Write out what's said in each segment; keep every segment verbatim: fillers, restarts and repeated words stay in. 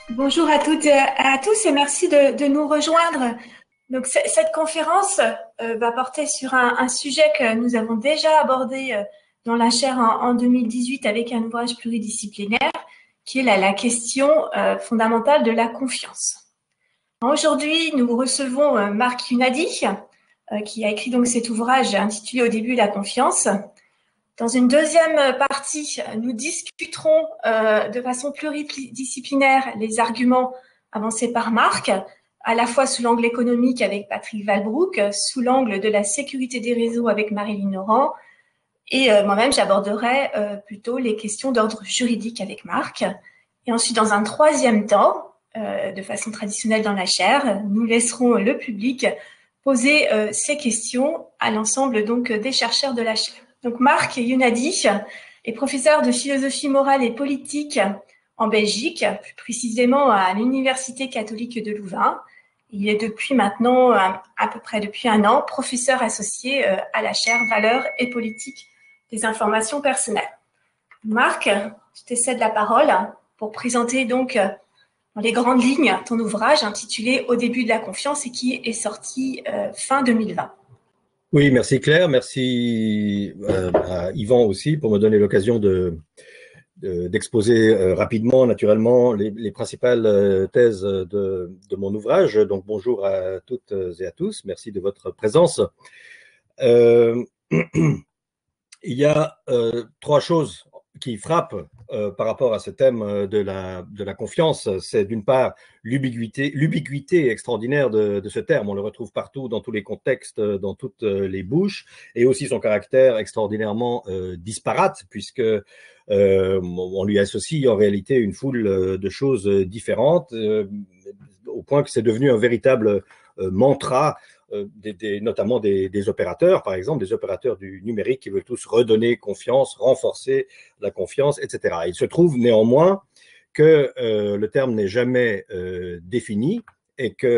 Bonjour à toutes et à tous et merci de, de nous rejoindre. Donc, c- cette conférence euh, va porter sur un, un sujet que nous avons déjà abordé euh, dans la chaire en, en deux mille dix-huit avec un ouvrage pluridisciplinaire qui est la, la question euh, fondamentale de la confiance. Aujourd'hui, nous recevons euh, Marc Yunadi euh, qui a écrit donc cet ouvrage intitulé Au début la confiance. Dans une deuxième partie, nous discuterons euh, de façon pluridisciplinaire les arguments avancés par Marc, à la fois sous l'angle économique avec Patrick Valbrook, sous l'angle de la sécurité des réseaux avec Marilyn Laurent, et euh, moi-même j'aborderai euh, plutôt les questions d'ordre juridique avec Marc. Et ensuite, dans un troisième temps, euh, de façon traditionnelle dans la chaire, nous laisserons le public poser euh, ces questions à l'ensemble donc des chercheurs de la chaire. Donc Marc Yunadi est professeur de philosophie morale et politique en Belgique, plus précisément à l'Université catholique de Louvain. Il est depuis maintenant, à, à peu près depuis un an, professeur associé euh, à la chaire Valeurs et politique des informations personnelles. Marc, je te cède la parole pour présenter donc euh, dans les grandes lignes ton ouvrage intitulé Au début de la confiance et qui est sorti euh, fin deux mille vingt. Oui, merci Claire, merci euh, à Yvan aussi pour me donner l'occasion de, de- d'exposer euh, rapidement, naturellement, les, les principales euh, thèses de, de mon ouvrage. Donc bonjour à toutes et à tous, merci de votre présence. Euh, il y a euh, trois choses qui frappent euh, par rapport à ce thème euh, de la, de la confiance. C'est d'une part l'ubiquité, l'ubiquité extraordinaire de, de ce terme. On le retrouve partout, dans tous les contextes, dans toutes euh, les bouches, et aussi son caractère extraordinairement euh, disparate, puisque euh, on lui associe en réalité une foule euh, de choses différentes, euh, au point que c'est devenu un véritable euh, mantra euh, des, des, notamment des, des opérateurs, par exemple, des opérateurs du numérique qui veulent tous redonner confiance, renforcer la confiance, et cetera. Il se trouve néanmoins que euh, le terme n'est jamais euh, défini et qu'il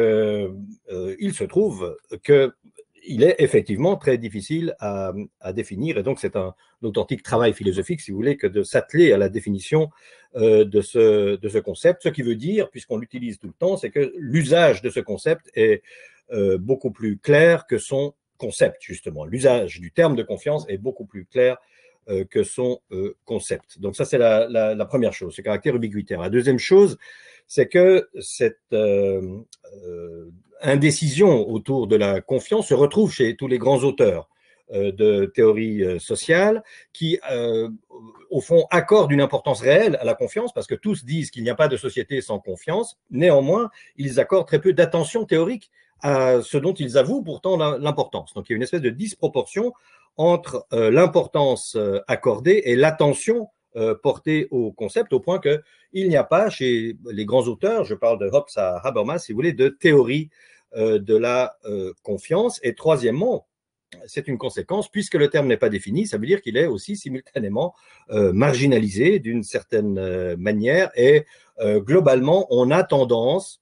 euh, se trouve que il est effectivement très difficile à, à définir, et donc c'est un, un authentique travail philosophique, si vous voulez, que de s'atteler à la définition euh, de, ce, de ce concept. Ce qui veut dire, puisqu'on l'utilise tout le temps, c'est que l'usage de ce concept est euh, beaucoup plus clair que son concept, justement. L'usage du terme de confiance est beaucoup plus clair euh, que son euh, concept. Donc ça, c'est la, la, la première chose, ce caractère ubiquitaire. La deuxième chose, c'est que cette euh, euh, indécision autour de la confiance se retrouve chez tous les grands auteurs euh, de théorie euh, sociale qui, euh, au fond, accordent une importance réelle à la confiance parce que tous disent qu'il n'y a pas de société sans confiance. Néanmoins, ils accordent très peu d'attention théorique à ce dont ils avouent pourtant l'importance. Donc il y a une espèce de disproportion entre euh, l'importance euh, accordée et l'attention euh, portée au concept, au point qu'il n'y a pas chez les grands auteurs, je parle de Hobbes à Habermas, si vous voulez, de théorie euh, de la euh, confiance. Et troisièmement, c'est une conséquence, puisque le terme n'est pas défini, ça veut dire qu'il est aussi simultanément euh, marginalisé d'une certaine euh, manière, et euh, globalement, on a tendance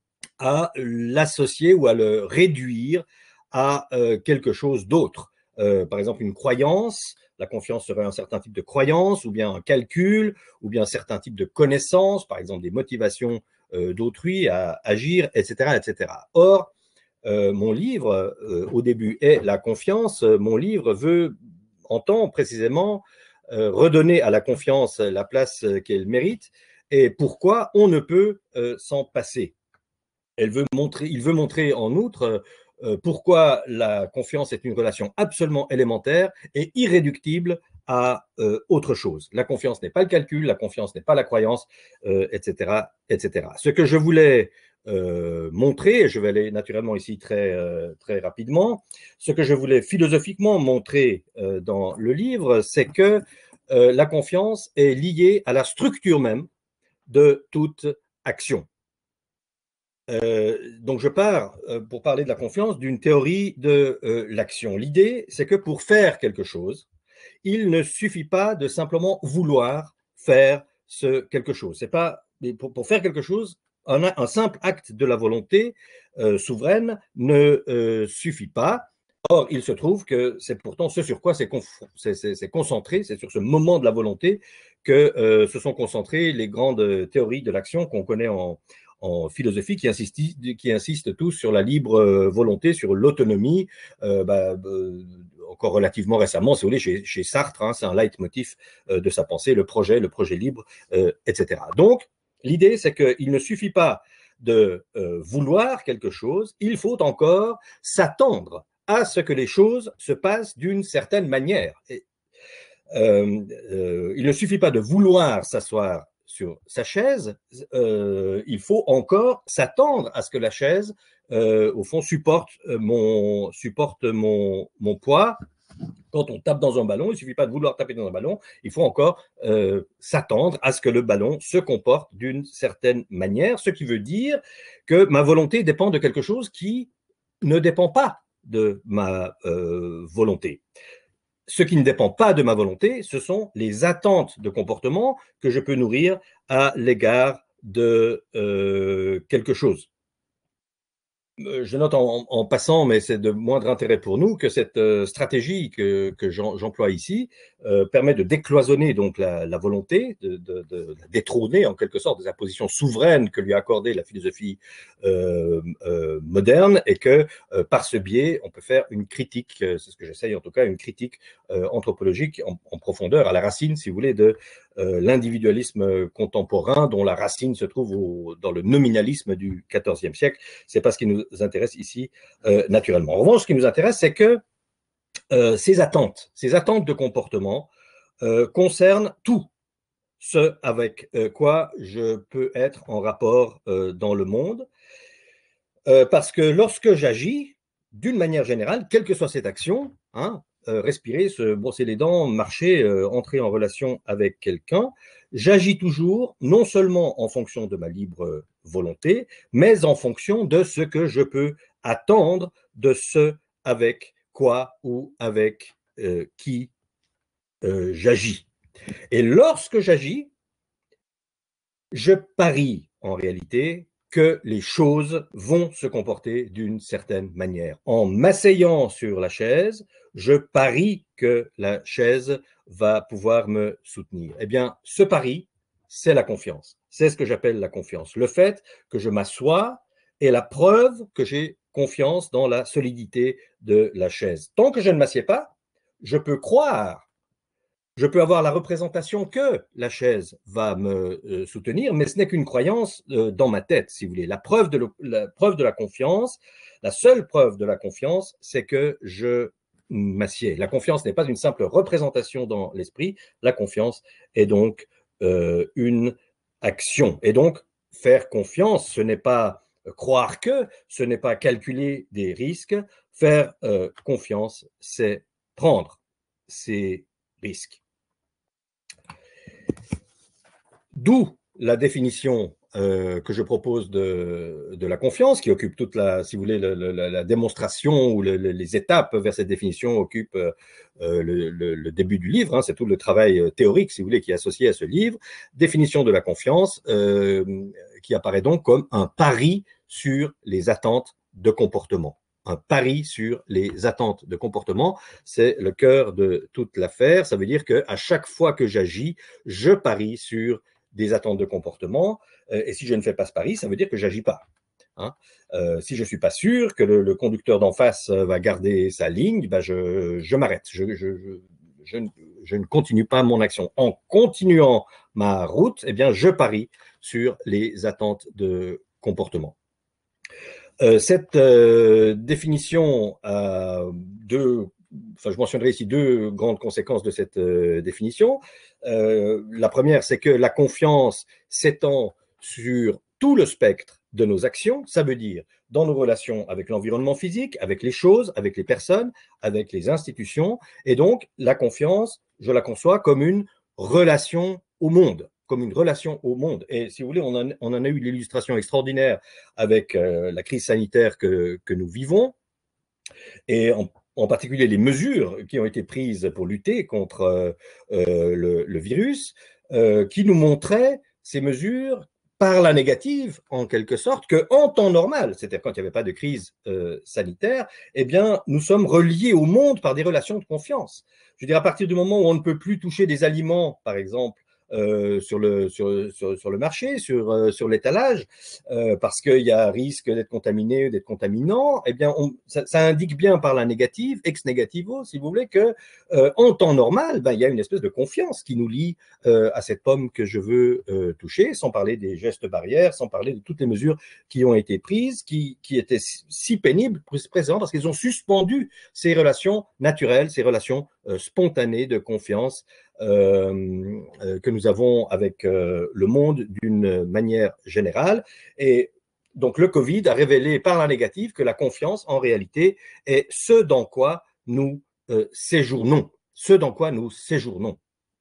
à l'associer ou à le réduire à euh, quelque chose d'autre. Euh, par exemple, une croyance, la confiance serait un certain type de croyance, ou bien un calcul, ou bien un certain type de connaissance, par exemple des motivations euh, d'autrui à agir, et cetera, et cetera. Or, euh, mon livre, euh, au début, est la confiance. Mon livre veut, entend précisément euh, redonner à la confiance la place qu'elle mérite, et pourquoi on ne peut euh, s'en passer. Elle veut montrer, il veut montrer en outre euh, pourquoi la confiance est une relation absolument élémentaire et irréductible à euh, autre chose. La confiance n'est pas le calcul, la confiance n'est pas la croyance, euh, et cetera, et cetera. Ce que je voulais euh, montrer, et je vais aller naturellement ici très, euh, très rapidement, ce que je voulais philosophiquement montrer euh, dans le livre, c'est que euh, la confiance est liée à la structure même de toute action. Euh, donc je pars, euh, pour parler de la confiance, d'une théorie de euh, l'action. L'idée, c'est que pour faire quelque chose, il ne suffit pas de simplement vouloir faire ce quelque chose. C'est pas pour, pour faire quelque chose, un, un simple acte de la volonté euh, souveraine ne euh, suffit pas. Or, il se trouve que c'est pourtant ce sur quoi c'est concentré, c'est sur ce moment de la volonté que euh, se sont concentrées les grandes théories de l'action qu'on connaît en, en philosophie, qui insistent, qui insistent tous sur la libre volonté, sur l'autonomie, euh, bah, euh, encore relativement récemment, si vous voulez, chez, chez Sartre, hein, c'est un leitmotiv euh, de sa pensée, le projet, le projet libre, euh, et cetera. Donc, l'idée, c'est qu'il ne suffit pas de euh, vouloir quelque chose, il faut encore s'attendre à ce que les choses se passent d'une certaine manière. Et, euh, euh, il ne suffit pas de vouloir s'asseoir sur sa chaise, euh, il faut encore s'attendre à ce que la chaise, euh, au fond, supporte mon, supporte mon, mon poids. Quand on tape dans un ballon, il ne suffit pas de vouloir taper dans un ballon, il faut encore euh, s'attendre à ce que le ballon se comporte d'une certaine manière, ce qui veut dire que ma volonté dépend de quelque chose qui ne dépend pas de ma euh, volonté. Ce qui ne dépend pas de ma volonté, ce sont les attentes de comportement que je peux nourrir à l'égard de euh, quelque chose. Je note en, en passant, mais c'est de moindre intérêt pour nous, que cette euh, stratégie que, que j'emploie ici euh, permet de décloisonner donc la, la volonté, de, de, de détrôner en quelque sorte des impositions souveraines que lui a accordées la philosophie euh, euh, moderne, et que euh, par ce biais, on peut faire une critique, c'est ce que j'essaye en tout cas, une critique euh, anthropologique en, en profondeur, à la racine, si vous voulez, de Euh, l'individualisme contemporain, dont la racine se trouve au, dans le nominalisme du quatorzième siècle. Ce n'est pas ce qui nous intéresse ici euh, naturellement. En revanche, ce qui nous intéresse, c'est que euh, ces attentes, ces attentes de comportement euh, concernent tout ce avec euh, quoi je peux être en rapport euh, dans le monde. Euh, parce que lorsque j'agis, d'une manière générale, quelle que soit cette action, hein, euh, respirer, se brosser les dents, marcher, euh, entrer en relation avec quelqu'un, j'agis toujours non seulement en fonction de ma libre volonté, mais en fonction de ce que je peux attendre de ce avec quoi ou avec euh, qui euh, j'agis. Et lorsque j'agis, je parie en réalité que les choses vont se comporter d'une certaine manière. En m'asseyant sur la chaise, je parie que la chaise va pouvoir me soutenir. Eh bien, ce pari, c'est la confiance. C'est ce que j'appelle la confiance. Le fait que je m'assois est la preuve que j'ai confiance dans la solidité de la chaise. Tant que je ne m'assieds pas, je peux croire, je peux avoir la représentation que la chaise va me euh, soutenir, mais ce n'est qu'une croyance euh, dans ma tête, si vous voulez. La preuve, de le, la preuve de la confiance, la seule preuve de la confiance, c'est que je m'assieds. La confiance n'est pas une simple représentation dans l'esprit, la confiance est donc euh, une action. Et donc, faire confiance, ce n'est pas croire que, ce n'est pas calculer des risques. Faire euh, confiance, c'est prendre ces risques. D'où la définition euh, que je propose de, de la confiance, qui occupe toute la, si vous voulez, la, la, la démonstration ou le, les étapes vers cette définition occupent euh, le, le, le début du livre. Hein, c'est tout le travail théorique, si vous voulez, qui est associé à ce livre. Définition de la confiance, euh, qui apparaît donc comme un pari sur les attentes de comportement. Un pari sur les attentes de comportement, c'est le cœur de toute l'affaire. Ça veut dire qu'à chaque fois que j'agis, je parie sur des attentes de comportement, euh, et si je ne fais pas ce pari, ça veut dire que je n'agis pas. Hein. Euh, si je ne suis pas sûr que le, le conducteur d'en face va garder sa ligne, ben je, je m'arrête, je, je, je, je, je ne continue pas mon action. En continuant ma route, eh bien, je parie sur les attentes de comportement. Euh, cette euh, définition a deux, enfin, je mentionnerai ici deux grandes conséquences de cette euh, définition. Euh, la première, c'est que la confiance s'étend sur tout le spectre de nos actions. Ça veut dire dans nos relations avec l'environnement physique, avec les choses, avec les personnes, avec les institutions. Et donc, la confiance, je la conçois comme une relation au monde. comme une relation au monde. Et si vous voulez, on en, on en a eu l'illustration extraordinaire avec euh, la crise sanitaire que, que nous vivons, et en, en particulier les mesures qui ont été prises pour lutter contre euh, le, le virus, euh, qui nous montraient ces mesures par la négative, en quelque sorte, qu'en temps normal, c'est-à-dire quand il n'y avait pas de crise euh, sanitaire, eh bien, nous sommes reliés au monde par des relations de confiance. Je veux dire, à partir du moment où on ne peut plus toucher des aliments, par exemple, Euh, sur, le, sur, sur, sur le marché, sur, euh, sur l'étalage, euh, parce qu'il y a risque d'être contaminé, d'être contaminant, eh bien, on, ça, ça indique bien par la négative, ex negativo, si vous voulez, que euh, en temps normal, ben, il y a une espèce de confiance qui nous lie euh, à cette pomme que je veux euh, toucher, sans parler des gestes barrières, sans parler de toutes les mesures qui ont été prises, qui, qui étaient si pénibles précisément parce qu'ils ont suspendu ces relations naturelles, ces relations euh, spontanées de confiance Euh, euh, que nous avons avec euh, le monde d'une manière générale. Et donc le Covid a révélé par la négative que la confiance, en réalité, est ce dans quoi nous euh, séjournons, ce dans quoi nous séjournons.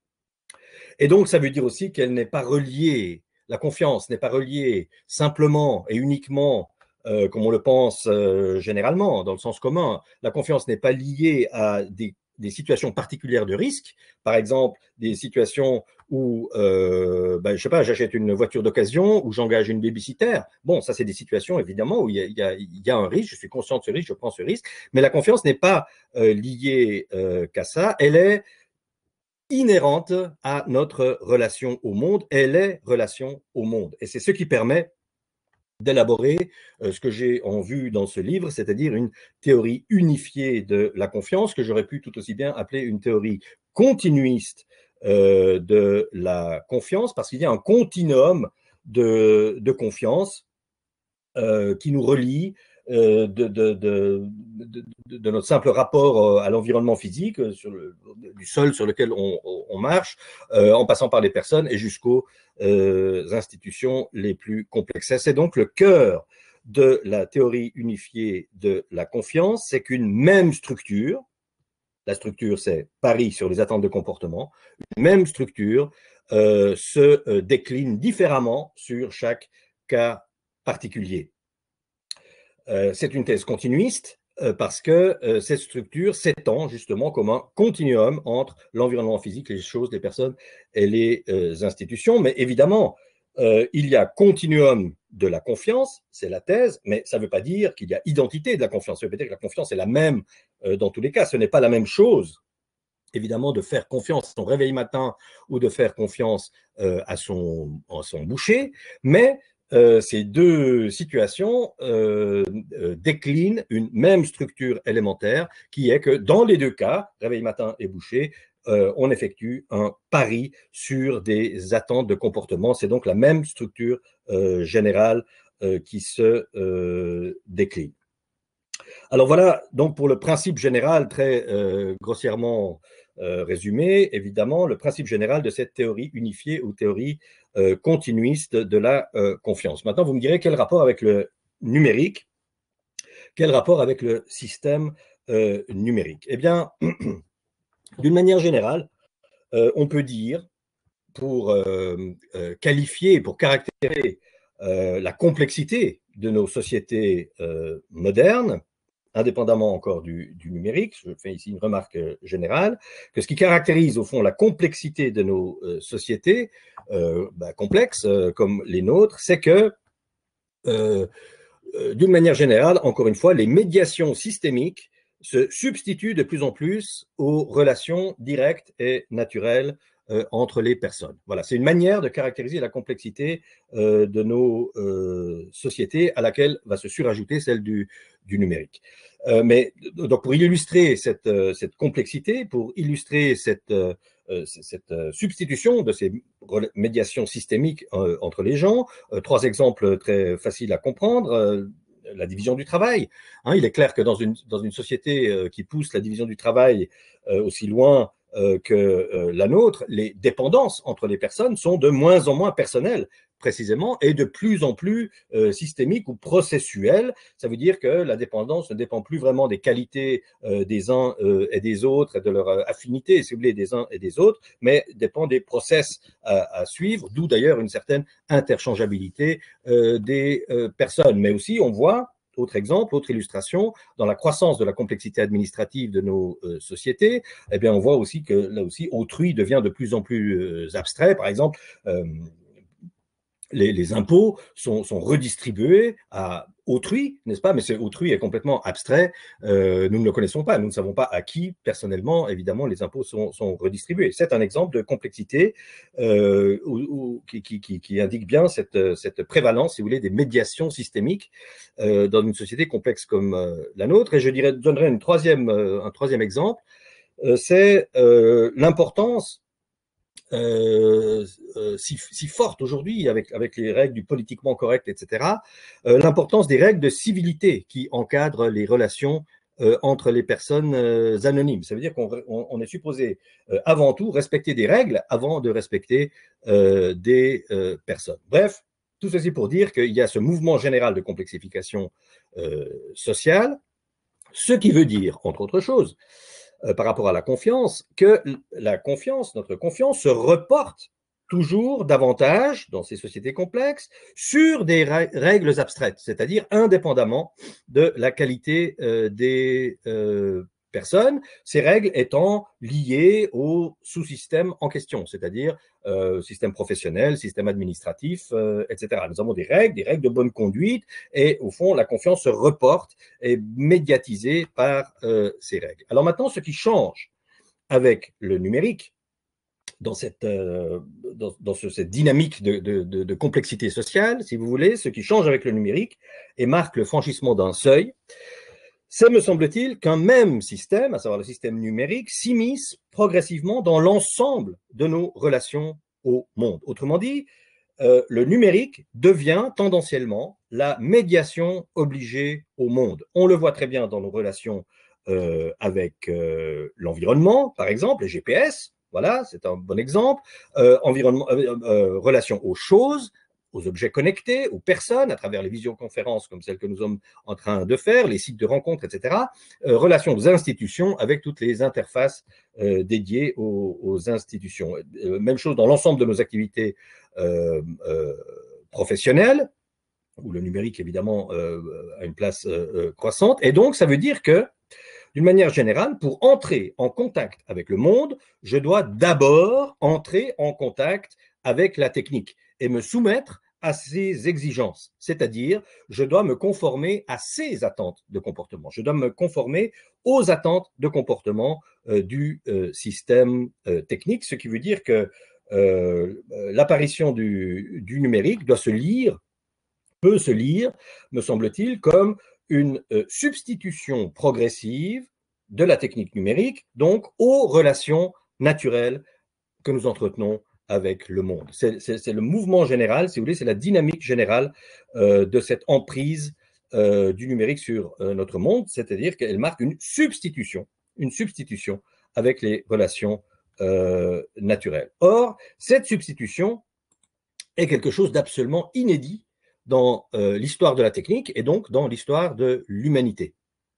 Et donc ça veut dire aussi qu'elle n'est pas reliée, la confiance n'est pas reliée simplement et uniquement euh, comme on le pense euh, généralement, dans le sens commun. La confiance n'est pas liée à des des situations particulières de risque, par exemple des situations où, euh, ben, je sais pas, j'achète une voiture d'occasion ou j'engage une babysitter. Bon, ça c'est des situations évidemment où il y, a, il, y a, il y a un risque, je suis conscient de ce risque, je prends ce risque, mais la confiance n'est pas euh, liée euh, qu'à ça, elle est inhérente à notre relation au monde, elle est relation au monde. Et c'est ce qui permet d'élaborer euh, ce que j'ai en vue dans ce livre, c'est-à-dire une théorie unifiée de la confiance, que j'aurais pu tout aussi bien appeler une théorie continuiste euh, de la confiance, parce qu'il y a un continuum de, de confiance euh, qui nous relie euh, de, de, de, de, de notre simple rapport à l'environnement physique, sur le, du sol sur lequel on, on marche, euh, en passant par les personnes et jusqu'aux euh, institutions les plus complexes. C'est donc le cœur de la théorie unifiée de la confiance, c'est qu'une même structure, la structure c'est Paris sur les attentes de comportement, une même structure euh, se euh, décline différemment sur chaque cas particulier. Euh, c'est une thèse continuiste euh, parce que euh, cette structure s'étend justement comme un continuum entre l'environnement physique, les choses, les personnes et les euh, institutions. Mais évidemment, euh, il y a continuum de la confiance, c'est la thèse, mais ça ne veut pas dire qu'il y a identité de la confiance. Ça veut pas dire que la confiance est la même euh, dans tous les cas. Ce n'est pas la même chose évidemment, de faire confiance à son réveil matin ou de faire confiance euh, à, son, à son boucher, mais euh, ces deux situations euh, euh, déclinent une même structure élémentaire qui est que dans les deux cas, réveil matin et boucher, euh, on effectue un pari sur des attentes de comportement. C'est donc la même structure euh, générale euh, qui se euh, décline. Alors voilà, donc pour le principe général, très euh, grossièrement euh, résumé, évidemment, le principe général de cette théorie unifiée ou théorie euh, continuiste de la euh, confiance. Maintenant, vous me direz quel rapport avec le numérique, quel rapport avec le système euh, numérique? Eh bien, d'une manière générale, euh, on peut dire, pour euh, euh, qualifier, pour caractériser euh, la complexité de nos sociétés euh, modernes, indépendamment encore du, du numérique, je fais ici une remarque euh, générale, que ce qui caractérise au fond la complexité de nos euh, sociétés euh, bah, complexes euh, comme les nôtres, c'est que, euh, euh, d'une manière générale, encore une fois, les médiations systémiques se substituent de plus en plus aux relations directes et naturelles euh, entre les personnes. Voilà, c'est une manière de caractériser la complexité euh, de nos euh, sociétés à laquelle va se surajouter celle du, du numérique. Euh, mais donc pour illustrer cette, euh, cette complexité, pour illustrer cette, euh, cette substitution de ces médiations systémiques euh, entre les gens, euh, trois exemples très faciles à comprendre. Euh, la division du travail. Hein, il est clair que dans une, dans une société euh, qui pousse la division du travail euh, aussi loin euh, que euh, la nôtre, les dépendances entre les personnes sont de moins en moins personnelles, précisément, et de plus en plus euh, systémiques ou processuelles. Ça veut dire que la dépendance ne dépend plus vraiment des qualités euh, des uns euh, et des autres, et de leur euh, affinité, si vous voulez, des uns et des autres, mais dépend des process à, à suivre, d'où d'ailleurs une certaine interchangeabilité euh, des euh, personnes. Mais aussi, on voit, autre exemple, autre illustration, dans la croissance de la complexité administrative de nos euh, sociétés, eh bien, on voit aussi que là aussi, autrui devient de plus en plus euh, abstrait. Par exemple, euh, Les, les impôts sont, sont redistribués à autrui, n'est-ce pas? Mais ce autrui est complètement abstrait. Euh, nous ne le connaissons pas. Nous ne savons pas à qui, personnellement, évidemment, les impôts sont, sont redistribués. C'est un exemple de complexité euh, où, où, qui, qui, qui indique bien cette, cette prévalence, si vous voulez, des médiations systémiques euh, dans une société complexe comme euh, la nôtre. Et je dirais, donnerai une troisième, euh, un troisième exemple. Euh, c'est euh, l'importance Euh, euh, si, si forte aujourd'hui avec, avec les règles du politiquement correct, et cetera, euh, l'importance des règles de civilité qui encadrent les relations euh, entre les personnes euh, anonymes. Ça veut dire qu'on on, on est supposé euh, avant tout respecter des règles avant de respecter euh, des euh, personnes. Bref, tout ceci pour dire qu'il y a ce mouvement général de complexification euh, sociale, ce qui veut dire, entre autres choses, euh, par rapport à la confiance, que la confiance, notre confiance, se reporte toujours davantage dans ces sociétés complexes sur des règles abstraites, c'est-à-dire indépendamment de la qualité euh, des euh, personnes, ces règles étant liées au sous-système en question, c'est-à-dire euh, système professionnel, système administratif, euh, et cetera. Nous avons des règles, des règles de bonne conduite, et au fond, la confiance se reporte et est médiatisée par euh, ces règles. Alors maintenant, ce qui change avec le numérique, dans cette, euh, dans, dans ce, cette dynamique de, de, de, de complexité sociale, si vous voulez, ce qui change avec le numérique et marque le franchissement d'un seuil, c'est, me semble-t-il, qu'un même système, à savoir le système numérique, s'immisce progressivement dans l'ensemble de nos relations au monde. Autrement dit, euh, le numérique devient tendanciellement la médiation obligée au monde. On le voit très bien dans nos relations euh, avec euh, l'environnement, par exemple, les G P S, voilà, c'est un bon exemple, euh, environnement, euh, euh, relation aux choses, aux objets connectés, aux personnes, à travers les visioconférences comme celles que nous sommes en train de faire, les sites de rencontres, et cetera. Euh, relation aux institutions avec toutes les interfaces euh, dédiées aux, aux institutions. Euh, même chose dans l'ensemble de nos activités euh, euh, professionnelles, où le numérique, évidemment, euh, a une place euh, croissante. Et donc, ça veut dire que, d'une manière générale, pour entrer en contact avec le monde, je dois d'abord entrer en contact avec la technique et me soumettre à ses exigences, c'est-à-dire je dois me conformer à ses attentes de comportement, je dois me conformer aux attentes de comportement euh, du euh, système euh, technique, ce qui veut dire que euh, l'apparition du, du numérique doit se lire, peut se lire, me semble-t-il, comme une euh, substitution progressive de la technique numérique, donc aux relations naturelles que nous entretenons avec le monde. C'est le mouvement général, si vous voulez, c'est la dynamique générale euh, de cette emprise euh, du numérique sur euh, notre monde, c'est-à-dire qu'elle marque une substitution, une substitution avec les relations euh, naturelles. Or, cette substitution est quelque chose d'absolument inédit dans euh, l'histoire de la technique et donc dans l'histoire de l'humanité.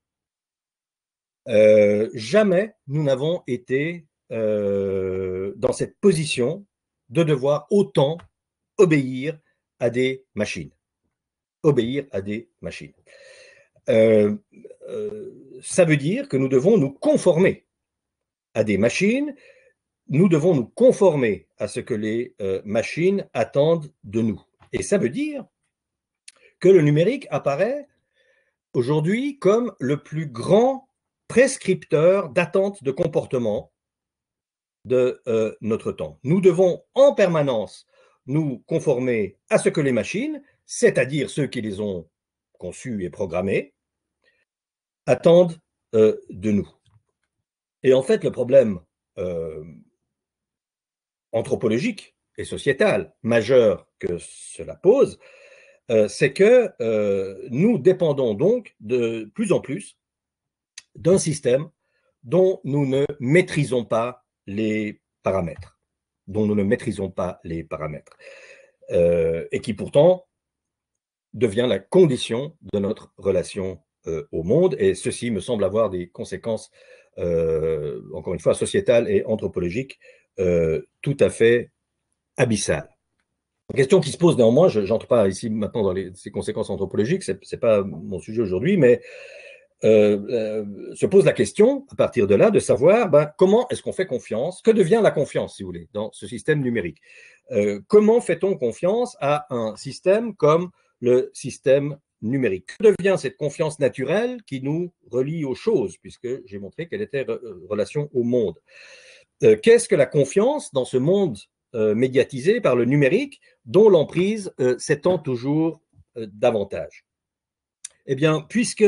Euh, jamais nous n'avons été euh, dans cette position de devoir autant obéir à des machines. Obéir à des machines. Euh, euh, ça veut dire que nous devons nous conformer à des machines, nous devons nous conformer à ce que les euh, machines attendent de nous. Et ça veut dire que le numérique apparaît aujourd'hui comme le plus grand prescripteur d'attentes de comportement de euh, notre temps. Nous devons en permanence nous conformer à ce que les machines, c'est-à-dire ceux qui les ont conçus et programmés, attendent euh, de nous. Et en fait, le problème euh, anthropologique et sociétal majeur que cela pose, euh, c'est que euh, nous dépendons donc de plus en plus d'un système dont nous ne maîtrisons pas les paramètres, dont nous ne maîtrisons pas les paramètres, euh, et qui pourtant devient la condition de notre relation euh, au monde, et ceci me semble avoir des conséquences, euh, encore une fois, sociétales et anthropologiques euh, tout à fait abyssales. La question qui se pose néanmoins, je n'entre pas ici maintenant dans les, ces conséquences anthropologiques, ce n'est pas mon sujet aujourd'hui, mais euh, euh, se pose la question, à partir de là, de savoir ben, comment est-ce qu'on fait confiance, que devient la confiance, si vous voulez, dans ce système numérique. Euh, comment fait-on confiance à un système comme le système numérique? Que devient cette confiance naturelle qui nous relie aux choses, puisque j'ai montré qu'elle était re relation au monde? Euh, Qu'est-ce que la confiance dans ce monde euh, médiatisé par le numérique, dont l'emprise euh, s'étend toujours euh, davantage? Eh bien, puisque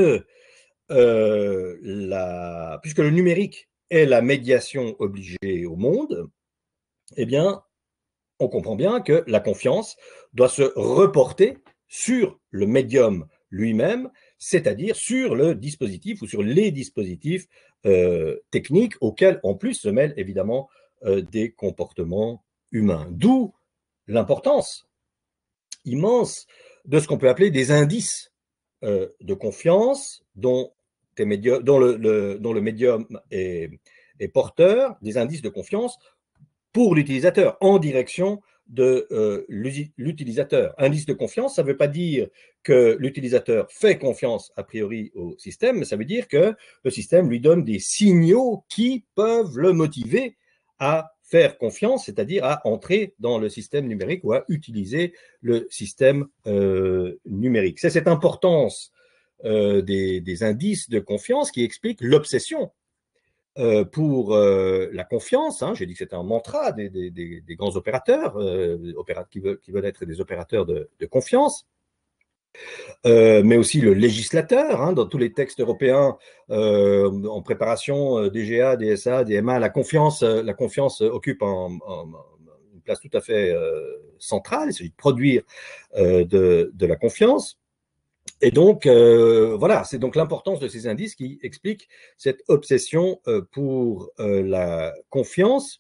euh, la, puisque le numérique est la médiation obligée au monde, eh bien, on comprend bien que la confiance doit se reporter sur le médium lui-même, c'est-à-dire sur le dispositif ou sur les dispositifs euh, techniques auxquels, en plus, se mêlent évidemment euh, des comportements humains. D'où l'importance immense de ce qu'on peut appeler des indices euh, de confiance dont, médium, dont, le, le, dont le médium est, est porteur, des indices de confiance pour l'utilisateur, en direction de euh, l'utilisateur. Indice de confiance, ça ne veut pas dire que l'utilisateur fait confiance a priori au système, mais ça veut dire que le système lui donne des signaux qui peuvent le motiver à faire confiance, c'est-à-dire à entrer dans le système numérique ou à utiliser le système euh, numérique. C'est cette importance euh, des, des indices de confiance qui explique l'obsession Euh, pour euh, la confiance, hein, j'ai dit que c'était un mantra des, des, des, des grands opérateurs, euh, opérateurs qui, veulent, qui veulent être des opérateurs de, de confiance, euh, mais aussi le législateur, hein, dans tous les textes européens euh, en préparation, euh, D G A, D S A, D M A, la confiance, euh, la confiance occupe un, un, une place tout à fait euh, centrale, il s'agit de produire euh, de, de la confiance. Et donc, euh, voilà, c'est donc l'importance de ces indices qui expliquent cette obsession euh, pour euh, la confiance,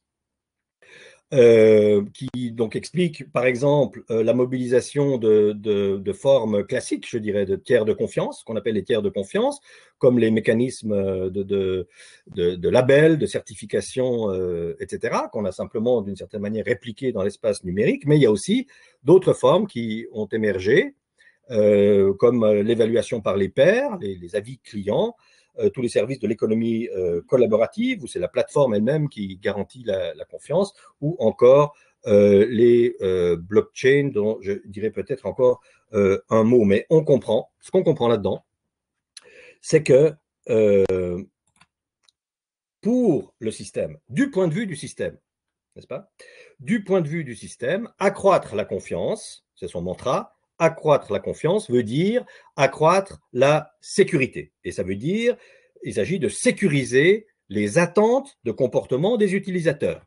euh, qui donc explique, par exemple, euh, la mobilisation de, de, de formes classiques, je dirais, de tiers de confiance, qu'on appelle les tiers de confiance, comme les mécanismes de, de, de, de labels, de certification, euh, et cetera, qu'on a simplement, d'une certaine manière, répliqué dans l'espace numérique. Mais il y a aussi d'autres formes qui ont émergé, Euh, comme l'évaluation par les pairs, les, les avis clients, euh, tous les services de l'économie euh, collaborative, où c'est la plateforme elle-même qui garantit la, la confiance, ou encore euh, les euh, blockchains, dont je dirais peut-être encore euh, un mot. Mais on comprend, ce qu'on comprend là-dedans, c'est que euh, pour le système, du point de vue du système, n'est-ce pas? Du point de vue du système, accroître la confiance, c'est son mantra, accroître la confiance veut dire accroître la sécurité. Et ça veut dire, il s'agit de sécuriser les attentes de comportement des utilisateurs.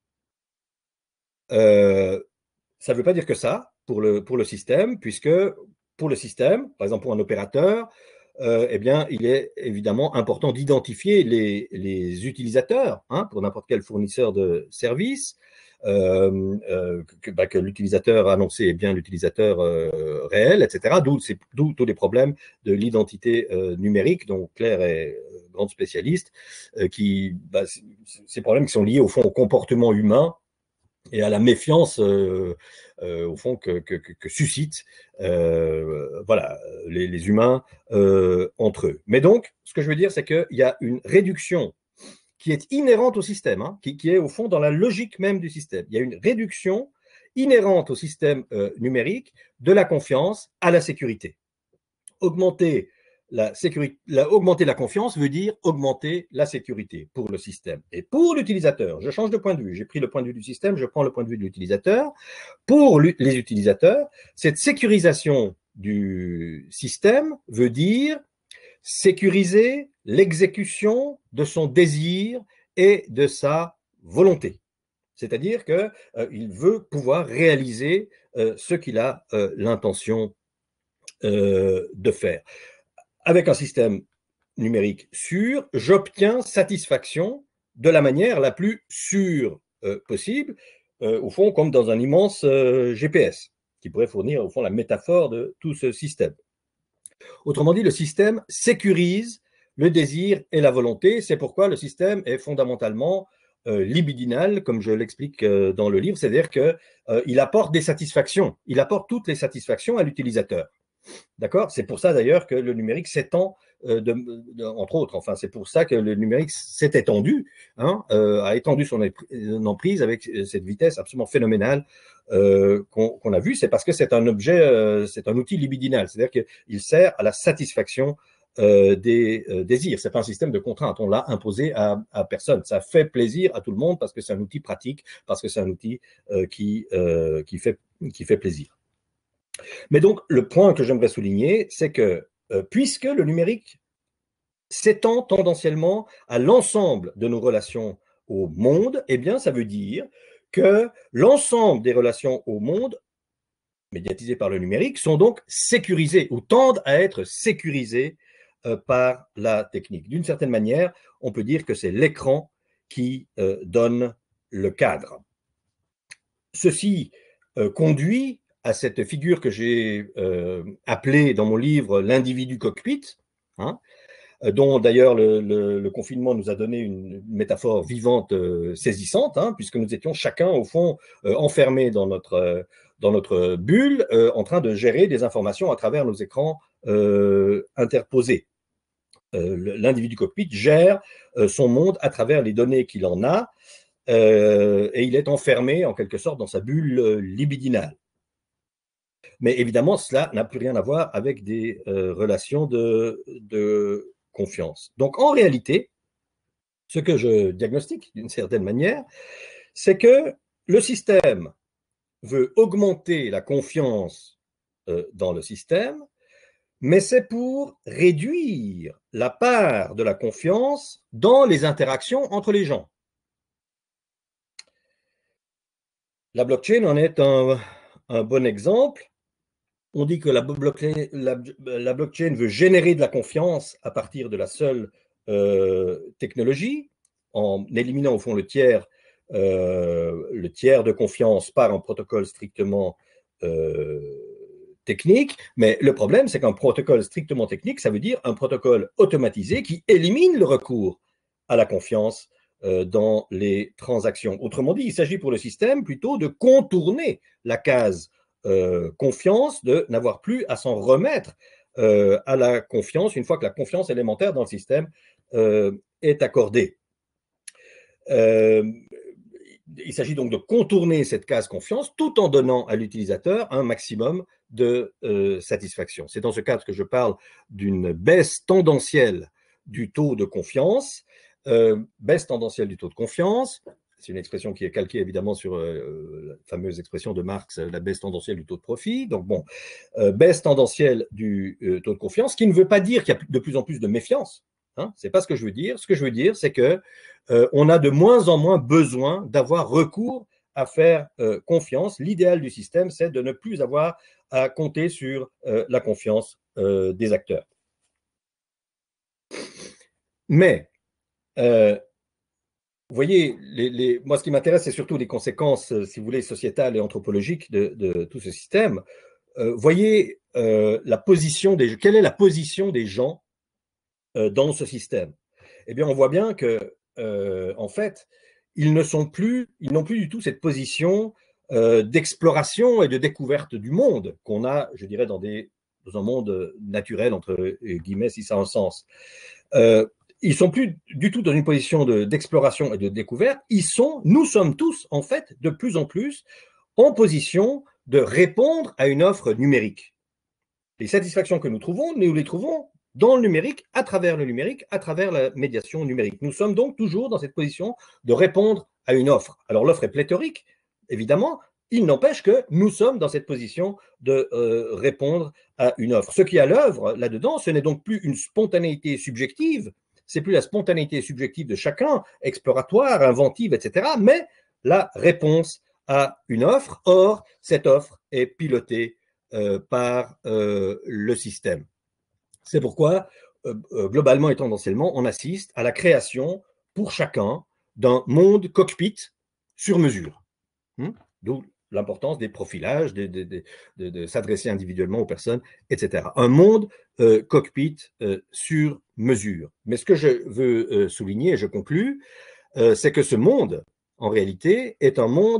Euh, ça ne veut pas dire que ça pour le, pour le système, puisque pour le système, par exemple pour un opérateur, euh, eh bien, il est évidemment important d'identifier les, les utilisateurs, hein, pour n'importe quel fournisseur de services, euh, euh, que, bah, que l'utilisateur annoncé est bien l'utilisateur euh, réel, et cetera. D'où tous les problèmes de l'identité euh, numérique, dont Claire est euh, grande spécialiste, euh, qui, bah, ces problèmes qui sont liés au fond au comportement humain et à la méfiance, euh, euh, au fond, que, que, que suscitent euh, voilà, les, les humains euh, entre eux. Mais donc, ce que je veux dire, c'est qu'il y a une réduction qui est inhérente au système, hein, qui, qui est au fond dans la logique même du système. Il y a une réduction inhérente au système euh, numérique de la confiance à la sécurité. Augmenter la sécurité, la, augmenter la confiance veut dire augmenter la sécurité pour le système. Et pour l'utilisateur, je change de point de vue. J'ai pris le point de vue du système, je prends le point de vue de l'utilisateur. Pour les utilisateurs, cette sécurisation du système veut dire sécuriser l'exécution de son désir et de sa volonté. C'est-à-dire qu'il euh, veut pouvoir réaliser euh, ce qu'il a euh, l'intention euh, de faire. Avec un système numérique sûr, j'obtiens satisfaction de la manière la plus sûre euh, possible, euh, au fond, comme dans un immense euh, G P S, qui pourrait fournir, au fond, la métaphore de tout ce système. Autrement dit, le système sécurise le désir et la volonté. C'est pourquoi le système est fondamentalement euh, libidinal, comme je l'explique euh, dans le livre, c'est-à-dire qu'il euh, apporte des satisfactions, il apporte toutes les satisfactions à l'utilisateur. D'accord? C'est pour ça d'ailleurs que le numérique s'étend euh, de, de, entre autres. Enfin, c'est pour ça que le numérique s'est étendu, hein, euh, a étendu son emprise avec cette vitesse absolument phénoménale euh, qu'on qu'on a vue. C'est parce que c'est un objet, euh, c'est un outil libidinal, c'est-à-dire qu'il sert à la satisfaction Euh, des euh, désirs. C'est pas un système de contrainte. On l'a imposé à, à personne. Ça fait plaisir à tout le monde parce que c'est un outil pratique, parce que c'est un outil euh, qui, euh, qui, fait, qui fait plaisir. Mais donc, le point que j'aimerais souligner, c'est que euh, puisque le numérique s'étend tendanciellement à l'ensemble de nos relations au monde, eh bien, ça veut dire que l'ensemble des relations au monde médiatisées par le numérique sont donc sécurisées ou tendent à être sécurisées par la technique. D'une certaine manière, on peut dire que c'est l'écran qui euh, donne le cadre. Ceci euh, conduit à cette figure que j'ai euh, appelée dans mon livre l'individu cockpit, hein, dont d'ailleurs le, le, le confinement nous a donné une métaphore vivante euh, saisissante, hein, puisque nous étions chacun au fond euh, enfermés dans notre, euh, dans notre bulle, euh, en train de gérer des informations à travers nos écrans euh, interposés. Euh, l'individu cockpit gère euh, son monde à travers les données qu'il en a euh, et il est enfermé en quelque sorte dans sa bulle euh, libidinale. Mais évidemment, cela n'a plus rien à voir avec des euh, relations de, de confiance. Donc en réalité, ce que je diagnostique d'une certaine manière, c'est que le système veut augmenter la confiance euh, dans le système, mais c'est pour réduire la part de la confiance dans les interactions entre les gens. La blockchain en est un, un bon exemple. On dit que la blockchain, la, la blockchain veut générer de la confiance à partir de la seule euh, technologie, en éliminant au fond le tiers, euh, le tiers de confiance par un protocole strictement euh, technique, mais le problème, c'est qu'un protocole strictement technique, ça veut dire un protocole automatisé qui élimine le recours à la confiance euh, dans les transactions. Autrement dit, il s'agit pour le système plutôt de contourner la case euh, confiance, de n'avoir plus à s'en remettre euh, à la confiance une fois que la confiance élémentaire dans le système euh, est accordée. Euh, Il s'agit donc de contourner cette case confiance tout en donnant à l'utilisateur un maximum de euh, satisfaction. C'est dans ce cadre que je parle d'une baisse tendancielle du taux de confiance. Euh, baisse tendancielle du taux de confiance, c'est une expression qui est calquée évidemment sur euh, la fameuse expression de Marx, la baisse tendancielle du taux de profit. Donc bon, euh, baisse tendancielle du euh, taux de confiance, qui ne veut pas dire qu'il y a de plus en plus de méfiance. Hein, c'est pas ce que je veux dire. Ce que je veux dire, c'est que euh, on a de moins en moins besoin d'avoir recours à faire euh, confiance. L'idéal du système, c'est de ne plus avoir à compter sur euh, la confiance euh, des acteurs. Mais, euh, vous voyez, les, les, moi, ce qui m'intéresse, c'est surtout les conséquences, si vous voulez, sociétales et anthropologiques de, de tout ce système. Euh, voyez euh, la position des, quelle est la position des gens euh, dans ce système? Eh bien, on voit bien que, euh, en fait, ils ne sont plus, ils n'ont plus du tout cette position euh, d'exploration et de découverte du monde qu'on a, je dirais, dans, des, dans un monde naturel, entre guillemets, si ça a un sens. Euh, ils sont plus du tout dans une position d'exploration et de découverte. Ils sont, nous sommes tous, en fait, de plus en plus en position de répondre à une offre numérique. Les satisfactions que nous trouvons, nous les trouvons dans le numérique, à travers le numérique, à travers la médiation numérique. Nous sommes donc toujours dans cette position de répondre à une offre. Alors l'offre est pléthorique, évidemment, il n'empêche que nous sommes dans cette position de euh, répondre à une offre. Ce qui est à l'œuvre là-dedans, ce n'est donc plus une spontanéité subjective, c'est plus la spontanéité subjective de chacun, exploratoire, inventive, et cetera, mais la réponse à une offre. Or, cette offre est pilotée euh, par euh, le système. C'est pourquoi, euh, globalement et tendanciellement, on assiste à la création pour chacun d'un monde cockpit sur mesure. Hum D'où l'importance des profilages, de, de, de, de, de s'adresser individuellement aux personnes, et cetera. Un monde euh, cockpit euh, sur mesure. Mais ce que je veux euh, souligner, et je conclus, euh, c'est que ce monde, en réalité, est un monde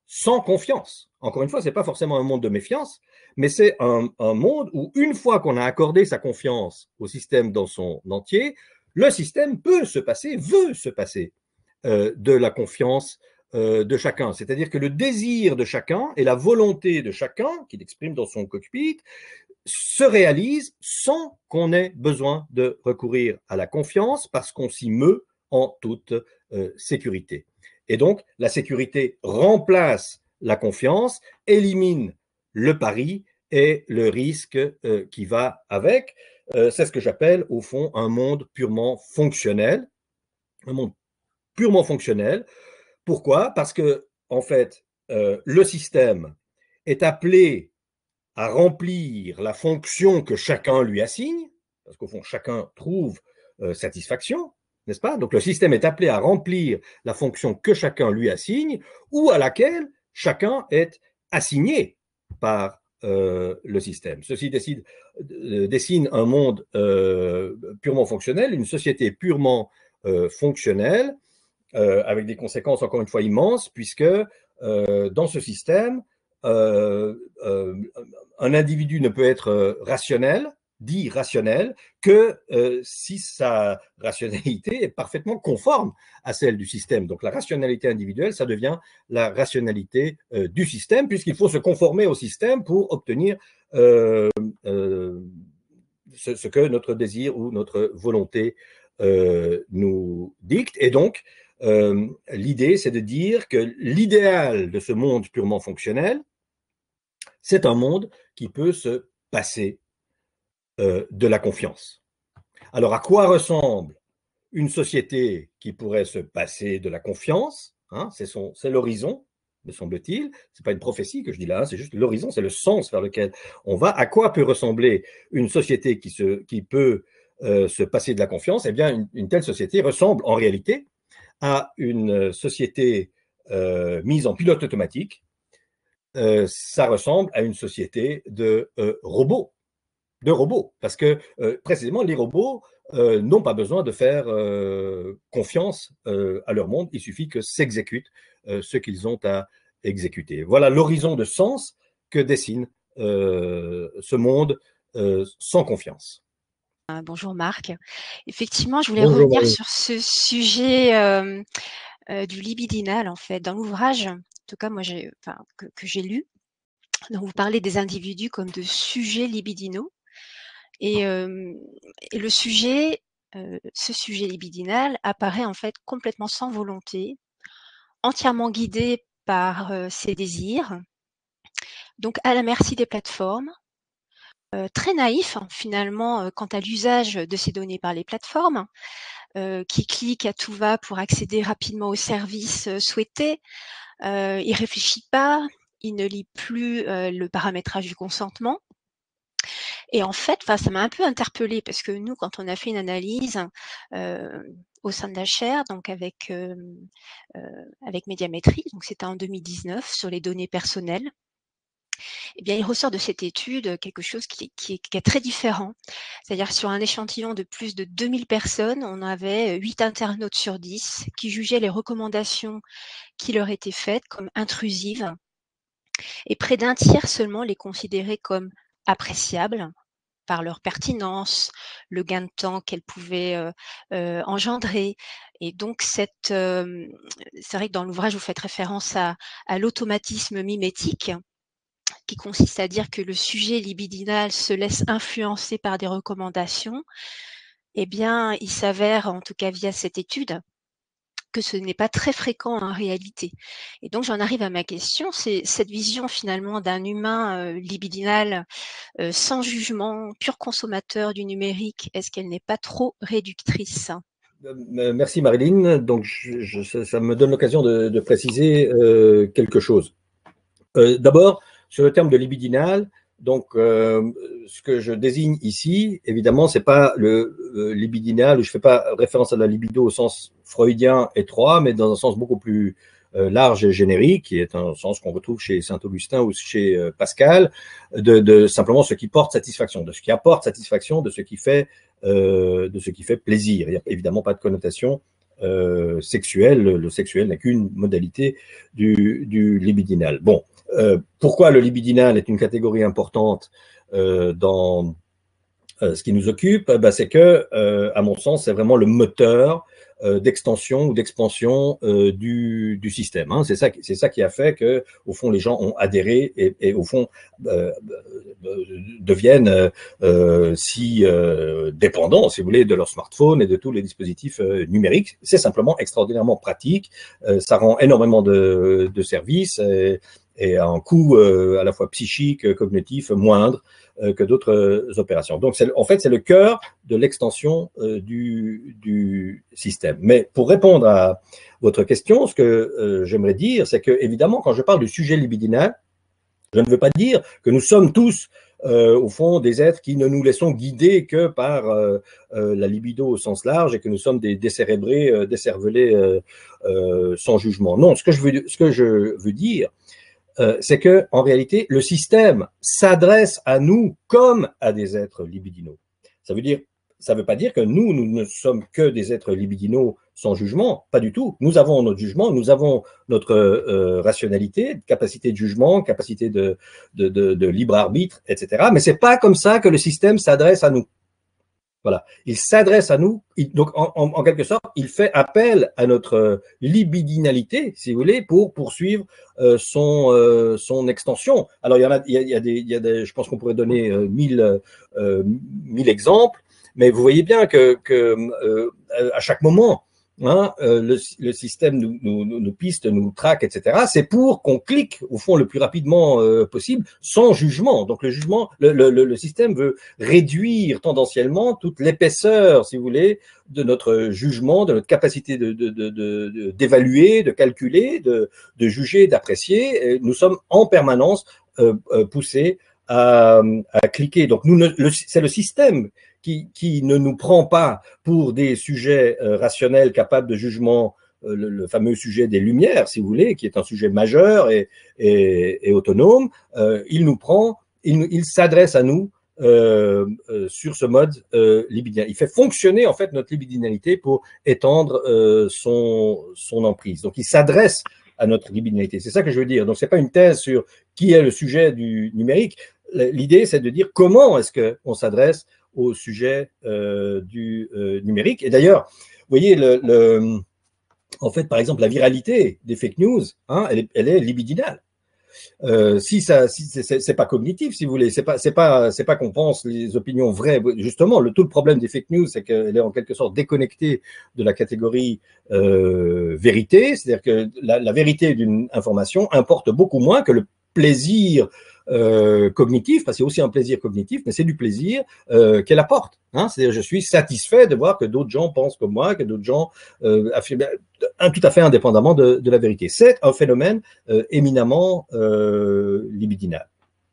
sans confiance. Encore une fois, ce n'est pas forcément un monde de méfiance, mais c'est un, un monde où une fois qu'on a accordé sa confiance au système dans son entier, le système peut se passer, veut se passer euh, de la confiance euh, de chacun. C'est-à-dire que le désir de chacun et la volonté de chacun, qu'il exprime dans son cockpit, se réalise sans qu'on ait besoin de recourir à la confiance parce qu'on s'y meut en toute euh, sécurité. Et donc, la sécurité remplace la confiance, élimine le pari et le risque euh, qui va avec. Euh, c'est ce que j'appelle, au fond, un monde purement fonctionnel. Un monde purement fonctionnel. Pourquoi? Parce que, en fait, euh, le système est appelé à remplir la fonction que chacun lui assigne, parce qu'au fond, chacun trouve euh, satisfaction, n'est-ce pas? Donc, le système est appelé à remplir la fonction que chacun lui assigne ou à laquelle chacun est assigné par euh, le système. Ceci décide, euh, dessine un monde euh, purement fonctionnel, une société purement euh, fonctionnelle, euh, avec des conséquences encore une fois immenses, puisque euh, dans ce système, euh, euh, un individu ne peut être rationnel, dit rationnel, que euh, si sa rationalité est parfaitement conforme à celle du système. Donc la rationalité individuelle, ça devient la rationalité euh, du système, puisqu'il faut se conformer au système pour obtenir euh, euh, ce, ce que notre désir ou notre volonté euh, nous dicte. Et donc, euh, l'idée, c'est de dire que l'idéal de ce monde purement fonctionnel, c'est un monde qui peut se passer euh, de la confiance. Alors, à quoi ressemble une société qui pourrait se passer de la confiance, hein? C'est l'horizon, me semble-t-il. Ce n'est pas une prophétie que je dis là, hein, c'est juste l'horizon, c'est le sens vers lequel on va. À quoi peut ressembler une société qui, se, qui peut euh, se passer de la confiance? Eh bien, une, une telle société ressemble en réalité à une société euh, mise en pilote automatique. Euh, ça ressemble à une société de euh, robots, de robots, parce que euh, précisément les robots euh, n'ont pas besoin de faire euh, confiance euh, à leur monde, il suffit que s'exécute euh, ce qu'ils ont à exécuter. Voilà l'horizon de sens que dessine euh, ce monde euh, sans confiance. Bonjour Marc. Effectivement, je voulais Bonjour, revenir Marie. sur ce sujet euh, euh, du libidinal en fait. Dans l'ouvrage, en tout cas moi j'ai, enfin, que, que j'ai lu, donc vous parlez des individus comme de sujets libidinaux. Et, euh, et le sujet, euh, ce sujet libidinal apparaît en fait complètement sans volonté, entièrement guidé par euh, ses désirs, donc à la merci des plateformes, euh, très naïf hein, finalement euh, quant à l'usage de ces données par les plateformes, euh, qui cliquent à tout va pour accéder rapidement aux services euh, souhaités. Euh, il réfléchit pas, il ne lit plus euh, le paramétrage du consentement. Et en fait, ça m'a un peu interpellée parce que nous, quand on a fait une analyse euh, au sein de la chaire, donc avec, euh, euh, avec Médiamétrie, donc c'était en deux mille dix-neuf sur les données personnelles, eh bien, il ressort de cette étude quelque chose qui, qui, qui est très différent. C'est-à-dire sur un échantillon de plus de deux mille personnes, on avait huit internautes sur dix qui jugeaient les recommandations qui leur étaient faites comme intrusives et près d'un tiers seulement les considéraient comme appréciables par leur pertinence, le gain de temps qu'elles pouvaient euh, euh, engendrer. Et donc, cette, euh, c'est vrai que dans l'ouvrage, vous faites référence à, à l'automatisme mimétique, qui consiste à dire que le sujet libidinal se laisse influencer par des recommandations. Eh bien, il s'avère, en tout cas via cette étude, que ce n'est pas très fréquent en réalité. Et donc, j'en arrive à ma question, c'est cette vision finalement d'un humain euh, libidinal euh, sans jugement, pur consommateur du numérique, est-ce qu'elle n'est pas trop réductrice? Merci Marilyn. Donc, je, je, ça me donne l'occasion de, de préciser euh, quelque chose. Euh, D'abord, sur le terme de libidinal, donc euh, ce que je désigne ici, évidemment, c'est pas le euh, libidinal, je fais pas référence à la libido au sens freudien étroit, mais dans un sens beaucoup plus euh, large et générique, qui est un sens qu'on retrouve chez Saint-Augustin ou chez euh, Pascal, de, de simplement ce qui porte satisfaction, de ce qui apporte satisfaction, de ce qui fait, euh, de ce qui fait plaisir. Il n'y a évidemment pas de connotation euh, sexuel. Le sexuel n'a qu'une modalité du, du libidinal. Bon, euh, pourquoi le libidinal est une catégorie importante euh, dans euh, ce qui nous occupe? Ben, c'est que, euh, à mon sens, c'est vraiment le moteur euh, d'extension ou d'expansion euh, du, du système. Hein. C'est ça, c'est ça qui a fait que, au fond, les gens ont adhéré et, et au fond euh, euh, deviennent euh, si euh, dépendants, si vous voulez, de leur smartphone et de tous les dispositifs euh, numériques. C'est simplement extraordinairement pratique. Euh, ça rend énormément de, de services et, et à un coût euh, à la fois psychique, cognitif moindre euh, que d'autres euh, opérations. Donc, c'est, en fait, c'est le cœur de l'extension euh, du, du système. Mais pour répondre à votre question, ce que euh, j'aimerais dire, c'est que, évidemment, quand je parle du sujet libidinal, je ne veux pas dire que nous sommes tous, euh, au fond, des êtres qui ne nous laissons guider que par euh, euh, la libido au sens large et que nous sommes des décérébrés, euh, décervelés euh, euh, sans jugement. Non, ce que je veux, ce que je veux dire, euh, c'est que en réalité, le système s'adresse à nous comme à des êtres libidinaux. Ça veut dire, ça veut pas dire que nous, nous ne sommes que des êtres libidinaux sans jugement, pas du tout. Nous avons notre jugement, nous avons notre euh, rationalité, capacité de jugement, capacité de, de, de, de libre arbitre, et cetera. Mais c'est pas comme ça que le système s'adresse à nous. Voilà. Il s'adresse à nous, il, donc en, en, en, quelque sorte, il fait appel à notre libidinalité, si vous voulez, pour poursuivre euh, son, euh, son extension. Alors, il y en a, il y a, il y a, des, il y a des, je pense qu'on pourrait donner euh, mille, euh, mille exemples, mais vous voyez bien que, que euh, à chaque moment, Hein, euh, le, le système nous, nous, nous piste, nous traque, et cetera. C'est pour qu'on clique au fond le plus rapidement euh, possible, sans jugement. Donc le jugement, le, le, le système veut réduire tendanciellement toute l'épaisseur, si vous voulez, de notre jugement, de notre capacité de, de, de, de, d'évaluer, de calculer, de, de juger, d'apprécier. Et nous sommes en permanence euh, euh, poussés à, à cliquer. Donc nous, le, c'est le système Qui, qui ne nous prend pas pour des sujets euh, rationnels capables de jugement, euh, le, le fameux sujet des lumières, si vous voulez, qui est un sujet majeur et, et, et autonome, euh, il nous prend, il, il s'adresse à nous euh, euh, sur ce mode euh, libidinal. Il fait fonctionner en fait notre libidinalité pour étendre euh, son, son emprise. Donc il s'adresse à notre libidinalité. C'est ça que je veux dire. Donc c'est pas une thèse sur qui est le sujet du numérique. L'idée, c'est de dire comment est-ce qu'on s'adresse au sujet euh, du euh, numérique. Et d'ailleurs, vous voyez, le, le, en fait, par exemple, la viralité des fake news, hein, elle, est, elle est libidinale. Euh, si ça, si c'est, c'est pas cognitif, si vous voulez, c'est pas, c'est pas, c'est pas qu'on pense les opinions vraies. Justement, le tout le problème des fake news, c'est qu'elle est en quelque sorte déconnectée de la catégorie euh, vérité, c'est-à-dire que la, la vérité d'une information importe beaucoup moins que le plaisir euh, cognitif, parce que c'est aussi un plaisir cognitif, mais c'est du plaisir euh, qu'elle apporte. Hein, c'est-à-dire, je suis satisfait de voir que d'autres gens pensent comme moi, que d'autres gens euh, affirment, un, tout à fait indépendamment de, de la vérité. C'est un phénomène euh, éminemment euh, libidinal.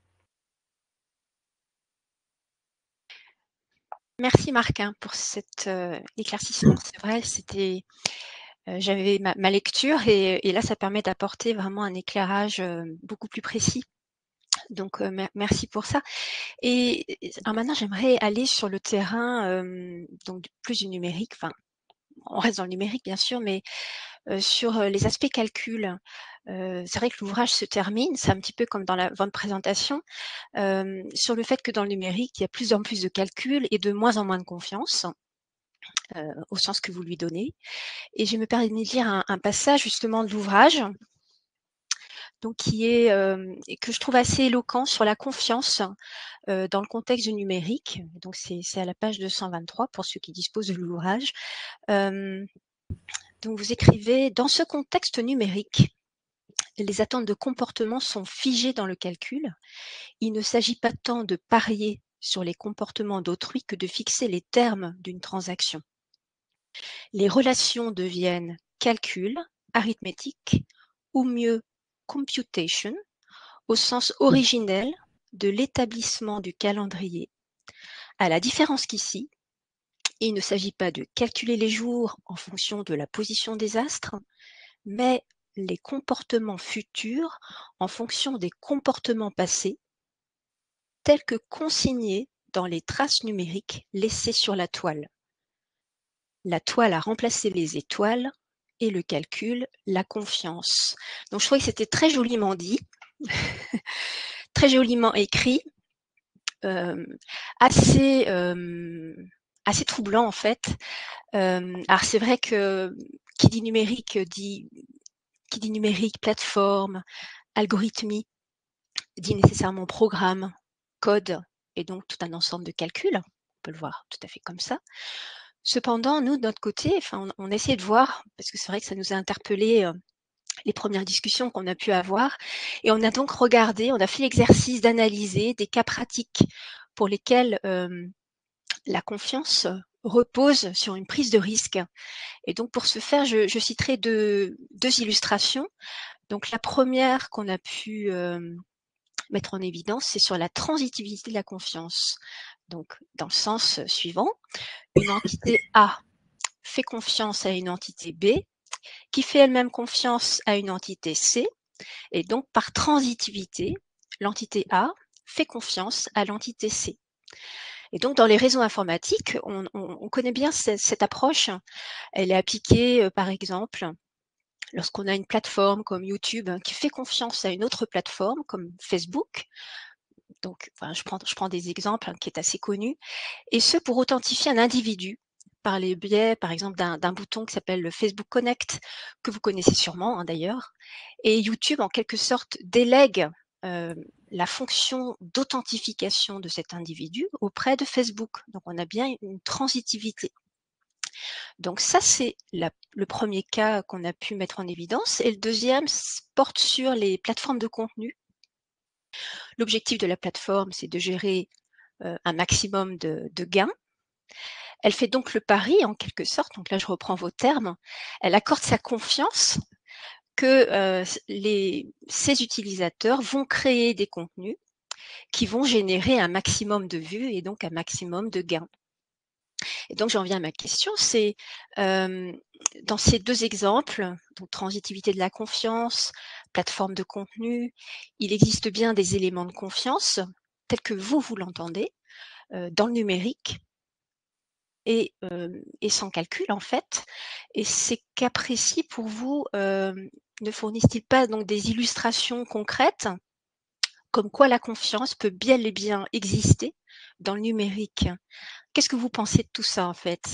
Merci Marc hein, pour cet euh, éclaircissement. C'est vrai, c'était euh, j'avais ma, ma lecture et, et là ça permet d'apporter vraiment un éclairage euh, beaucoup plus précis. Donc euh, merci pour ça. Et alors maintenant j'aimerais aller sur le terrain euh, donc plus du numérique. Enfin, on reste dans le numérique bien sûr, mais euh, sur les aspects calcul. Euh, c'est vrai que l'ouvrage se termine, c'est un petit peu comme dans la votre présentation, euh, sur le fait que dans le numérique, il y a plus en plus de calculs et de moins en moins de confiance, euh, au sens que vous lui donnez. Et je me permets de lire un, un passage justement de l'ouvrage, donc qui est euh, que je trouve assez éloquent sur la confiance euh, dans le contexte du numérique. Donc c'est, c'est à la page deux cent vingt-trois pour ceux qui disposent de l'ouvrage. Euh, donc vous écrivez: dans ce contexte numérique, les attentes de comportement sont figées dans le calcul. Il ne s'agit pas tant de parier sur les comportements d'autrui que de fixer les termes d'une transaction. Les relations deviennent calcul, arithmétique, ou mieux computation, au sens originel de l'établissement du calendrier. À la différence qu'ici, il ne s'agit pas de calculer les jours en fonction de la position des astres, mais les comportements futurs en fonction des comportements passés, tels que consignés dans les traces numériques laissées sur la toile. la toile a remplacé les étoiles et le calcul, la confiance. Donc je trouvais que c'était très joliment dit, très joliment écrit, euh, assez, euh, assez troublant en fait. Euh, alors c'est vrai que qui dit numérique dit, qui dit numérique, plateforme, algorithmie, dit nécessairement programme, code, et donc tout un ensemble de calculs. On peut le voir tout à fait comme ça. Cependant, nous, de notre côté, enfin, on, on a essayé de voir, parce que c'est vrai que ça nous a interpellé euh, les premières discussions qu'on a pu avoir, et on a donc regardé, on a fait l'exercice d'analyser des cas pratiques pour lesquels euh, la confiance repose sur une prise de risque. Et donc, pour ce faire, je, je citerai deux, deux illustrations. Donc, la première qu'on a pu euh, mettre en évidence, c'est sur la transitivité de la confiance. Donc, dans le sens suivant, une entité A fait confiance à une entité B, qui fait elle-même confiance à une entité C, et donc par transitivité, l'entité A fait confiance à l'entité C. Et donc, dans les réseaux informatiques, on, on, on connaît bien cette, cette approche. Elle est appliquée, euh, par exemple, lorsqu'on a une plateforme comme YouTube hein, qui fait confiance à une autre plateforme comme Facebook. Donc, enfin, je, prends, je prends des exemples hein, qui est assez connu. Et ce, pour authentifier un individu par les biais, par exemple, d'un bouton qui s'appelle le Facebook Connect, que vous connaissez sûrement hein, d'ailleurs. Et YouTube, en quelque sorte, délègue euh, la fonction d'authentification de cet individu auprès de Facebook. Donc, on a bien une transitivité. Donc, ça, c'est le premier cas qu'on a pu mettre en évidence. Et le deuxième porte sur les plateformes de contenu. L'objectif de la plateforme, c'est de gérer euh, un maximum de, de gains. Elle fait donc le pari, en quelque sorte, donc là je reprends vos termes, elle accorde sa confiance que euh, les, ses utilisateurs vont créer des contenus qui vont générer un maximum de vues et donc un maximum de gains. Et donc j'en viens à ma question, c'est euh, dans ces deux exemples, donc transitivité de la confiance, plateforme de contenu, il existe bien des éléments de confiance tels que vous, vous l'entendez, euh, dans le numérique, Et, euh, et sans calcul en fait. Et ces cas précis pour vous euh, ne fournissent-ils pas donc des illustrations concrètes comme quoi la confiance peut bien et bien exister dans le numérique? Qu'est-ce que vous pensez de tout ça en fait?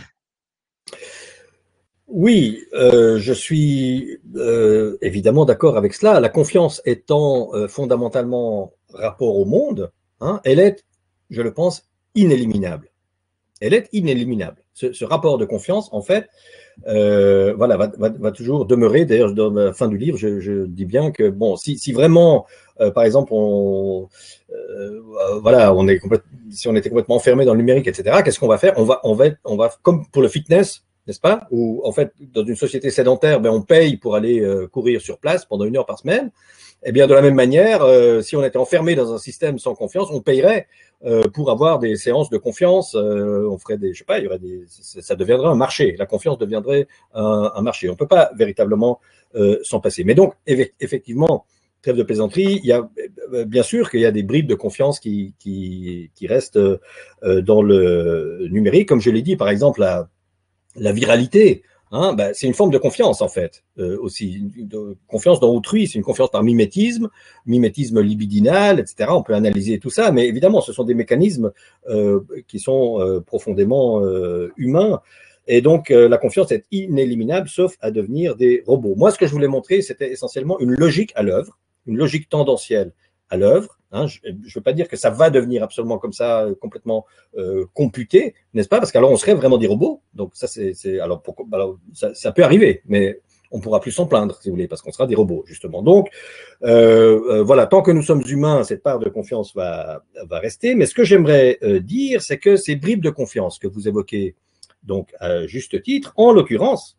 Oui, euh, je suis euh, évidemment d'accord avec cela. La confiance étant euh, fondamentalement rapport au monde, hein, elle est, je le pense, inéliminable. Elle est inéliminable. Ce, ce rapport de confiance, en fait, euh, voilà, va, va, va toujours demeurer. D'ailleurs, dans la fin du livre, je, je dis bien que bon, si, si vraiment, euh, par exemple, on, euh, voilà, on est si on était complètement enfermé dans le numérique, et cetera, qu'est-ce qu'on va faire? On va, on va, on va, comme pour le fitness, n'est-ce pas? Où en fait, dans une société sédentaire, ben, on paye pour aller euh, courir sur place pendant une heure par semaine. Eh bien, de la même manière, euh, si on était enfermé dans un système sans confiance, on payerait euh, pour avoir des séances de confiance. Euh, on ferait des, je sais pas, il y aurait des, ça deviendrait un marché. La confiance deviendrait un, un marché. On ne peut pas véritablement euh, s'en passer. Mais donc, effectivement, trêve de plaisanterie, il y a bien sûr qu'il y a des bribes de confiance qui, qui, qui restent euh, dans le numérique. Comme je l'ai dit, par exemple, la, la viralité. Hein, ben, c'est une forme de confiance en fait, euh, aussi de confiance dans autrui, c'est une confiance par mimétisme, mimétisme libidinal, et cetera. On peut analyser tout ça, mais évidemment, ce sont des mécanismes euh, qui sont euh, profondément euh, humains, et donc euh, la confiance est inéliminable, sauf à devenir des robots. Moi, ce que je voulais montrer, c'était essentiellement une logique à l'œuvre, une logique tendancielle à l'œuvre. Hein, je ne veux pas dire que ça va devenir absolument comme ça, complètement euh, computé, n'est-ce pas? Parce qu'alors on serait vraiment des robots. Donc ça, c'est alors, pourquoi, alors ça, ça peut arriver, mais on ne pourra plus s'en plaindre, si vous voulez, parce qu'on sera des robots, justement. Donc euh, euh, voilà, tant que nous sommes humains, cette part de confiance va, va rester. Mais ce que j'aimerais euh, dire, c'est que ces bribes de confiance que vous évoquez, donc à juste titre, en l'occurrence,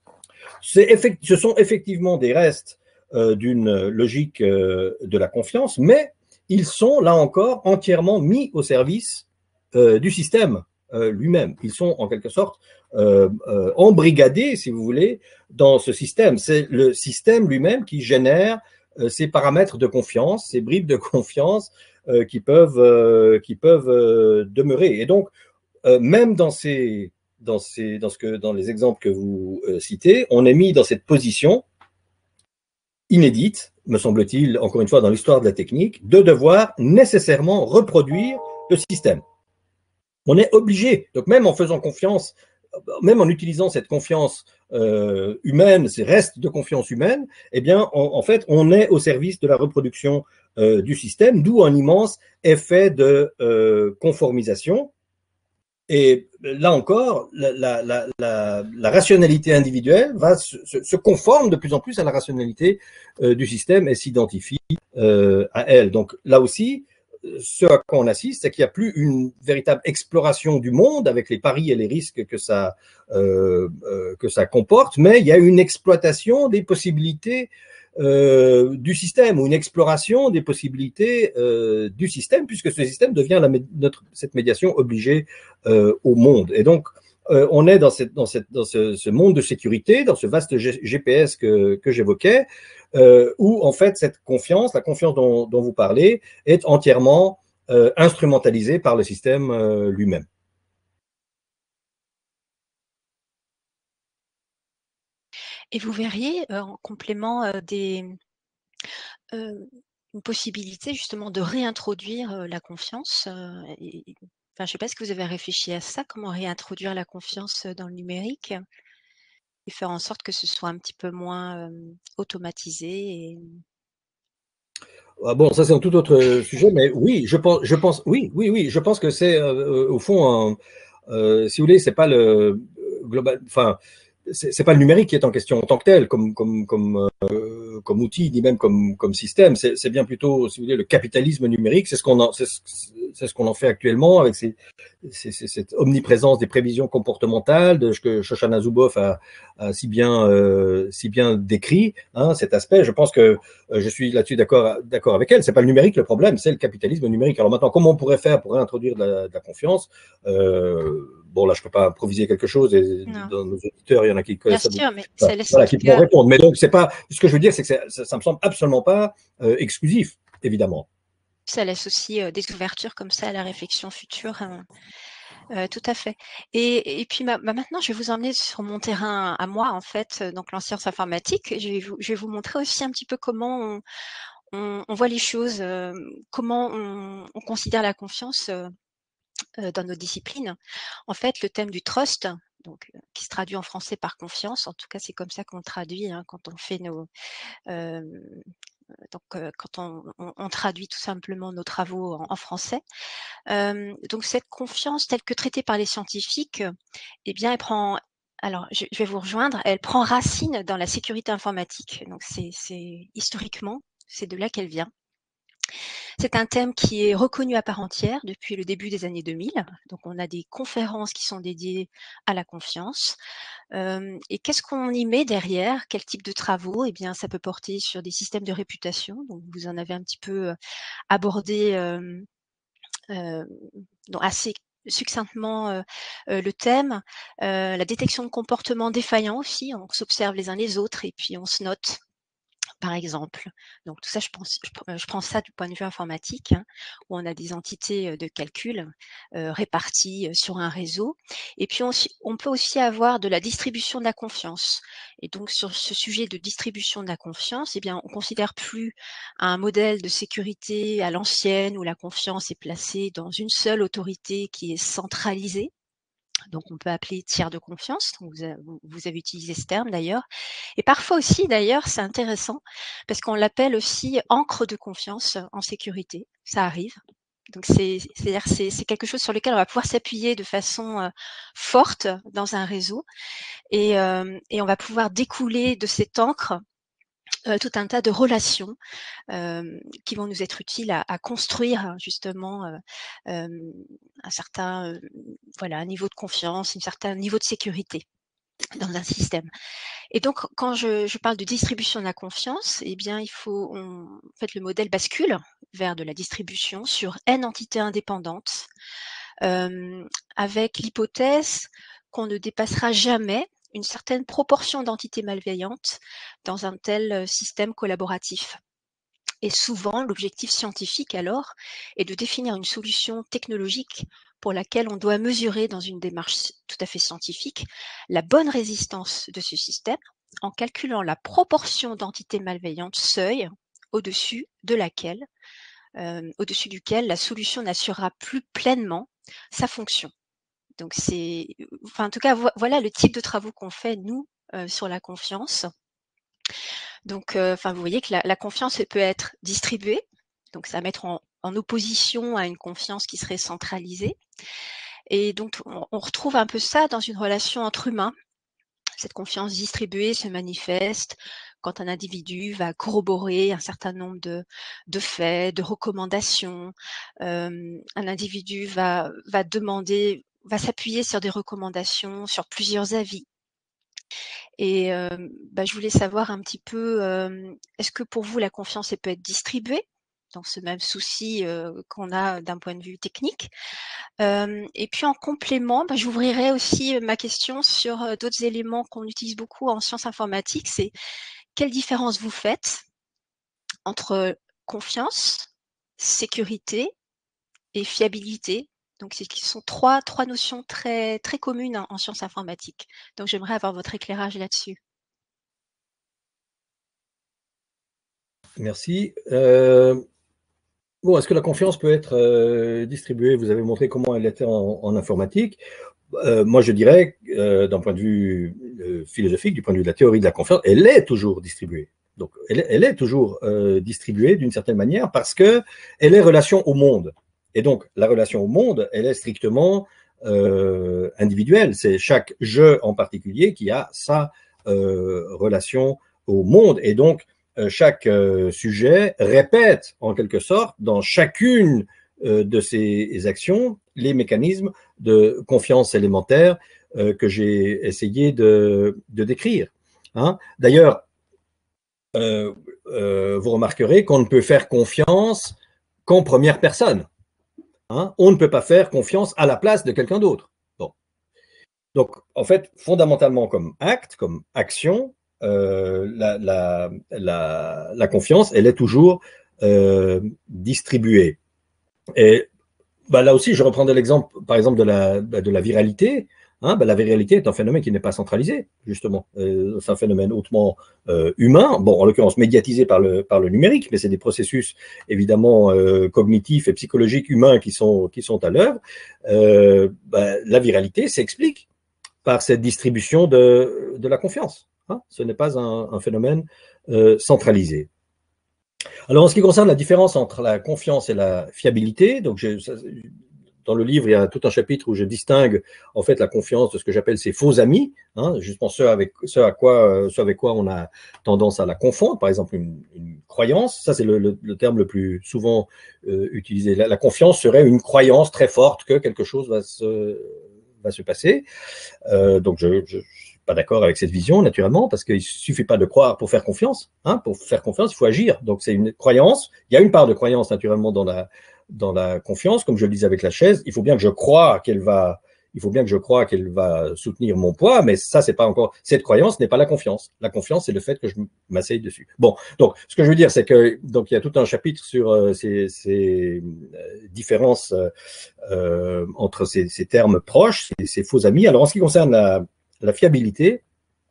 effect, ce sont effectivement des restes euh, d'une logique euh, de la confiance, mais ils sont, là encore, entièrement mis au service euh, du système euh, lui-même. Ils sont, en quelque sorte, euh, euh, embrigadés, si vous voulez, dans ce système. C'est le système lui-même qui génère euh, ces paramètres de confiance, ces bribes de confiance euh, qui peuvent, euh, qui peuvent euh, demeurer. Et donc, euh, même dans ces dans, ces, dans, ce que, dans les exemples que vous euh, citez, on est mis dans cette position inédite, me semble-t-il, encore une fois dans l'histoire de la technique, de devoir nécessairement reproduire le système. On est obligé, donc même en faisant confiance, même en utilisant cette confiance euh, humaine, ces restes de confiance humaine, eh bien, on, en fait, on est au service de la reproduction euh, du système, d'où un immense effet de euh, conformisation. Et là encore, la, la, la, la, la rationalité individuelle va se, se, se conforme de plus en plus à la rationalité euh, du système et s'identifie euh, à elle. Donc là aussi, ce à quoi on assiste, c'est qu'il n'y a plus une véritable exploration du monde avec les paris et les risques que ça, euh, euh, que ça comporte, mais il y a une exploitation des possibilités euh, du système ou une exploration des possibilités euh, du système, puisque ce système devient la, notre, cette médiation obligée euh, au monde. Et donc, euh, on est dans, cette, dans, cette, dans ce, ce monde de sécurité, dans ce vaste G P S que, que j'évoquais, euh, où en fait cette confiance, la confiance dont, dont vous parlez, est entièrement euh, instrumentalisée par le système euh, lui-même. Et vous verriez euh, en complément euh, des, euh, une possibilité justement de réintroduire euh, la confiance. Euh, et, enfin, je ne sais pas si vous avez réfléchi à ça, comment réintroduire la confiance dans le numérique et faire en sorte que ce soit un petit peu moins euh, automatisé. Et... Ah bon, ça c'est un tout autre sujet, mais oui, je pense, je pense, oui, oui, oui, je pense que c'est euh, au fond, un, euh, si vous voulez, c'est pas le global, enfin, c'est pas le numérique qui est en question en tant que tel, comme comme comme euh, comme outil, ni même comme comme système. C'est bien plutôt, si vous voulez, le capitalisme numérique. C'est ce qu'on en, c'est ce qu'on en fait actuellement avec ces, ces, ces, cette omniprésence des prévisions comportementales de ce que Shoshana Zuboff a, a si bien euh, si bien décrit, hein, cet aspect. Je pense que euh, je suis là-dessus d'accord d'accord avec elle. C'est pas le numérique le problème, c'est le capitalisme numérique. Alors maintenant, comment on pourrait faire pour réintroduire de la, de la confiance? euh, Bon, là, je ne peux pas improviser quelque chose. Et dans nos auditeurs, il y en a qui connaissent ça. Bien sûr, mais enfin, ça laisse voilà, qui pourront répondre. Mais donc, c'est pas. Ce que je veux dire, c'est que ça, ça me semble absolument pas euh, exclusif, évidemment. Ça laisse aussi euh, des ouvertures comme ça à la réflexion future. Hein. Euh, tout à fait. Et, et puis bah, bah maintenant, je vais vous emmener sur mon terrain à moi, en fait, donc en sciences informatiques. Je vais, vous, je vais vous montrer aussi un petit peu comment on, on, on voit les choses, euh, comment on, on considère la confiance euh, dans nos disciplines. En fait, le thème du trust, donc, qui se traduit en français par confiance, en tout cas c'est comme ça qu'on le traduit hein, quand on fait nos... Euh, donc euh, quand on, on, on traduit tout simplement nos travaux en, en français. Euh, donc cette confiance telle que traitée par les scientifiques, eh bien elle prend... Alors, je, je vais vous rejoindre, elle prend racine dans la sécurité informatique. Donc c'est historiquement, c'est de là qu'elle vient. C'est un thème qui est reconnu à part entière depuis le début des années deux mille. Donc, on a des conférences qui sont dédiées à la confiance. Euh, et qu'est-ce qu'on y met derrière? Quel type de travaux? Eh bien, ça peut porter sur des systèmes de réputation. Donc, vous en avez un petit peu abordé euh, euh, donc assez succinctement euh, euh, le thème. Euh, la détection de comportements défaillants aussi. On s'observe les uns les autres et puis on se note. Par exemple. Donc tout ça, je, pense, je, je prends ça du point de vue informatique, hein, où on a des entités de calcul euh, réparties sur un réseau. Et puis on, on peut aussi avoir de la distribution de la confiance. Et donc sur ce sujet de distribution de la confiance, eh bien, on ne considère plus un modèle de sécurité à l'ancienne où la confiance est placée dans une seule autorité qui est centralisée. Donc, on peut appeler tiers de confiance. Vous avez, vous avez utilisé ce terme d'ailleurs. Et parfois aussi, d'ailleurs, c'est intéressant parce qu'on l'appelle aussi encre de confiance en sécurité. Ça arrive. Donc, c'est-à-dire c'est c'est quelque chose sur lequel on va pouvoir s'appuyer de façon euh, forte dans un réseau et, euh, et on va pouvoir découler de cette encre euh, tout un tas de relations euh, qui vont nous être utiles à, à construire justement euh, euh, un certain euh, voilà, un niveau de confiance, un certain niveau de sécurité dans un système. Et donc, quand je, je parle de distribution de la confiance, eh bien, il faut, on, en fait, le modèle bascule vers de la distribution sur N entités indépendantes, euh, avec l'hypothèse qu'on ne dépassera jamais une certaine proportion d'entités malveillantes dans un tel système collaboratif. Et souvent, l'objectif scientifique, alors, est de définir une solution technologique pour laquelle on doit mesurer, dans une démarche tout à fait scientifique, la bonne résistance de ce système en calculant la proportion d'entités malveillantes seuil au-dessus de laquelle, euh, au-dessus duquel la solution n'assurera plus pleinement sa fonction. Donc c'est, enfin, en tout cas, vo- voilà le type de travaux qu'on fait, nous, euh, sur la confiance. Donc, euh, enfin, vous voyez que la, la confiance elle peut être distribuée, donc ça va mettre en, en opposition à une confiance qui serait centralisée. Et donc, on, on retrouve un peu ça dans une relation entre humains. Cette confiance distribuée se manifeste quand un individu va corroborer un certain nombre de, de faits, de recommandations. Euh, un individu va, va demander, va s'appuyer sur des recommandations, sur plusieurs avis. Et euh, bah, je voulais savoir un petit peu, euh, est-ce que pour vous la confiance elle peut être distribuée dans ce même souci euh, qu'on a d'un point de vue technique? Euh, et puis en complément, bah, j'ouvrirai aussi ma question sur euh, d'autres éléments qu'on utilise beaucoup en sciences informatiques. C'est quelle différence vous faites entre confiance, sécurité et fiabilité? Donc, ce sont trois, trois notions très, très communes en, en sciences informatiques. Donc, j'aimerais avoir votre éclairage là-dessus. Merci. Euh, bon, est-ce que la confiance peut être euh, distribuée? Vous avez montré comment elle était en, en informatique. Euh, moi, je dirais, euh, d'un point de vue euh, philosophique, du point de vue de la théorie de la confiance, elle est toujours distribuée. Donc, elle, elle est toujours euh, distribuée d'une certaine manière parce que elle est relation au monde. Et donc, la relation au monde, elle est strictement euh, individuelle. C'est chaque je en particulier qui a sa euh, relation au monde. Et donc, euh, chaque euh, sujet répète en quelque sorte dans chacune euh, de ses actions les mécanismes de confiance élémentaire euh, que j'ai essayé de, de décrire. Hein. D'ailleurs, euh, euh, vous remarquerez qu'on ne peut faire confiance qu'en première personne. Hein. On ne peut pas faire confiance à la place de quelqu'un d'autre. Bon. Donc, en fait, fondamentalement, comme acte, comme action, euh, la, la, la, la confiance, elle est toujours euh, distribuée. Et bah, là aussi, je reprendrai l'exemple, par exemple, de la, de la viralité. Hein, bah, la viralité est un phénomène qui n'est pas centralisé, justement. Euh, c'est un phénomène hautement euh, humain, bon, en l'occurrence médiatisé par le, par le numérique, mais c'est des processus évidemment euh, cognitifs et psychologiques humains qui sont, qui sont à l'œuvre. Euh, bah, la viralité s'explique par cette distribution de, de la confiance. Hein, ce n'est pas un, un phénomène euh, centralisé. Alors, en ce qui concerne la différence entre la confiance et la fiabilité, donc je, ça, dans le livre, il y a tout un chapitre où je distingue en fait la confiance de ce que j'appelle ces faux amis, hein, justement ceux avec, ceux, à quoi, ceux avec quoi on a tendance à la confondre, par exemple une, une croyance, ça c'est le, le, le terme le plus souvent euh, utilisé. La, la confiance serait une croyance très forte que quelque chose va se, va se passer. Euh, donc je, je pas d'accord avec cette vision, naturellement, parce qu'il ne suffit pas de croire pour faire confiance. Hein, pour faire confiance, il faut agir. Donc, c'est une croyance. Il y a une part de croyance, naturellement, dans la, dans la confiance, comme je le disais avec la chaise. Il faut bien que je croie qu'elle va, il faut bien que je croie qu'elle va soutenir mon poids, mais ça, c'est pas encore, cette croyance n'est pas la confiance. La confiance, c'est le fait que je m'asseye dessus. Bon. Donc, ce que je veux dire, c'est que, donc, il y a tout un chapitre sur euh, ces, ces différences euh, entre ces, ces termes proches, ces, ces faux amis. Alors, en ce qui concerne la, la fiabilité,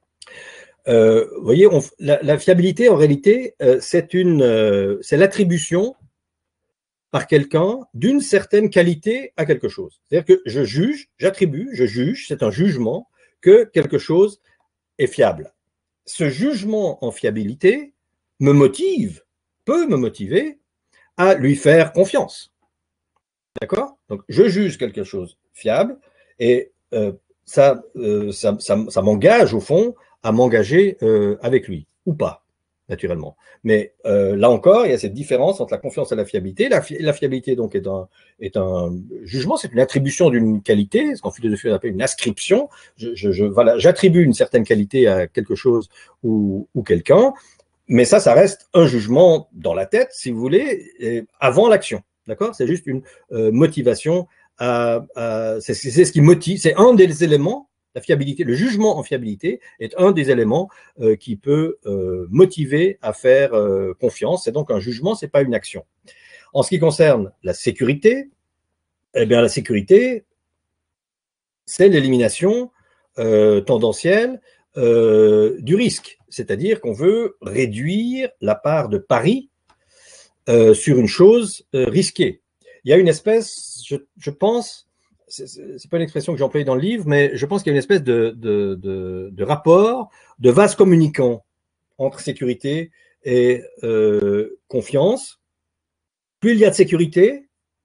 euh, vous voyez, on, la, la fiabilité, en réalité, euh, c'est une, euh, c'est l'attribution par quelqu'un d'une certaine qualité à quelque chose. C'est-à-dire que je juge, j'attribue, je juge, c'est un jugement que quelque chose est fiable. Ce jugement en fiabilité me motive, peut me motiver à lui faire confiance. D'accord? Donc, je juge quelque chose fiable et euh, ça, euh, ça, ça, ça m'engage, au fond, à m'engager euh, avec lui, ou pas, naturellement. Mais euh, là encore, il y a cette différence entre la confiance et la fiabilité. La, fi la fiabilité, donc, est un, est un jugement, c'est une attribution d'une qualité, ce qu'en philosophie on appelle une ascription. Je, je, je, voilà, j'attribue une certaine qualité à quelque chose ou, ou quelqu'un, mais ça, ça reste un jugement dans la tête, si vous voulez, avant l'action. D'accord? C'est juste une euh, motivation. À, à, c'est ce qui motive, c'est un des éléments La fiabilité, le jugement en fiabilité est un des éléments euh, qui peut euh, motiver à faire euh, confiance. C'est donc un jugement, ce n'est pas une action. En ce qui concerne la sécurité, eh bien la sécurité, c'est l'élimination euh, tendancielle euh, du risque. C'est-à-dire qu'on veut réduire la part de pari euh, sur une chose euh, risquée. Il y a une espèce, je, je pense, c'est pas une expression que j'ai employée dans le livre, mais je pense qu'il y a une espèce de, de, de, de rapport, de vase communicant entre sécurité et euh, confiance. Plus il y a de sécurité,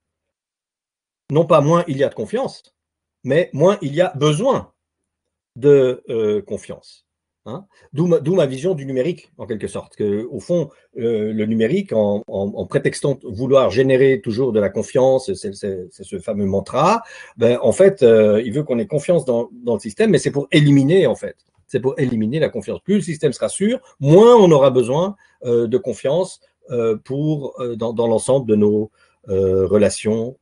non pas moins il y a de confiance, mais moins il y a besoin de euh, confiance. Hein, d'où ma, ma vision du numérique, en quelque sorte. Que, au fond, euh, le numérique, en, en, en prétextant vouloir générer toujours de la confiance, c'est ce fameux mantra, ben, en fait, euh, il veut qu'on ait confiance dans, dans le système, mais c'est pour éliminer, en fait. C'est pour éliminer la confiance. Plus le système sera sûr, moins on aura besoin euh, de confiance euh, pour, euh, dans, dans l'ensemble de nos euh, relations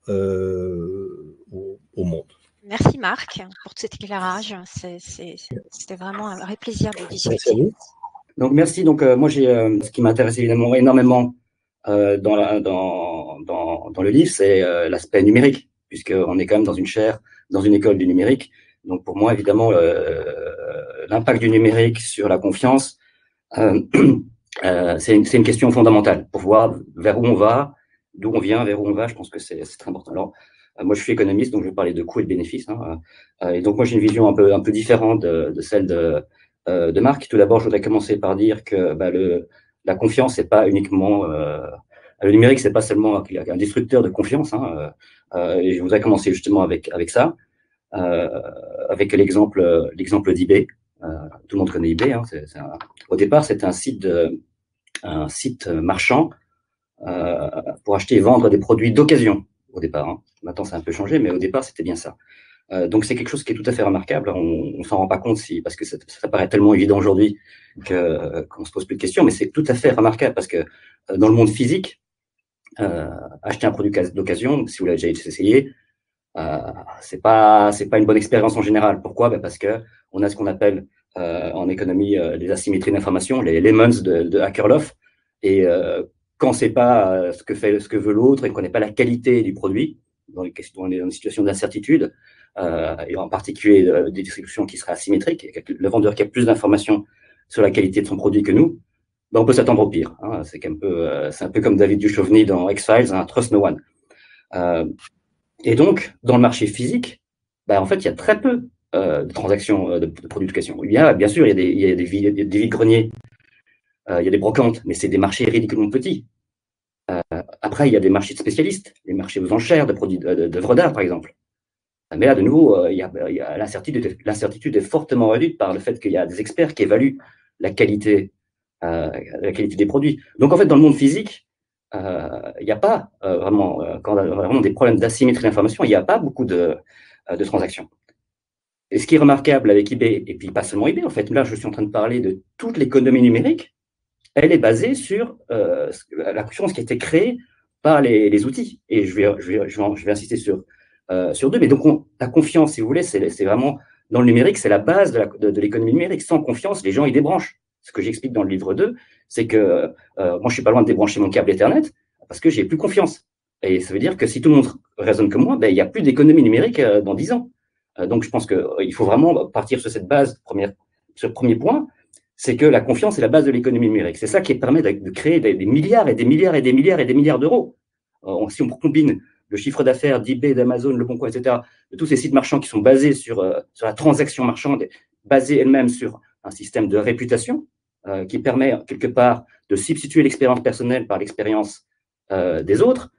euh, au, au monde. Merci Marc pour cet éclairage. C'était vraiment un vrai plaisir de discuter. Merci à vous. Donc merci. Donc euh, moi j'ai euh, ce qui m'intéresse évidemment énormément euh, dans, la, dans, dans dans le livre, c'est euh, l'aspect numérique, puisqu'on est quand même dans une chaire, dans une école du numérique. Donc pour moi évidemment euh, l'impact du numérique sur la confiance, euh, euh, c'est une, une question fondamentale pour voir vers où on va, d'où on vient, vers où on va. Je pense que c'est très important. Alors, moi, je suis économiste, donc je vais parler de coûts et de bénéfices. Hein. Et donc, moi, j'ai une vision un peu, un peu différente de, de celle de, euh, de Marc. Tout d'abord, je voudrais commencer par dire que bah, le, la confiance, c'est pas uniquement euh, le numérique, c'est pas seulement un destructeur de confiance. Hein. Euh, et je voudrais commencer justement avec avec ça, euh, avec l'exemple l'exemple d'eBay. Euh, tout le monde connaît eBay. Hein. C'est, c'est un, au départ, c'était un site de, un site marchand euh, pour acheter et vendre des produits d'occasion. Au départ, hein. Maintenant ça a un peu changé, mais au départ c'était bien ça. Euh, donc c'est quelque chose qui est tout à fait remarquable. On, on s'en rend pas compte si, parce que ça, ça paraît tellement évident aujourd'hui que qu'on se pose plus de questions, mais c'est tout à fait remarquable parce que euh, dans le monde physique, euh, acheter un produit d'occasion, si vous l'avez déjà essayé, euh, c'est pas c'est pas une bonne expérience en général. Pourquoi? Ben parce que on a ce qu'on appelle euh, en économie euh, les asymétries d'information, les lemons de, de Akerlof, et euh, quand on ne sait pas ce que fait, ce que veut l'autre et qu'on ne connaît pas la qualité du produit, dans les questions, on est dans une situation d'incertitude, euh, et en particulier euh, des distributions qui seraient asymétriques, le vendeur qui a plus d'informations sur la qualité de son produit que nous, ben on peut s'attendre au pire. Hein. C'est un peu, euh, c'est un peu comme David Duchovny dans X-Files, hein, Trust No One. Euh, et donc, dans le marché physique, ben en fait, il y a très peu euh, de transactions euh, de, de produits d'éducation. Il y a, bien sûr, il y a des, il y a des, villes, des vides-greniers. Euh, il y a des brocantes, mais c'est des marchés ridiculement petits. Euh, après, il y a des marchés de spécialistes, les marchés aux enchères de produits d'œuvres d'art, par exemple. Mais là, de nouveau, euh, il y a, il y a l'incertitude. L'incertitude est fortement réduite par le fait qu'il y a des experts qui évaluent la qualité, euh, la qualité des produits. Donc, en fait, dans le monde physique, euh, il n'y a pas euh, vraiment, euh, quand on a vraiment des problèmes d'asymétrie d'information, il n'y a pas beaucoup de, euh, de transactions. Et ce qui est remarquable avec eBay, et puis pas seulement eBay, en fait, là, je suis en train de parler de toute l'économie numérique. Elle est basée sur euh, la confiance qui a été créée par les, les outils. Et je vais, je vais, je vais, je vais insister sur, euh, sur deux. Mais donc, on, la confiance, si vous voulez, c'est vraiment, dans le numérique, c'est la base de, la, de, de l'économie numérique. Sans confiance, les gens, ils débranchent. Ce que j'explique dans le livre deux, c'est que euh, moi, je suis pas loin de débrancher mon câble Ethernet parce que j'ai plus confiance. Et ça veut dire que si tout le monde raisonne comme moi, ben, il n'y a plus d'économie numérique euh, dans dix ans. Euh, donc, je pense qu'il euh, faut vraiment partir sur cette base, première, sur le premier point, c'est que la confiance est la base de l'économie numérique. C'est ça qui permet de, de créer des, des milliards et des milliards et des milliards et des milliards d'euros. Euh, si on combine le chiffre d'affaires d'eBay, d'Amazon, Le Bon Coin, et cetera, de tous ces sites marchands qui sont basés sur, euh, sur la transaction marchande, basés elles-mêmes sur un système de réputation euh, qui permet quelque part de substituer l'expérience personnelle par l'expérience euh, des autres,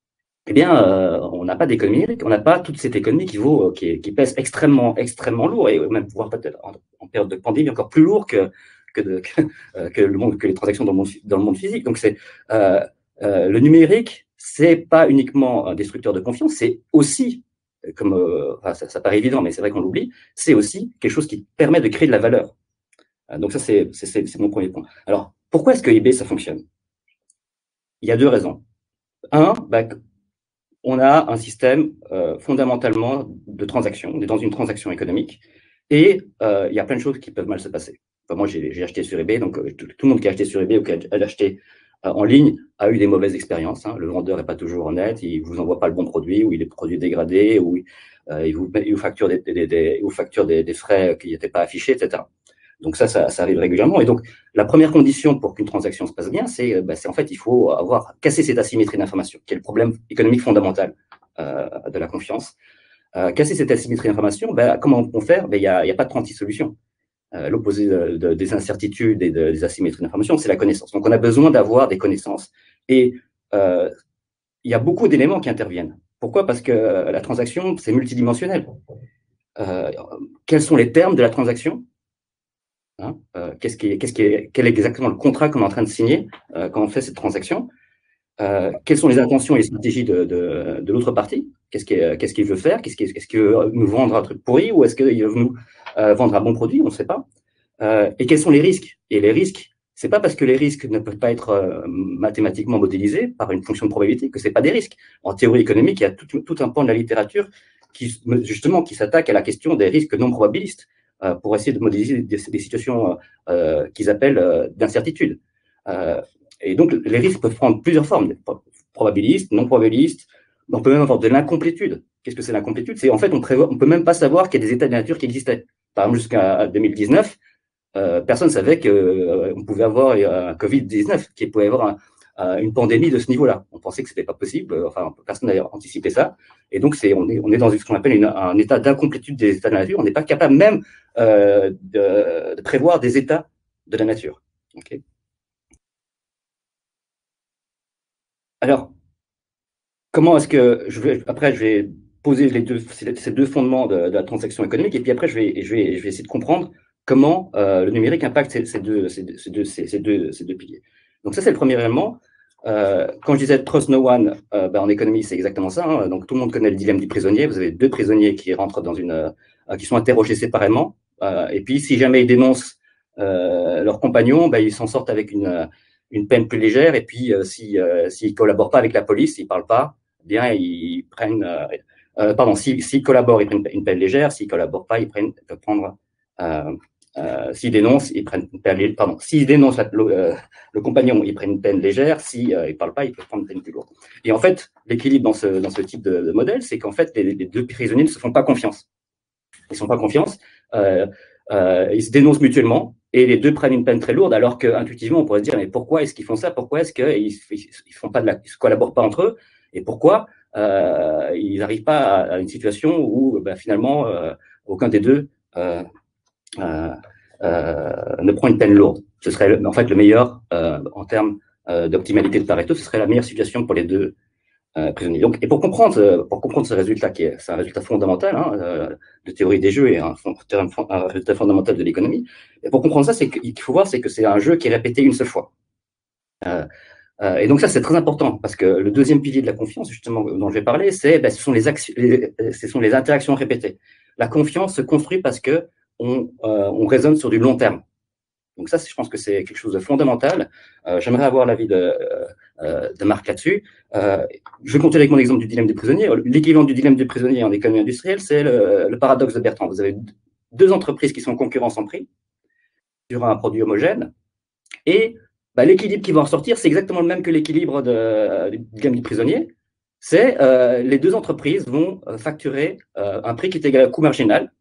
eh bien, euh, on n'a pas d'économie numérique, on n'a pas toute cette économie qui vaut, qui, qui pèse extrêmement, extrêmement lourd, et même pouvoir peut-être en, en période de pandémie encore plus lourd que que, de, que, que le monde, que les transactions dans le monde, dans le monde physique. Donc, c'est euh, euh, le numérique, c'est pas uniquement un destructeur de confiance, c'est aussi, comme euh, enfin, ça, ça paraît évident, mais c'est vrai qu'on l'oublie, c'est aussi quelque chose qui permet de créer de la valeur. Euh, donc ça, c'est c'est mon premier point. Alors, pourquoi est-ce que eBay ça fonctionne? Il y a deux raisons. Un, bah, on a un système euh, fondamentalement de transaction. On est dans une transaction économique. Et euh, il y a plein de choses qui peuvent mal se passer. Enfin, moi, j'ai acheté sur eBay, donc tout, tout le monde qui a acheté sur eBay ou qui a, a acheté euh, en ligne a eu des mauvaises expériences. Hein. Le vendeur n'est pas toujours honnête, il vous envoie pas le bon produit, ou il est produit dégradé, ou euh, il, vous, il vous facture des, des, des, il vous facture des, des frais qui n'étaient pas affichés, et cetera. Donc ça, ça, ça arrive régulièrement. Et donc, la première condition pour qu'une transaction se passe bien, c'est bah, en fait, il faut avoir cassé cette asymétrie d'information, qui est le problème économique fondamental euh, de la confiance. Euh, casser cette asymétrie d'information, bah, comment on peut faire? Il n'y a, y a pas de trente-six solutions. Euh, L'opposé de, de, des incertitudes et de, des asymétries d'information, c'est la connaissance. Donc, on a besoin d'avoir des connaissances. Et euh, il y a beaucoup d'éléments qui interviennent. Pourquoi? Parce que euh, la transaction, c'est multidimensionnel. Euh, quels sont les termes de la transaction? Hein, euh, qu'est-ce qui est, qu'est-ce qui est, quel est exactement le contrat qu'on est en train de signer euh, quand on fait cette transaction? Euh, quelles sont les intentions et les stratégies de, de, de l'autre partie? Qu'est-ce qu'il qu'est-ce qu'il veut faire? Qu'est-ce qu'il est-ce qu'il veut nous vendre un truc pourri ou est-ce qu'il veut nous euh, vendre un bon produit? On ne sait pas. Euh, et quels sont les risques? Et les risques, c'est pas parce que les risques ne peuvent pas être euh, mathématiquement modélisés par une fonction de probabilité que c'est pas des risques. En théorie économique, il y a tout, tout un pan de la littérature qui justement qui s'attaque à la question des risques non probabilistes euh, pour essayer de modéliser des, des situations euh, qu'ils appellent euh, d'incertitude. Euh, Et donc, les risques peuvent prendre plusieurs formes, probabilistes, non probabilistes. On peut même avoir de l'incomplétude. Qu'est-ce que c'est l'incomplétude? C'est en fait, on ne peut même pas savoir qu'il y a des états de nature qui existaient. Par exemple, jusqu'à deux mille dix-neuf, euh, personne ne savait qu'on euh, pouvait avoir un Covid dix-neuf, qu'il pouvait y avoir un, un, une pandémie de ce niveau-là. On pensait que ce n'était pas possible. Enfin, personne n'avait anticipé ça. Et donc, c'est, on, est, on est dans ce qu'on appelle une, un état d'incomplétude des états de la nature. On n'est pas capable même euh, de, de prévoir des états de la nature. Okay. Alors, comment est-ce que je vais, après, je vais poser les deux, ces deux fondements de, de la transaction économique, et puis après, je vais, je vais, je vais essayer de comprendre comment euh, le numérique impacte ces, ces, deux, ces, deux, ces, ces, deux, ces deux piliers. Donc ça, c'est le premier élément. Euh, quand je disais trust no one, euh, ben, en économie, c'est exactement ça. Hein. Donc tout le monde connaît le dilemme du prisonnier. Vous avez deux prisonniers qui rentrent dans une, euh, qui sont interrogés séparément, euh, et puis si jamais ils dénoncent euh, leurs compagnons, ben, ils s'en sortent avec une une peine plus légère, et puis euh, si euh, s'ils collaborent pas avec la police, s'ils parlent pas, bien ils prennent euh, euh, pardon, s'ils si collaborent, ils prennent une peine légère, s'ils collaborent pas, ils prennent ils peuvent prendre euh, euh, s'ils dénoncent, ils prennent une peine pardon, s'ils dénoncent la, le, euh, le compagnon, ils prennent une peine légère, si euh, ils parlent pas, ils peuvent prendre une peine plus lourde. Et en fait, l'équilibre dans ce dans ce type de, de modèle, c'est qu'en fait les, les deux prisonniers ne se font pas confiance. Ils ne se font pas confiance. Euh, euh, ils se dénoncent mutuellement. Et les deux prennent une peine très lourde, alors qu'intuitivement, on pourrait se dire, mais pourquoi est-ce qu'ils font ça? Pourquoi est-ce qu'ils ne font pas de la, ils se collaborent pas entre eux? Et pourquoi euh, ils n'arrivent pas à, à une situation où ben, finalement, euh, aucun des deux euh, euh, euh, ne prend une peine lourde? Ce serait en fait le meilleur, euh, en termes euh, d'optimalité de Pareto, ce serait la meilleure situation pour les deux euh, prisonniers. Donc, et pour comprendre, pour comprendre ce résultat, qui est, c'est un résultat fondamental hein, euh, de théorie des jeux et un, un résultat fondamental de l'économie. Et pour comprendre ça, c'est qu'il faut voir, c'est que c'est un jeu qui est répété une seule fois. Euh, euh, et donc ça, c'est très important parce que le deuxième pilier de la confiance, justement, dont je vais parler, c'est, ben, ce sont les actions, les, ce sont les interactions répétées. La confiance se construit parce que on, euh, on raisonne sur du long terme. Donc ça, je pense que c'est quelque chose de fondamental. Euh, J'aimerais avoir l'avis de, euh, de Marc là-dessus. Euh, je vais continuer avec mon exemple du dilemme des prisonniers. L'équivalent du dilemme des prisonniers en économie industrielle, c'est le, le paradoxe de Bertrand. Vous avez deux entreprises qui sont en concurrence en prix sur un produit homogène, et bah, l'équilibre qui va en sortir, c'est exactement le même que l'équilibre du dilemme du prisonnier. C'est euh, les deux entreprises vont facturer euh, un prix qui est égal au coût marginal.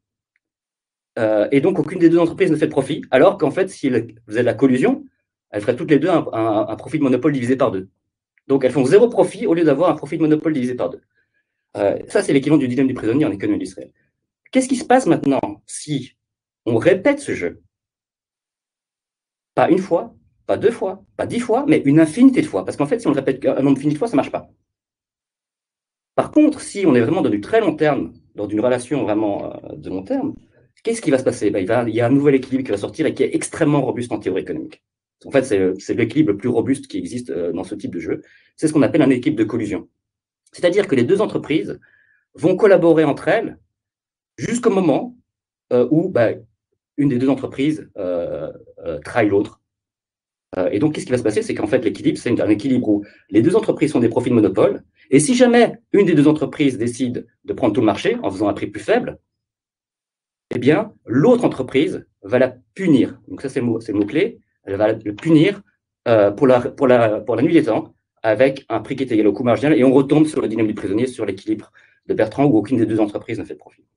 Euh, et donc, aucune des deux entreprises ne fait de profit, alors qu'en fait, si vous avez la collusion, elles feraient toutes les deux un, un, un profit de monopole divisé par deux. Donc, elles font zéro profit au lieu d'avoir un profit de monopole divisé par deux. Euh, ça, c'est l'équivalent du dilemme du prisonnier en économie industrielle. Qu'est-ce qui se passe maintenant si on répète ce jeu? Pas une fois, pas deux fois, pas dix fois, mais une infinité de fois. Parce qu'en fait, si on le répète un nombre infini de fois, ça ne marche pas. Par contre, si on est vraiment dans du très long terme, dans une relation vraiment euh, de long terme, qu'est-ce qui va se passer? Ben, il, va, il y a un nouvel équilibre qui va sortir et qui est extrêmement robuste en théorie économique. En fait, c'est l'équilibre le plus robuste qui existe euh, dans ce type de jeu. C'est ce qu'on appelle un équilibre de collusion. C'est-à-dire que les deux entreprises vont collaborer entre elles jusqu'au moment euh, où ben, une des deux entreprises euh, euh, trahit l'autre. Euh, et donc, qu'est-ce qui va se passer? C'est qu'en fait, l'équilibre, c'est un équilibre où les deux entreprises sont des profits de monopole. Et si jamais une des deux entreprises décide de prendre tout le marché en faisant un prix plus faible, eh bien, l'autre entreprise va la punir. Donc ça, c'est le mot, c'est le mot-clé. Elle va le punir euh, pour, la, pour, la, pour la nuit des temps avec un prix qui est égal au coût marginal. Et on retombe sur le dilemme du prisonnier, sur l'équilibre de Bertrand, où aucune des deux entreprises ne fait de profit.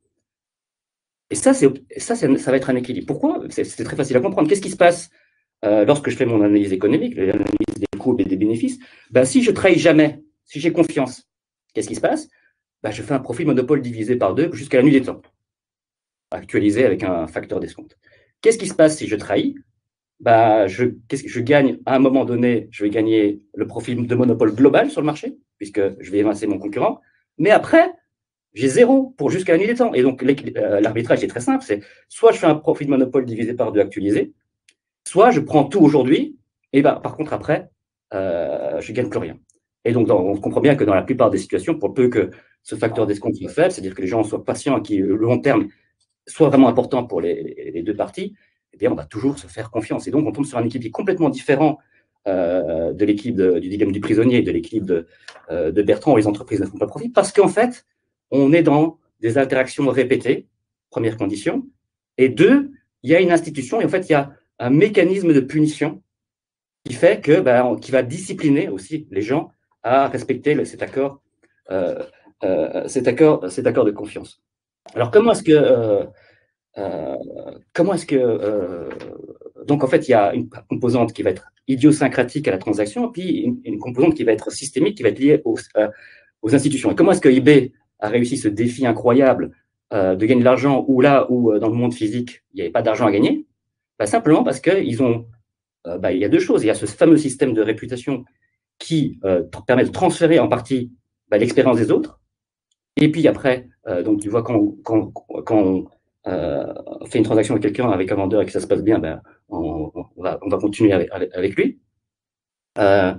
Et ça, c'est, ça, ça va être un équilibre. Pourquoi? C'est très facile à comprendre. Qu'est-ce qui se passe euh, lorsque je fais mon analyse économique, l'analyse des coûts et des bénéfices? Ben, si je trahis jamais, si j'ai confiance, qu'est-ce qui se passe? Ben, je fais un profit monopole divisé par deux jusqu'à la nuit des temps, actualisé avec un facteur d'escompte. Qu'est-ce qui se passe si je trahis? Bah, je, je gagne à un moment donné, je vais gagner le profit de monopole global sur le marché, puisque je vais évincer mon concurrent. Mais après, j'ai zéro pour jusqu'à la nuit des temps. Et donc, l'arbitrage est très simple, c'est soit je fais un profit de monopole divisé par deux actualisé, soit je prends tout aujourd'hui, et bah, par contre, après, euh, je ne gagne plus rien. Et donc, dans, on comprend bien que dans la plupart des situations, pour peu que ce facteur d'escompte soit faible, c'est-à-dire que les gens soient patients et que le long terme soit vraiment important pour les, les deux parties, eh bien, on va toujours se faire confiance. Et donc, on tombe sur un équilibre complètement différent euh, de l'équilibre du dilemme du prisonnier, de l'équilibre de, euh, de Bertrand où les entreprises ne font pas profit, parce qu'en fait, on est dans des interactions répétées, première condition, et deux, il y a une institution, et en fait, il y a un mécanisme de punition qui fait que, ben, qui va discipliner aussi les gens à respecter le, cet accord, euh, euh, cet accord, cet accord de confiance. Alors, comment est-ce que, euh, euh, comment est-ce que, euh, donc en fait, il y a une composante qui va être idiosyncratique à la transaction, et puis une, une composante qui va être systémique, qui va être liée aux, euh, aux institutions. Et comment est-ce que eBay a réussi ce défi incroyable euh, de gagner de l'argent où là où euh, dans le monde physique, il n'y avait pas d'argent à gagner? Bah, simplement parce qu'ils ont, euh, bah, il y a deux choses. Il y a ce fameux système de réputation qui euh, permet de transférer en partie bah, l'expérience des autres. Et puis après, euh, donc tu vois, quand, quand, quand on euh, fait une transaction avec quelqu'un, avec un vendeur et que ça se passe bien, ben, on, on, va, on va continuer avec, avec lui. Euh,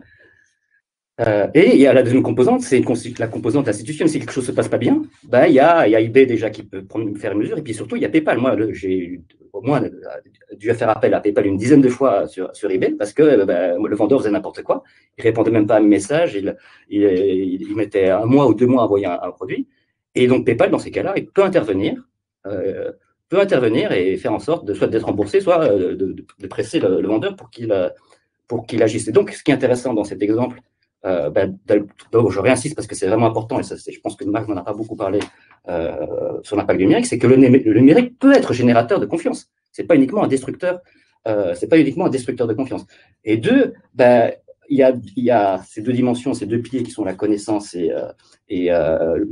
euh, et il y a la deuxième composante, c'est la composante institutionnelle. Si quelque chose ne se passe pas bien, ben, il y a, il y a eBay déjà qui peut prendre, faire une mesure. Et puis surtout, il y a PayPal. Moi, j'ai au moins dû faire appel à PayPal une dizaine de fois sur, sur eBay parce que ben, le vendeur faisait n'importe quoi. Il répondait même pas à mes messages. Il, il, il, il mettait un mois ou deux mois à envoyer un, un produit. Et donc PayPal, dans ces cas-là, il peut intervenir, euh, peut intervenir et faire en sorte de soit d'être remboursé, soit de, de, de presser le, le vendeur pour qu'il pour qu'il agisse. Et donc, ce qui est intéressant dans cet exemple, euh, ben, je réinsiste parce que c'est vraiment important, et ça, je pense que Marc n'en a pas beaucoup parlé euh, sur l'impact du numérique, c'est que le, le numérique peut être générateur de confiance. C'est pas uniquement un destructeur, euh, c'est pas uniquement un destructeur de confiance. Et deux, ben, il y a, il y a ces deux dimensions, ces deux piliers qui sont la connaissance et, euh, et euh,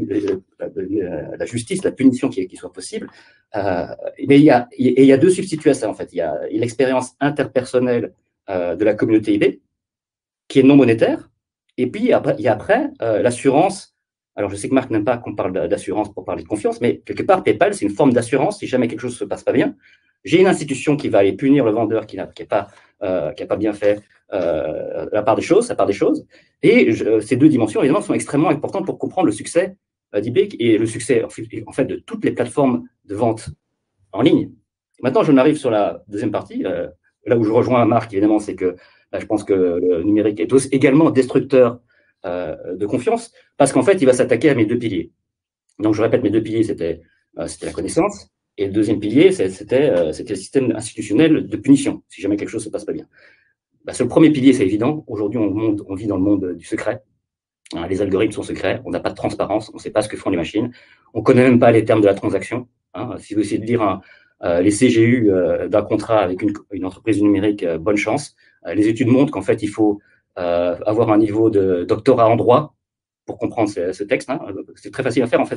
la, la justice, la punition qui, qui soit possible. Euh, mais il y, a, et il y a deux substituts à ça, en fait. Il y a l'expérience interpersonnelle euh, de la communauté eBay, qui est non monétaire. Et puis, après, il y a après euh, l'assurance. Alors, je sais que Marc n'aime pas qu'on parle d'assurance pour parler de confiance, mais quelque part, PayPal, c'est une forme d'assurance si jamais quelque chose ne se passe pas bien. J'ai une institution qui va aller punir le vendeur qui n'a pas, euh, qui a pas bien fait euh, la part des choses, sa part des choses. Et je, ces deux dimensions, évidemment, sont extrêmement importantes pour comprendre le succès euh, d'eBay et le succès, en fait, de toutes les plateformes de vente en ligne. Maintenant, je m'arrive sur la deuxième partie. Euh, là où je rejoins Marc, évidemment, c'est que là, je pense que le numérique est aussi également destructeur euh, de confiance parce qu'en fait, il va s'attaquer à mes deux piliers. Donc, je répète, mes deux piliers, c'était euh, c'était la connaissance. Et le deuxième pilier, c'était euh, le système institutionnel de punition, si jamais quelque chose ne se passe pas bien. Bah, sur le premier pilier, c'est évident. Aujourd'hui, on, on vit dans le monde du secret. Hein, les algorithmes sont secrets. On n'a pas de transparence. On ne sait pas ce que font les machines. On ne connaît même pas les termes de la transaction. Hein. Si vous essayez de lire un, euh, les C G U euh, d'un contrat avec une, une entreprise numérique, euh, bonne chance. Euh, les études montrent qu'en fait, il faut euh, avoir un niveau de doctorat en droit pour comprendre ce, ce texte. Hein. C'est très facile à faire, en fait.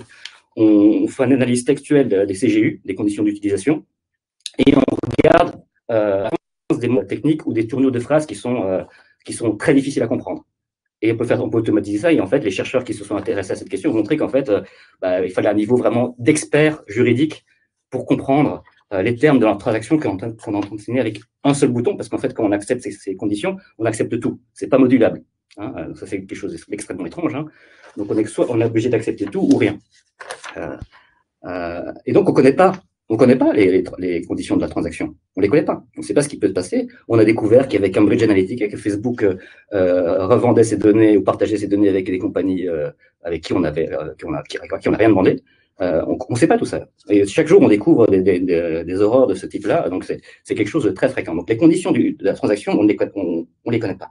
On fait une analyse textuelle des C G U, des conditions d'utilisation, et on regarde euh, des mots techniques ou des tournures de phrases qui sont, euh, qui sont très difficiles à comprendre. Et on peut, faire, on peut automatiser ça, et en fait, les chercheurs qui se sont intéressés à cette question ont montré qu'en fait, euh, bah, il fallait un niveau vraiment d'expert juridique pour comprendre euh, les termes de la transaction qu'on est en train de signer avec un seul bouton, parce qu'en fait, quand on accepte ces, ces conditions, on accepte tout. C'est pas modulable. Hein, ça, c'est quelque chose d'extrêmement étrange. Hein. Donc, on est soit on est obligé d'accepter tout ou rien. Euh, euh, et donc, on ne connaît pas, on connaît pas les, les, les conditions de la transaction. On ne les connaît pas. On ne sait pas ce qui peut se passer. On a découvert qu'avec Cambridge Analytica, que Facebook euh, revendait ses données ou partageait ses données avec des compagnies euh, avec qui on avait, euh, qui on a, qui, qui on n'a rien demandé. Euh, on ne sait pas tout ça. Et chaque jour, on découvre des, des, des, des horreurs de ce type-là. Donc, c'est quelque chose de très fréquent. Donc, les conditions du, de la transaction, on ne les, on, on les connaît pas.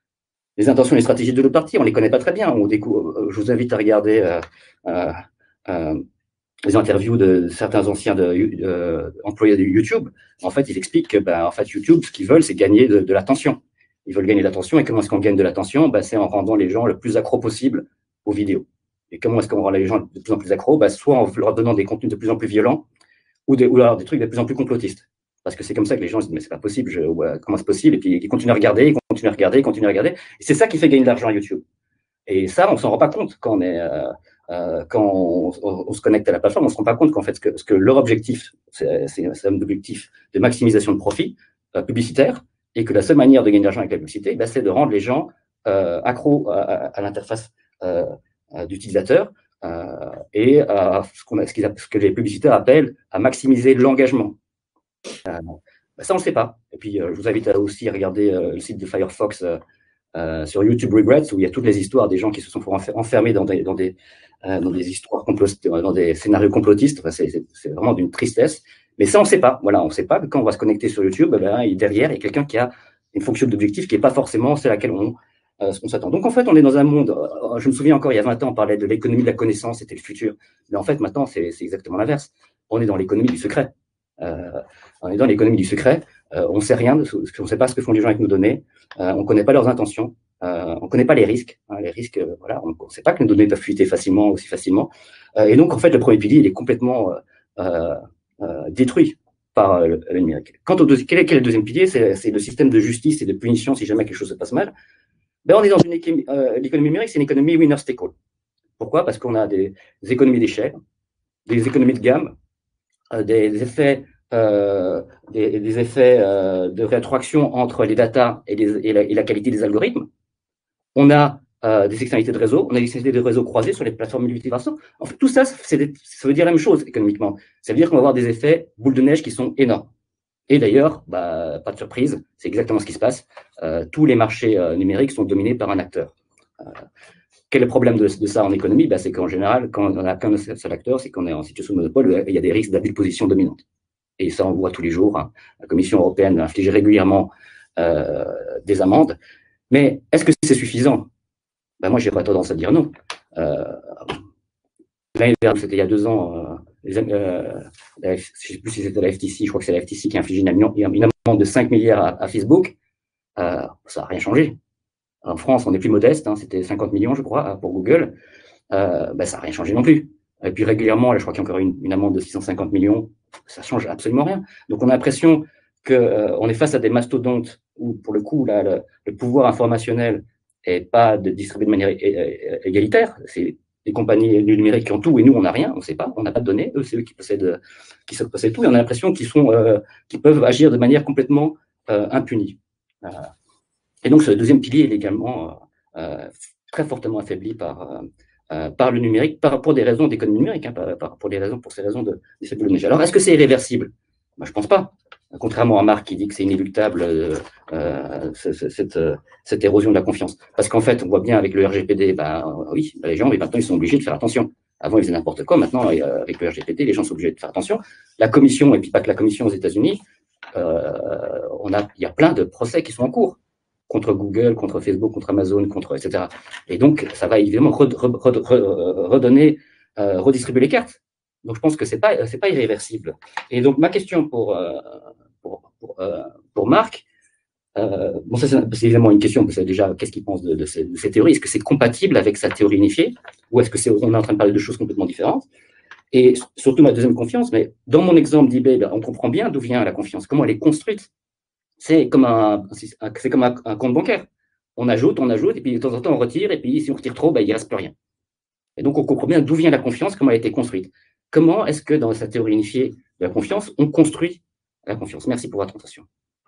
Les intentions et les stratégies de l'autre partie, on ne les connaît pas très bien. On découvre, je vous invite à regarder euh, euh, euh, les interviews de certains anciens de, euh, employés de YouTube. En fait, ils expliquent que ben, en fait, YouTube, ce qu'ils veulent, c'est gagner de, de l'attention. Ils veulent gagner de l'attention. Et comment est-ce qu'on gagne de l'attention? Ben, c'est en rendant les gens le plus accro possible aux vidéos. Et comment est-ce qu'on rend les gens de plus en plus accros? Bah, soit en leur donnant des contenus de plus en plus violents ou, des, ou alors des trucs de plus en plus complotistes. Parce que c'est comme ça que les gens se disent, mais c'est pas possible, je, ouais, comment c'est possible? Et puis ils continuent à regarder, ils continuent à regarder, ils continuent à regarder. Et c'est ça qui fait gagner de l'argent à YouTube. Et ça, on s'en rend pas compte quand on est, euh, euh, quand on, on, on se connecte à la plateforme, on se rend pas compte qu'en fait, ce que, ce que leur objectif, c'est un objectif de maximisation de profit euh, publicitaire, et que la seule manière de gagner de l'argent avec la publicité, bah, c'est de rendre les gens euh, accros à, à, à l'interface euh, d'utilisateur. Euh, et à ce, qu'on a, ce, ce que les publicitaires appellent à maximiser l'engagement. Euh, ça, on ne sait pas. Et puis, euh, je vous invite à aussi regarder euh, le site de Firefox euh, euh, sur YouTube Regrets, où il y a toutes les histoires des gens qui se sont enfermés dans des, dans des, euh, dans des histoires complotistes, dans des scénarios complotistes. Enfin, c'est vraiment d'une tristesse. Mais ça, on ne sait pas. Voilà, on ne sait pas que quand on va se connecter sur YouTube, eh ben, derrière, il y a quelqu'un qui a une fonction d'objectif qui n'est pas forcément celle à laquelle on Euh, ce qu'on s'attend. Donc, en fait, on est dans un monde, euh, je me souviens encore, il y a vingt ans, on parlait de l'économie de la connaissance, c'était le futur. Mais en fait, maintenant, c'est exactement l'inverse. On est dans l'économie du secret. Euh, on est dans l'économie du secret. Euh, on ne sait rien, de ce, on ne sait pas ce que font les gens avec nos données. Euh, on ne connaît pas leurs intentions. Euh, on ne connaît pas les risques. Hein, les risques, euh, voilà, on ne sait pas que nos données peuvent fuiter facilement, aussi facilement. Euh, et donc, en fait, le premier pilier, il est complètement euh, euh, détruit par le, le numérique. Quant au deuxième, quel est, quel est le deuxième pilier? C'est le système de justice et de punition si jamais quelque chose se passe mal. Ben, on est dans une économie, euh, l'économie numérique, c'est une économie winner take all. Pourquoi? Parce qu'on a des, des économies d'échelle, des économies de gamme, euh, des, des effets, euh, des, des effets euh, de rétroaction entre les datas et, les, et, la, et la qualité des algorithmes. On a euh, des externalités de réseau, on a des externalités de réseau croisées sur les plateformes multiverses. En fait, tout ça, des, ça veut dire la même chose économiquement. Ça veut dire qu'on va avoir des effets boule de neige qui sont énormes. Et d'ailleurs, bah, pas de surprise, c'est exactement ce qui se passe. Euh, tous les marchés euh, numériques sont dominés par un acteur. Euh, quel est le problème de, de ça en économie? Bah, c'est qu'en général, quand on n'a qu'un seul acteur, c'est qu'on est en situation de monopole, il y a des risques d'abus de position dominante. Et ça, on voit tous les jours. Hein. La Commission européenne inflige régulièrement euh, des amendes. Mais est-ce que c'est suffisant? Bah, moi, j'ai pas tendance à dire non. Euh, L'année dernière, c'était il y a deux ans, euh, les, euh, la, je ne sais plus si c'était la F T C, je crois que c'est la F T C qui a infligé une, une amende de cinq milliards à, à Facebook. Euh, ça n'a rien changé. En France, on est plus modeste, hein, c'était cinquante millions, je crois, pour Google. Euh, ben, ça n'a rien changé non plus. Et puis régulièrement, là, je crois qu'il y a encore une, une amende de six cent cinquante millions. Ça ne change absolument rien. Donc, on a l'impression qu'on euh, est face à des mastodontes où, pour le coup, là, le, le pouvoir informationnel n'est pas de distribué de manière égalitaire. C'est des compagnies du numérique qui ont tout et nous, on n'a rien, on ne sait pas, on n'a pas de données. Eux, c'est eux qui possèdent, qui possèdent tout et on a l'impression qu'ils sont, euh, qu'ils peuvent agir de manière complètement euh, impunie. Euh, et donc, ce deuxième pilier est également euh, très fortement affaibli par, euh, par le numérique, par, pour des raisons d'économie numérique, hein, par, par, pour, des raisons, pour ces raisons de, de boule de neige. Alors, est-ce que c'est irréversible? Ben, je ne pense pas. Contrairement à Marc qui dit que c'est inéluctable, euh, euh, cette, cette érosion de la confiance. Parce qu'en fait, on voit bien avec le R G P D, ben, oui, les gens, mais maintenant, ils sont obligés de faire attention. Avant, ils faisaient n'importe quoi. Maintenant, avec le R G P D, les gens sont obligés de faire attention. La commission, et puis pas que la commission aux États-Unis, euh, on a, il y a plein de procès qui sont en cours contre Google, contre Facebook, contre Amazon, contre et cetera. Et donc, ça va évidemment re, re, re, redonner, euh, redistribuer les cartes. Donc, je pense que c'est pas, c'est pas irréversible. Et donc, ma question pour, euh, pour, pour, euh, pour Marc, euh, bon, ça, c'est évidemment une question, parce que déjà, qu'est-ce qu'il pense de, de, ces, de ces théories? Est-ce que c'est compatible avec sa théorie unifiée? Ou est-ce que c'est, on est en train de parler de choses complètement différentes? Et surtout, ma deuxième confiance, mais dans mon exemple d'eBay, ben, on comprend bien d'où vient la confiance, comment elle est construite. C'est comme un, c'est comme un, un compte bancaire. On ajoute, on ajoute, et puis de temps en temps, on retire, et puis si on retire trop, ben, il ne reste plus rien. Et donc, on comprend bien d'où vient la confiance, comment elle a été construite. Comment est-ce que dans sa théorie unifiée de la confiance, on construit la confiance? Merci pour votre attention.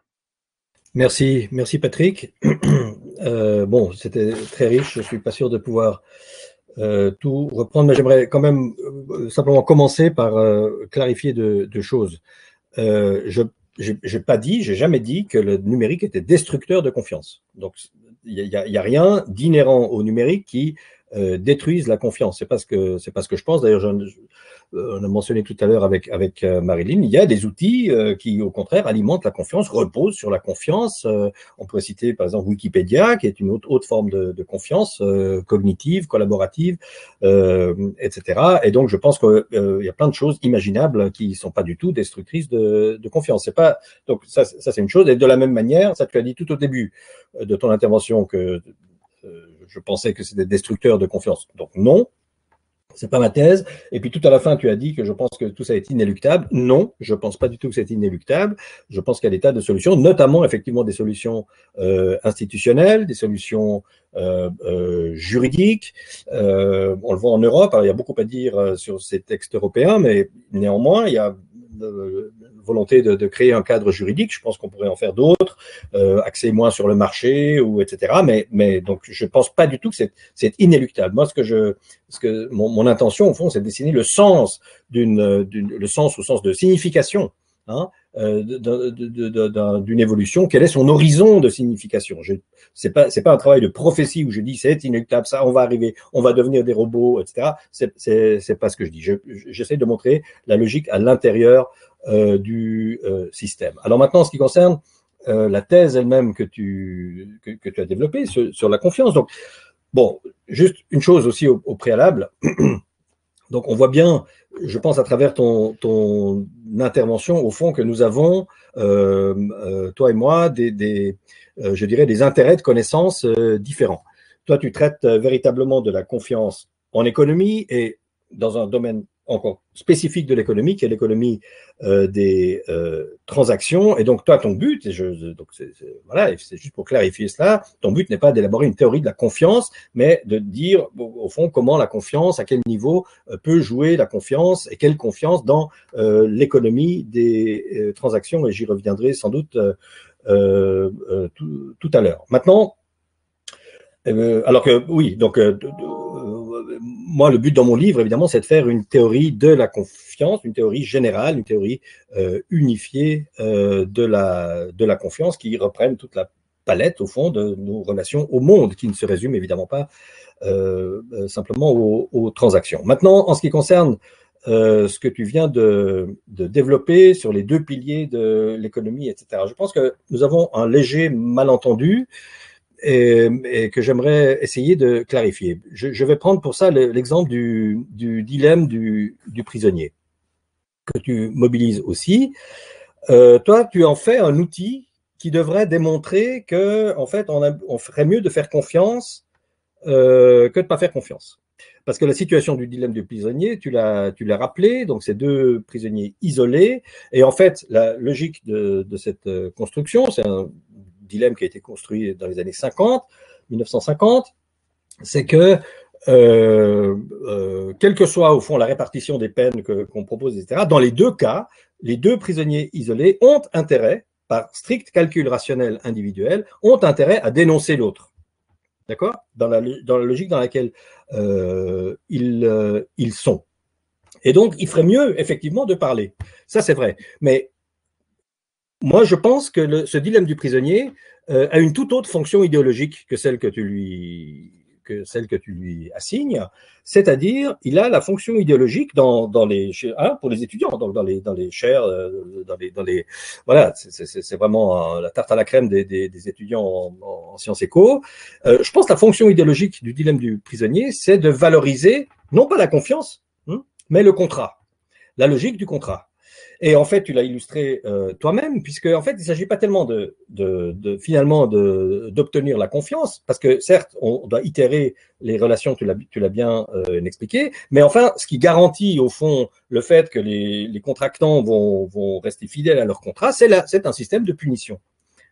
Merci, merci Patrick. Euh, bon, c'était très riche, je ne suis pas sûr de pouvoir euh, tout reprendre, mais j'aimerais quand même euh, simplement commencer par euh, clarifier deux, deux choses. Euh, je n'ai pas dit, j'ai jamais dit que le numérique était destructeur de confiance. Donc, il n'y a, a, a rien d'inhérent au numérique qui euh, détruisent la confiance. C'est pas ce que c'est pas ce que je pense. D'ailleurs, je, je, on a mentionné tout à l'heure avec avec euh, Marilyn, il y a des outils euh, qui, au contraire, alimentent la confiance, reposent sur la confiance. Euh, on pourrait citer par exemple Wikipédia, qui est une autre, autre forme de, de confiance euh, cognitive, collaborative, euh, et cetera. Et donc, je pense qu'il euh, y a plein de choses imaginables qui sont pas du tout destructrices de, de confiance. C'est pas donc ça, ça c'est une chose. Et de la même manière, ça tu as dit tout au début de ton intervention que euh, je pensais que c'était destructeur de confiance. Donc non. C'est pas ma thèse. Et puis tout à la fin, tu as dit que je pense que tout ça est inéluctable. Non, je pense pas du tout que c'est inéluctable. Je pense qu'il y a des tas de solutions, notamment effectivement des solutions euh, institutionnelles, des solutions euh, euh, juridiques. Euh, on le voit en Europe. Alors, il y a beaucoup à dire sur ces textes européens, mais néanmoins, il y a euh, volonté de, de créer un cadre juridique. Je pense qu'on pourrait en faire d'autres, euh, axer moins sur le marché ou et cetera. Mais, mais donc, je pense pas du tout que c'est, c'est inéluctable. Moi, ce que je, ce que mon, mon intention au fond, c'est de dessiner le sens d'une, d'une, le sens au sens de signification, hein, euh, d'une évolution. Quel est son horizon de signification? Je, c'est pas, c'est pas un travail de prophétie où je dis c'est inéluctable, ça, on va arriver, on va devenir des robots, et cetera. C'est, c'est, c'est pas ce que je dis. Je, j'essaie de montrer la logique à l'intérieur euh, du euh, système. Alors maintenant, en ce qui concerne euh, la thèse elle-même que tu que, que tu as développée sur, sur la confiance. Donc, bon, juste une chose aussi au, au préalable. Donc, on voit bien, je pense, à travers ton, ton intervention, au fond, que nous avons, euh, euh, toi et moi, des, des euh, je dirais, des intérêts de connaissances euh, différents. Toi, tu traites euh, véritablement de la confiance en économie et dans un domaine encore spécifique de l'économie, qui est l'économie euh, des euh, transactions. Et donc, toi, ton but, et je, donc c'est, c'est, voilà, c'est juste pour clarifier cela, ton but n'est pas d'élaborer une théorie de la confiance, mais de dire, au fond, comment la confiance, à quel niveau euh, peut jouer la confiance et quelle confiance dans euh, l'économie des euh, transactions. Et j'y reviendrai sans doute euh, euh, tout, tout à l'heure. Maintenant, euh, alors que, oui, donc... Euh, de, de, moi, le but dans mon livre, évidemment, c'est de faire une théorie de la confiance, une théorie générale, une théorie euh, unifiée euh, de, la, de la confiance qui reprenne toute la palette, au fond, de nos relations au monde, qui ne se résume évidemment pas euh, simplement aux, aux transactions. Maintenant, en ce qui concerne euh, ce que tu viens de, de développer sur les deux piliers de l'économie, et cetera, je pense que nous avons un léger malentendu Et, et que j'aimerais essayer de clarifier. Je, je vais prendre pour ça le, l'exemple du, du dilemme du, du prisonnier, que tu mobilises aussi. Euh, toi, tu en fais un outil qui devrait démontrer que, en fait, on, a, on ferait mieux de faire confiance euh, que de ne pas faire confiance. Parce que la situation du dilemme du prisonnier, tu l'as, tu l'as rappelé, donc c'est deux prisonniers isolés. Et en fait, la logique de, de cette construction, c'est un dilemme qui a été construit dans les années cinquante, mille neuf cent cinquante, c'est que euh, euh, quelle que soit au fond la répartition des peines que, qu'on propose, et cetera, dans les deux cas, les deux prisonniers isolés ont intérêt, par strict calcul rationnel individuel, ont intérêt à dénoncer l'autre. D'accord ? Dans la, dans la logique dans laquelle euh, ils, euh, ils sont. Et donc, il ferait mieux, effectivement, de parler. Ça, c'est vrai. Mais moi, je pense que le, ce dilemme du prisonnier euh, a une toute autre fonction idéologique que celle que tu lui, que celle que tu lui assignes. C'est-à-dire, il a la fonction idéologique dans, dans les, hein, pour les étudiants, donc dans les, dans les chaires, dans les, dans les, voilà, c'est, c'est, c'est vraiment la tarte à la crème des, des, des étudiants en, en sciences éco. Euh, je pense que la fonction idéologique du dilemme du prisonnier, c'est de valoriser non pas la confiance, hein, mais le contrat, la logique du contrat. Et en fait, tu l'as illustré euh, toi-même, puisque en fait, il ne s'agit pas tellement de, de, de finalement de, d'obtenir la confiance, parce que certes, on doit itérer les relations, tu l'as, tu l'as bien euh, expliqué, mais enfin, ce qui garantit au fond le fait que les, les contractants vont, vont rester fidèles à leur contrat, c'est, la, c'est un système de punition. D'accord ?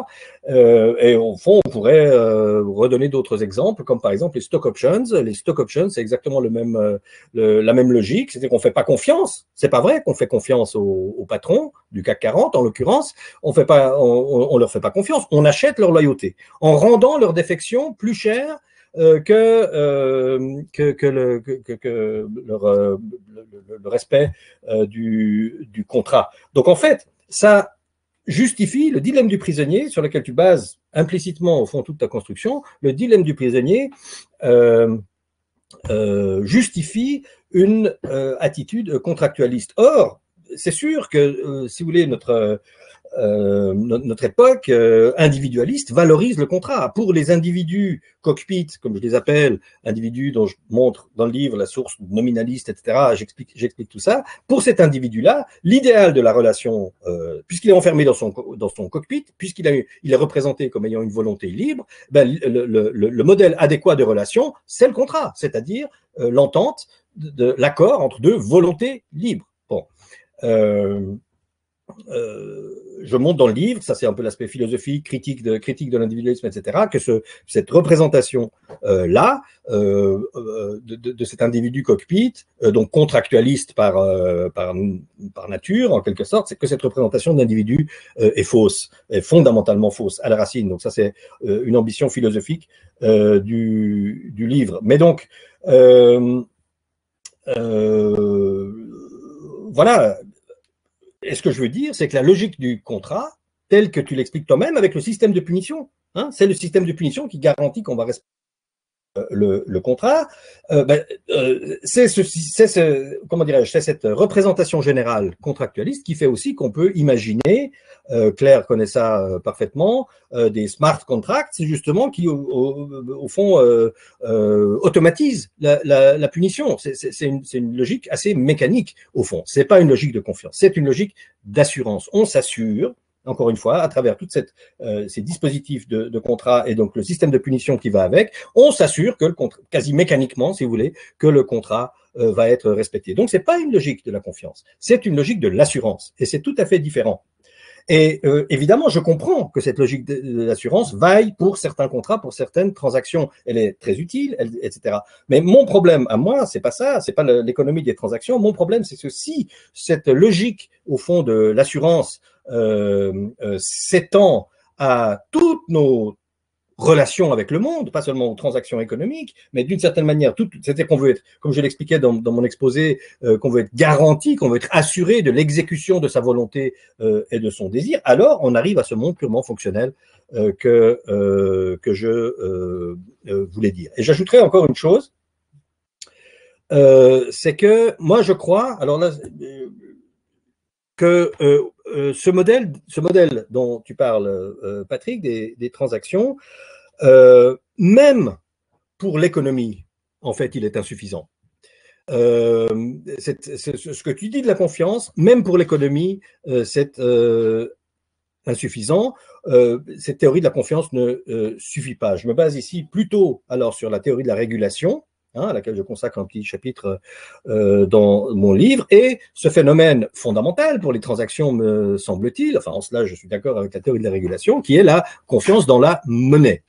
euh, Et au fond, on pourrait euh, redonner d'autres exemples, comme par exemple les stock options. Les stock options, c'est exactement le même, euh, le, la même logique, c'est-à-dire qu'on fait pas confiance. C'est pas vrai qu'on fait confiance aux, aux patrons du C A C quarante, en l'occurrence. On fait pas, on, on leur fait pas confiance. On achète leur loyauté en rendant leur défection plus chère euh, que, euh, que que le que, que leur euh, le, le respect euh, du du contrat. Donc en fait, ça justifie le dilemme du prisonnier sur lequel tu bases implicitement au fond toute ta construction. Le dilemme du prisonnier euh, euh, justifie une euh, attitude contractualiste. Or, c'est sûr que, euh, si vous voulez, notre Euh, notre époque euh, individualiste valorise le contrat. Pour les individus cockpit, comme je les appelle, individus dont je montre dans le livre la source nominaliste, et cetera, j'explique, j'explique tout ça. Pour cet individu-là, l'idéal de la relation, euh, puisqu'il est enfermé dans son, dans son cockpit, puisqu'il a, il est représenté comme ayant une volonté libre, ben, le, le, le, le modèle adéquat de relation, c'est le contrat, c'est-à-dire euh, l'entente, de, de l'accord entre deux volontés libres. Bon. Euh, Euh, je montre dans le livre, ça c'est un peu l'aspect philosophique, critique de, critique de l'individualisme, et cetera, que ce, cette représentation-là, euh, euh, de, de, de cet individu cockpit, euh, donc contractualiste par, euh, par, par nature, en quelque sorte, c'est que cette représentation d'individu euh, est fausse, est fondamentalement fausse, à la racine. Donc ça c'est euh, une ambition philosophique euh, du, du livre. Mais donc, euh, euh, voilà. Et ce que je veux dire, c'est que la logique du contrat, telle que tu l'expliques toi-même, avec le système de punition, hein, c'est le système de punition qui garantit qu'on va respecter le, le contrat. Euh, ben, euh, c'est ce, c'est ce, comment dirais-je, c'est cette représentation générale contractualiste qui fait aussi qu'on peut imaginer, euh, Claire connaît ça euh, parfaitement, euh, des smart contracts, justement, qui au, au, au fond euh, euh, automatisent la, la, la punition. C'est, c'est, c'est, une, c'est une logique assez mécanique au fond. C'est pas une logique de confiance, c'est une logique d'assurance. On s'assure, encore une fois, à travers tous euh, ces dispositifs de, de contrat et donc le système de punition qui va avec, on s'assure que le contrat, quasi mécaniquement, si vous voulez, que le contrat euh, va être respecté. Donc, c'est pas une logique de la confiance, c'est une logique de l'assurance, et c'est tout à fait différent. Et euh, évidemment, je comprends que cette logique de, de l'assurance vaille pour certains contrats, pour certaines transactions. Elle est très utile, elle, et cetera. Mais mon problème à moi, c'est pas ça, c'est pas l'économie des transactions. Mon problème, c'est que si cette logique, au fond, de l'assurance euh, euh, s'étend à toutes nos relations avec le monde, pas seulement aux transactions économiques, mais d'une certaine manière, tout, c'est-à-dire qu'on veut être, comme je l'expliquais dans, dans mon exposé, euh, qu'on veut être garanti, qu'on veut être assuré de l'exécution de sa volonté euh, et de son désir, alors on arrive à ce monde purement fonctionnel euh, que, euh, que je euh, euh, voulais dire. Et j'ajouterai encore une chose, euh, c'est que moi je crois, alors là, euh, que euh, euh, ce modèle, ce modèle dont tu parles, euh, Patrick, des, des transactions, euh, même pour l'économie, en fait, il est insuffisant. Euh, c'est, c'est, ce que tu dis de la confiance, même pour l'économie, euh, c'est euh, insuffisant. Euh, cette théorie de la confiance ne euh, suffit pas. Je me base ici plutôt alors sur la théorie de la régulation, hein, à laquelle je consacre un petit chapitre euh, dans mon livre, et ce phénomène fondamental pour les transactions, me semble-t-il, enfin en cela je suis d'accord avec la théorie de la régulation, qui est la confiance dans la monnaie.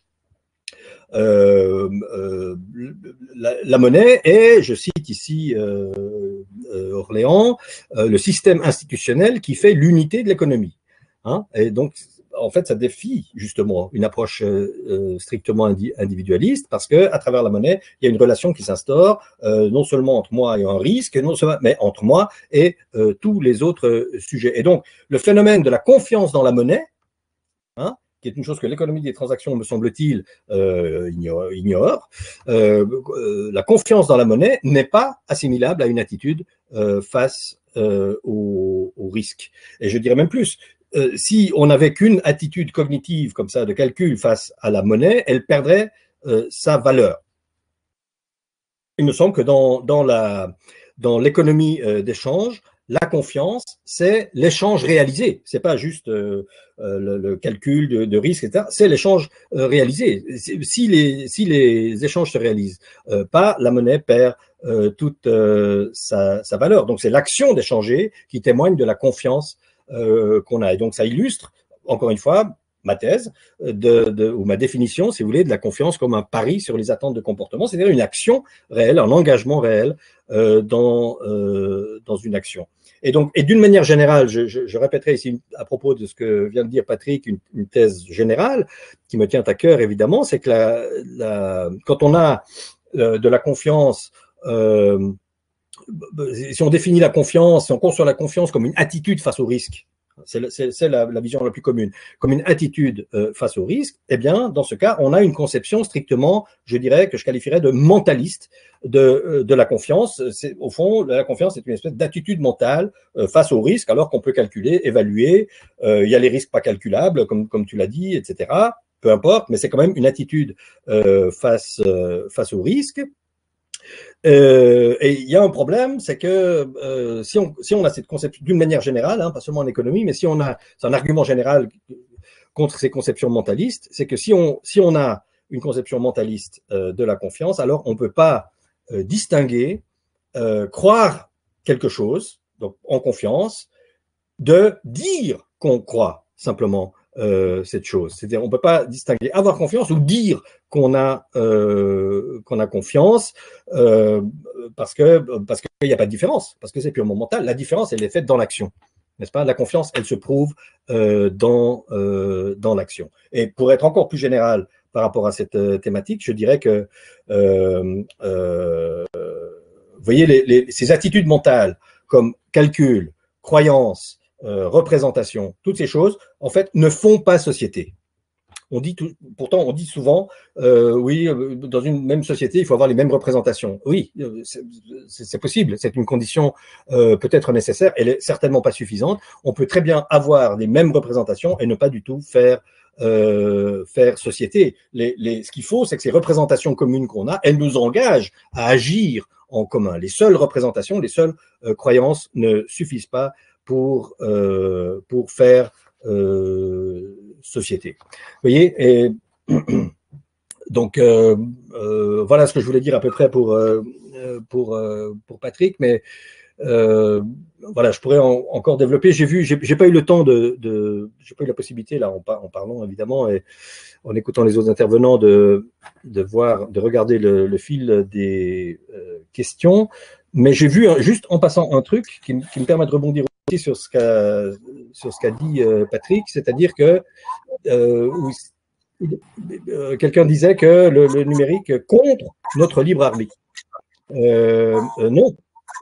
Euh, euh, la, la monnaie est, je cite ici euh, euh, Orléans, euh, le système institutionnel qui fait l'unité de l'économie. Hein, et donc, en fait, ça défie justement une approche euh, strictement indi individualiste, parce que à travers la monnaie, il y a une relation qui s'instaure, euh, non seulement entre moi et un risque, non seulement, mais entre moi et euh, tous les autres sujets. Et donc, le phénomène de la confiance dans la monnaie, hein, qui est une chose que l'économie des transactions, me semble-t-il, euh, ignore. ignore. Euh, euh, la confiance dans la monnaie n'est pas assimilable à une attitude euh, face euh, au, au risque. Et je dirais même plus, euh, si on n'avait qu'une attitude cognitive comme ça de calcul face à la monnaie, elle perdrait euh, sa valeur. Il me semble que dans, dans la, dans l'économie euh, d'échange, la confiance, c'est l'échange réalisé. C'est pas juste euh, euh, le, le calcul de, de risque, et cetera. C'est l'échange euh, réalisé. Si les, si les échanges se réalisent euh, pas, la monnaie perd euh, toute euh, sa, sa valeur. Donc c'est l'action d'échanger qui témoigne de la confiance euh, qu'on a. Et donc ça illustre, encore une fois, ma thèse, de, de, ou ma définition, si vous voulez, de la confiance comme un pari sur les attentes de comportement, c'est-à-dire une action réelle, un engagement réel euh, dans, euh, dans une action. Et donc, et d'une manière générale, je, je, je répéterai ici à propos de ce que vient de dire Patrick, une, une thèse générale qui me tient à cœur, évidemment, c'est que la, la, quand on a euh, de la confiance, euh, si on définit la confiance, si on construit la confiance comme une attitude face au risque, C'est la, la vision la plus commune. Comme une attitude euh, face au risque, eh bien, dans ce cas, on a une conception strictement, je dirais, que je qualifierais de mentaliste de, euh, de la confiance. C'est, au fond, la confiance est une espèce d'attitude mentale euh, face au risque, alors qu'on peut calculer, évaluer. Euh, il y a les risques pas calculables, comme, comme tu l'as dit, et cetera. Peu importe, mais c'est quand même une attitude euh, face, euh, face au risque. Euh, et il y a un problème, c'est que euh, si, on, si on a cette conception, d'une manière générale, hein, pas seulement en économie, mais si on a, c'est un argument général contre ces conceptions mentalistes, c'est que si on, si on a une conception mentaliste euh, de la confiance, alors on ne peut pas euh, distinguer, euh, croire quelque chose, donc en confiance, de dire qu'on croit simplement euh, cette chose. C'est-à-dire, on ne peut pas distinguer avoir confiance ou dire qu'on a euh, qu'on a confiance euh, parce que parce qu'il n'y a pas de différence, parce que c'est purement mental. La différence, elle est faite dans l'action, n'est-ce pas? La confiance, elle se prouve euh, dans euh, dans l'action. Et pour être encore plus général par rapport à cette euh, thématique, je dirais que euh, euh, vous voyez les, les, ces attitudes mentales comme calcul, croyance, Euh, représentation, toutes ces choses, en fait, ne font pas société. On dit tout, pourtant, on dit souvent, euh, oui, dans une même société, il faut avoir les mêmes représentations. Oui, c'est possible, c'est une condition euh, peut-être nécessaire, elle est certainement pas suffisante. On peut très bien avoir les mêmes représentations et ne pas du tout faire euh, faire société. Les, les, ce qu'il faut, c'est que ces représentations communes qu'on a, elles nous engagent à agir en commun. Les seules représentations, les seules euh, croyances ne suffisent pas pour euh, pour faire euh, société. Vous voyez, et donc euh, euh, voilà ce que je voulais dire à peu près pour euh, pour euh, pour Patrick, mais euh, voilà, je pourrais en, encore développer. J'ai vu, j'ai, j'ai pas eu le temps de, de j'ai pas eu la possibilité là en, par, en parlant évidemment et en écoutant les autres intervenants de de voir, de regarder le, le fil des euh, questions, mais j'ai vu juste en passant un truc qui, qui me permet de rebondir aussi sur ce qu'a sur ce qu'a dit euh, Patrick, c'est-à-dire que euh, euh, quelqu'un disait que le, le numérique contre notre libre arbitre. Euh, euh, non.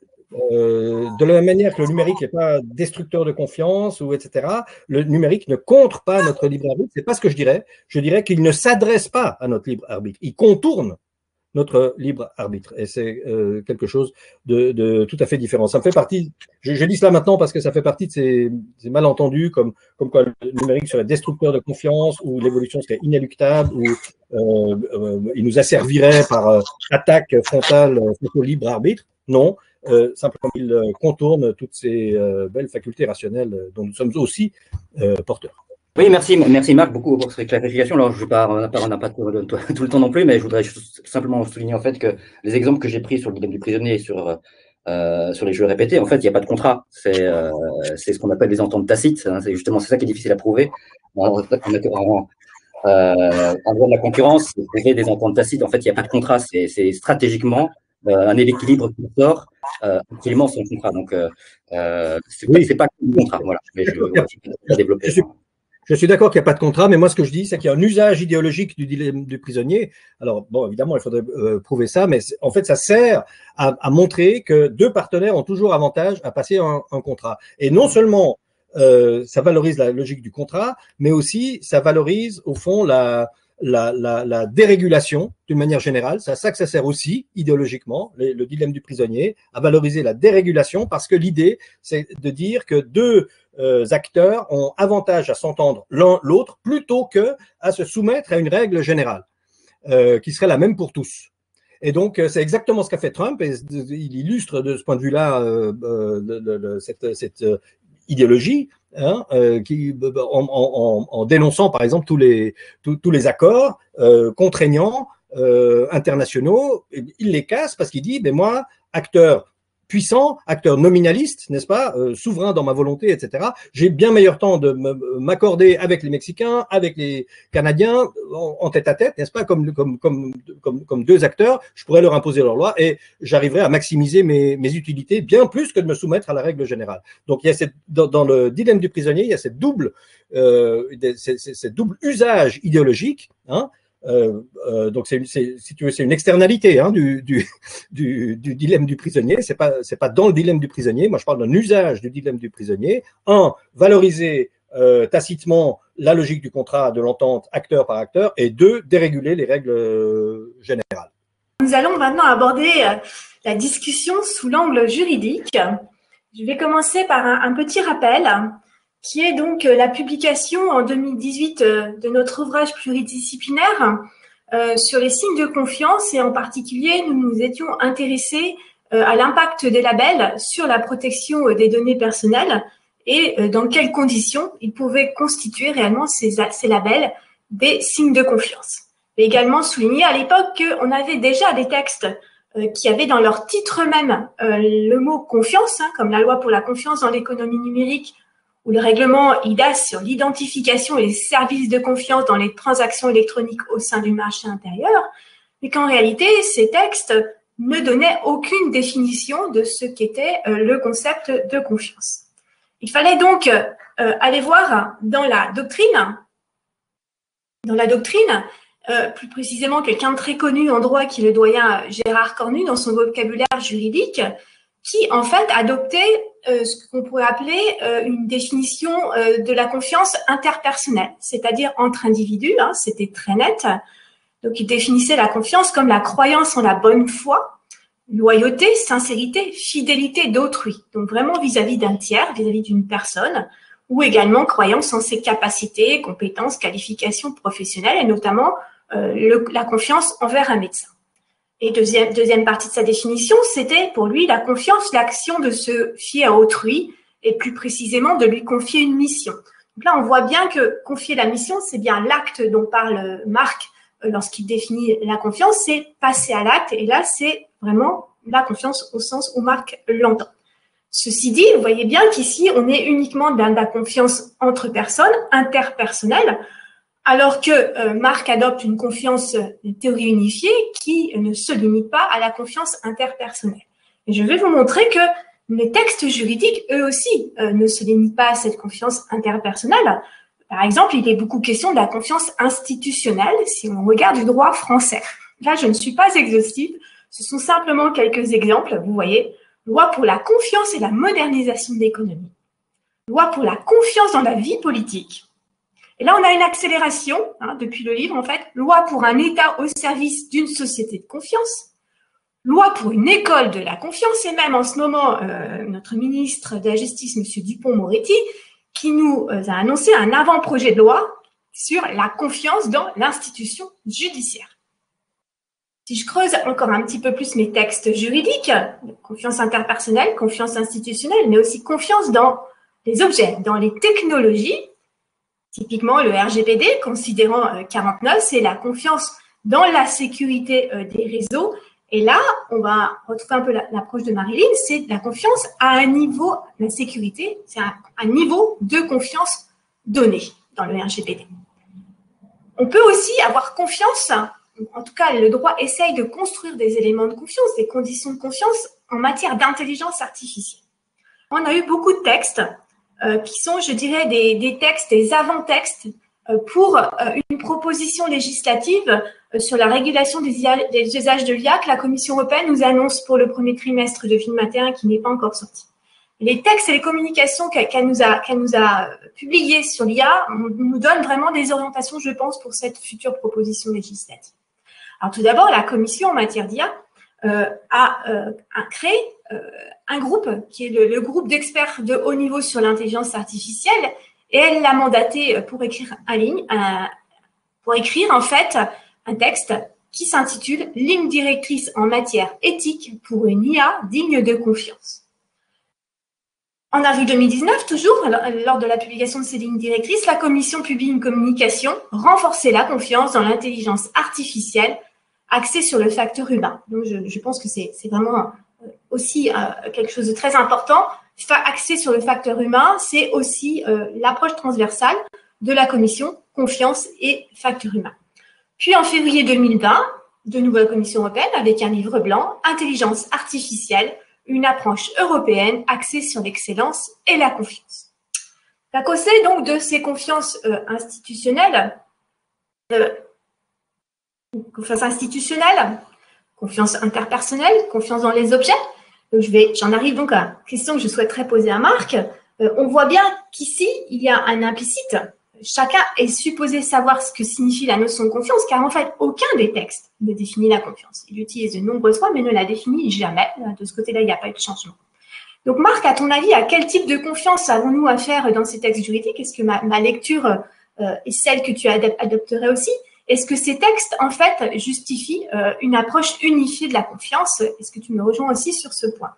Euh, de la même manière que le numérique n'est pas destructeur de confiance ou et cetera, le numérique ne contre pas notre libre arbitre. C'est pas ce que je dirais. Je dirais qu'il ne s'adresse pas à notre libre arbitre. Il contourne notre libre arbitre. Et c'est euh, quelque chose de, de tout à fait différent. Ça me fait partie, je, je dis cela maintenant parce que ça fait partie de ces, ces malentendus comme, comme quoi le numérique serait destructeur de confiance ou l'évolution serait inéluctable ou euh, euh, il nous asservirait par euh, attaque frontale contre le libre arbitre. Non, euh, simplement il contourne toutes ces euh, belles facultés rationnelles dont nous sommes aussi euh, porteurs. Oui, merci, merci Marc beaucoup pour cette clarification. Alors, je vais pas, on n'a pas, on n'a pas tout, tout le temps non plus, mais je voudrais simplement souligner en fait que les exemples que j'ai pris sur le dilemme du prisonnier et sur euh, sur les jeux répétés, en fait, il n'y a pas de contrat. C'est euh, c'est ce qu'on appelle des ententes tacites. Hein. C'est justement c'est ça qui est difficile à prouver. En, en, en, euh, en droit de la concurrence, c'est des ententes tacites. En fait, il n'y a pas de contrat. C'est c'est stratégiquement euh, un équilibre qui sort euh, absolument sans contrat. Donc, euh, c'est oui. pas, pas un contrat. Voilà. Mais je, voilà, je vais développer. Je suis... Je suis d'accord qu'il n'y a pas de contrat, mais moi, ce que je dis, c'est qu'il y a un usage idéologique du dilemme du prisonnier. Alors, bon, évidemment, il faudrait euh, prouver ça, mais en fait, ça sert à, à montrer que deux partenaires ont toujours avantage à passer un, un contrat. Et non seulement euh, ça valorise la logique du contrat, mais aussi ça valorise, au fond, la, la, la, la dérégulation d'une manière générale. C'est à ça que ça sert aussi, idéologiquement, le, le dilemme du prisonnier, à valoriser la dérégulation, parce que l'idée, c'est de dire que deux Euh, acteurs ont avantage à s'entendre l'un l'autre plutôt que à se soumettre à une règle générale euh, qui serait la même pour tous. Et donc c'est exactement ce qu'a fait Trump et il illustre de ce point de vue-là euh, euh, le, le, cette, cette idéologie hein, euh, qui, en, en, en dénonçant par exemple tous les tous, tous les accords euh, contraignants euh, internationaux, il les casse parce qu'il dit ben moi acteur puissant, acteur nominaliste, n'est-ce pas, euh, souverain dans ma volonté, et cetera. J'ai bien meilleur temps de m'accorder avec les Mexicains, avec les Canadiens, en, en tête à tête, n'est-ce pas, comme, comme, comme, comme, comme deux acteurs, je pourrais leur imposer leurs lois et j'arriverai à maximiser mes, mes utilités bien plus que de me soumettre à la règle générale. Donc, il y a cette, dans, dans le dilemme du prisonnier, il y a cette double, euh, cette, cette double usage idéologique, hein, Euh, euh, donc, c'est, c'est, si tu veux, c'est une externalité hein, du, du, du, du dilemme du prisonnier. C'est pas, c'est pas dans le dilemme du prisonnier. Moi, je parle d'un usage du dilemme du prisonnier. Un, valoriser euh, tacitement la logique du contrat, de l'entente acteur par acteur. Et deux, déréguler les règles euh, générales. Nous allons maintenant aborder euh, la discussion sous l'angle juridique. Je vais commencer par un, un petit rappel, qui est donc la publication en deux mille dix-huit de notre ouvrage pluridisciplinaire euh, sur les signes de confiance, et en particulier, nous nous étions intéressés euh, à l'impact des labels sur la protection des données personnelles et euh, dans quelles conditions ils pouvaient constituer réellement ces, ces labels des signes de confiance. J'ai également souligné à l'époque qu'on avait déjà des textes euh, qui avaient dans leur titre même euh, le mot confiance, hein, comme la loi pour la confiance dans l'économie numérique, ou le règlement I D A S sur l'identification et les services de confiance dans les transactions électroniques au sein du marché intérieur, mais qu'en réalité, ces textes ne donnaient aucune définition de ce qu'était euh, le concept de confiance. Il fallait donc euh, aller voir dans la doctrine, dans la doctrine, euh, plus précisément quelqu'un de très connu en droit qui est le doyen Gérard Cornu dans son vocabulaire juridique, qui en fait adoptait euh, ce qu'on pourrait appeler euh, une définition euh, de la confiance interpersonnelle, c'est-à-dire entre individus, hein, c'était très net. Donc il définissait la confiance comme la croyance en la bonne foi, loyauté, sincérité, fidélité d'autrui, donc vraiment vis-à-vis d'un tiers, vis-à-vis d'une personne, ou également croyance en ses capacités, compétences, qualifications professionnelles, et notamment euh, le, la confiance envers un médecin. Et deuxième, deuxième partie de sa définition, c'était pour lui la confiance, l'action de se fier à autrui, et plus précisément de lui confier une mission. Donc là, on voit bien que confier la mission, c'est bien l'acte dont parle Marc lorsqu'il définit la confiance, c'est passer à l'acte, et là, c'est vraiment la confiance au sens où Marc l'entend. Ceci dit, vous voyez bien qu'ici, on est uniquement dans la confiance entre personnes, interpersonnelle, alors que euh, Marc adopte une confiance, une théorie unifiée qui ne se limite pas à la confiance interpersonnelle. Et je vais vous montrer que les textes juridiques, eux aussi, euh, ne se limitent pas à cette confiance interpersonnelle. Par exemple, il est beaucoup question de la confiance institutionnelle si on regarde du droit français. Là, je ne suis pas exhaustive, ce sont simplement quelques exemples, vous voyez. Loi pour la confiance et la modernisation de l'économie. Loi pour la confiance dans la vie politique. Et là, on a une accélération, hein, depuis le livre, en fait. Loi pour un État au service d'une société de confiance. Loi pour une école de la confiance. Et même en ce moment, euh, notre ministre de la Justice, M. Dupond-Moretti, qui nous a annoncé un avant-projet de loi sur la confiance dans l'institution judiciaire. Si je creuse encore un petit peu plus mes textes juridiques, confiance interpersonnelle, confiance institutionnelle, mais aussi confiance dans les objets, dans les technologies, typiquement le R G P D, considérant quarante-neuf, c'est la confiance dans la sécurité des réseaux. Et là, on va retrouver un peu l'approche de Marilyn, c'est la confiance à un niveau, la sécurité, c'est un, un niveau de confiance donné dans le R G P D. On peut aussi avoir confiance, en tout cas le droit essaye de construire des éléments de confiance, des conditions de confiance en matière d'intelligence artificielle. On a eu beaucoup de textes euh, qui sont, je dirais, des, des textes, des avant-textes euh, pour euh, une proposition législative sur la régulation des, I A, des usages de l'I A que la Commission européenne nous annonce pour le premier trimestre de deux mille vingt et un qui n'est pas encore sorti. Les textes et les communications qu'elle nous a, qu'elle nous a publiées sur l'I A nous donnent vraiment des orientations, je pense, pour cette future proposition législative. Alors tout d'abord, la Commission en matière d'I A euh, a, euh, a créé euh, un groupe qui est le, le groupe d'experts de haut niveau sur l'intelligence artificielle et elle l'a mandaté pour écrire un ligne, un, pour écrire en fait un texte qui s'intitule « Ligne directrice en matière éthique pour une I A digne de confiance ». En avril deux mille dix-neuf, toujours, lors de la publication de ces lignes directrices, la Commission publie une communication « Renforcer la confiance dans l'intelligence artificielle axée sur le facteur humain ». Donc, je, je pense que c'est vraiment aussi euh, quelque chose de très important. Axé sur le facteur humain, c'est aussi euh, l'approche transversale de la Commission « Confiance et facteur humain ». Puis en février deux mille vingt, de nouveau la Commission européenne avec un livre blanc « Intelligence artificielle, une approche européenne axée sur l'excellence et la confiance ». À cause donc de ces confiances euh, institutionnelles, euh, Confiance institutionnelle, confiance interpersonnelle, confiance dans les objets. Donc, je vais, j'en arrive donc à la question que je souhaiterais poser à Marc. Euh, on voit bien qu'ici, il y a un implicite. Chacun est supposé savoir ce que signifie la notion de confiance, car en fait, aucun des textes ne définit la confiance. Il utilise de nombreuses fois, mais ne la définit jamais. De ce côté-là, il n'y a pas eu de changement. Donc, Marc, à ton avis, à quel type de confiance avons-nous affaire dans ces textes juridiques? Est-ce que ma, ma lecture euh, est celle que tu adopterais aussi? Est-ce que ces textes, en fait, justifient euh, une approche unifiée de la confiance? Est-ce que tu me rejoins aussi sur ce point?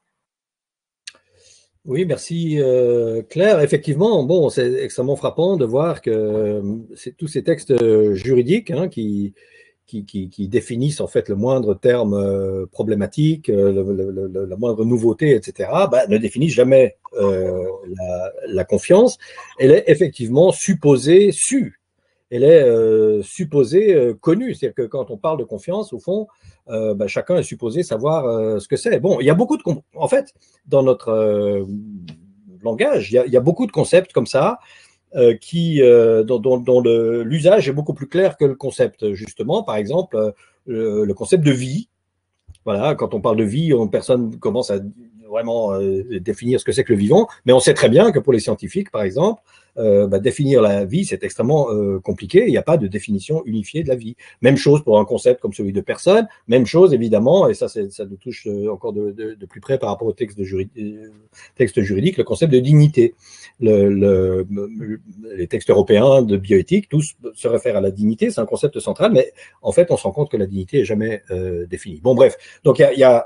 Oui, merci euh, Claire. Effectivement, bon, c'est extrêmement frappant de voir que euh, c'est tous ces textes juridiques hein, qui, qui, qui, qui définissent en fait le moindre terme euh, problématique, euh, le, le, le, la moindre nouveauté, et cetera, bah, ne définissent jamais euh, la, la confiance. Elle est effectivement supposée su. Elle est euh, supposée euh, connue. C'est-à-dire que quand on parle de confiance, au fond, euh, bah, chacun est supposé savoir euh, ce que c'est. Bon, il y a beaucoup de... En fait, dans notre euh, langage, il y, a, il y a beaucoup de concepts comme ça euh, qui, euh, dont, dont, dont l'usage est beaucoup plus clair que le concept, justement. Par exemple, euh, le, le concept de vie. Voilà, quand on parle de vie, on, personne commence à vraiment euh, définir ce que c'est que le vivant, mais on sait très bien que pour les scientifiques, par exemple, euh, bah, définir la vie, c'est extrêmement euh, compliqué, il n'y a pas de définition unifiée de la vie. Même chose pour un concept comme celui de personne, même chose évidemment, et ça, ça nous touche encore de, de, de plus près par rapport au texte, de juri, texte juridique, le concept de dignité. Le, le, les textes européens de bioéthique, tous se réfèrent à la dignité, c'est un concept central, mais en fait, on se rend compte que la dignité n'est jamais euh, définie. Bon, bref, donc il y a... Y a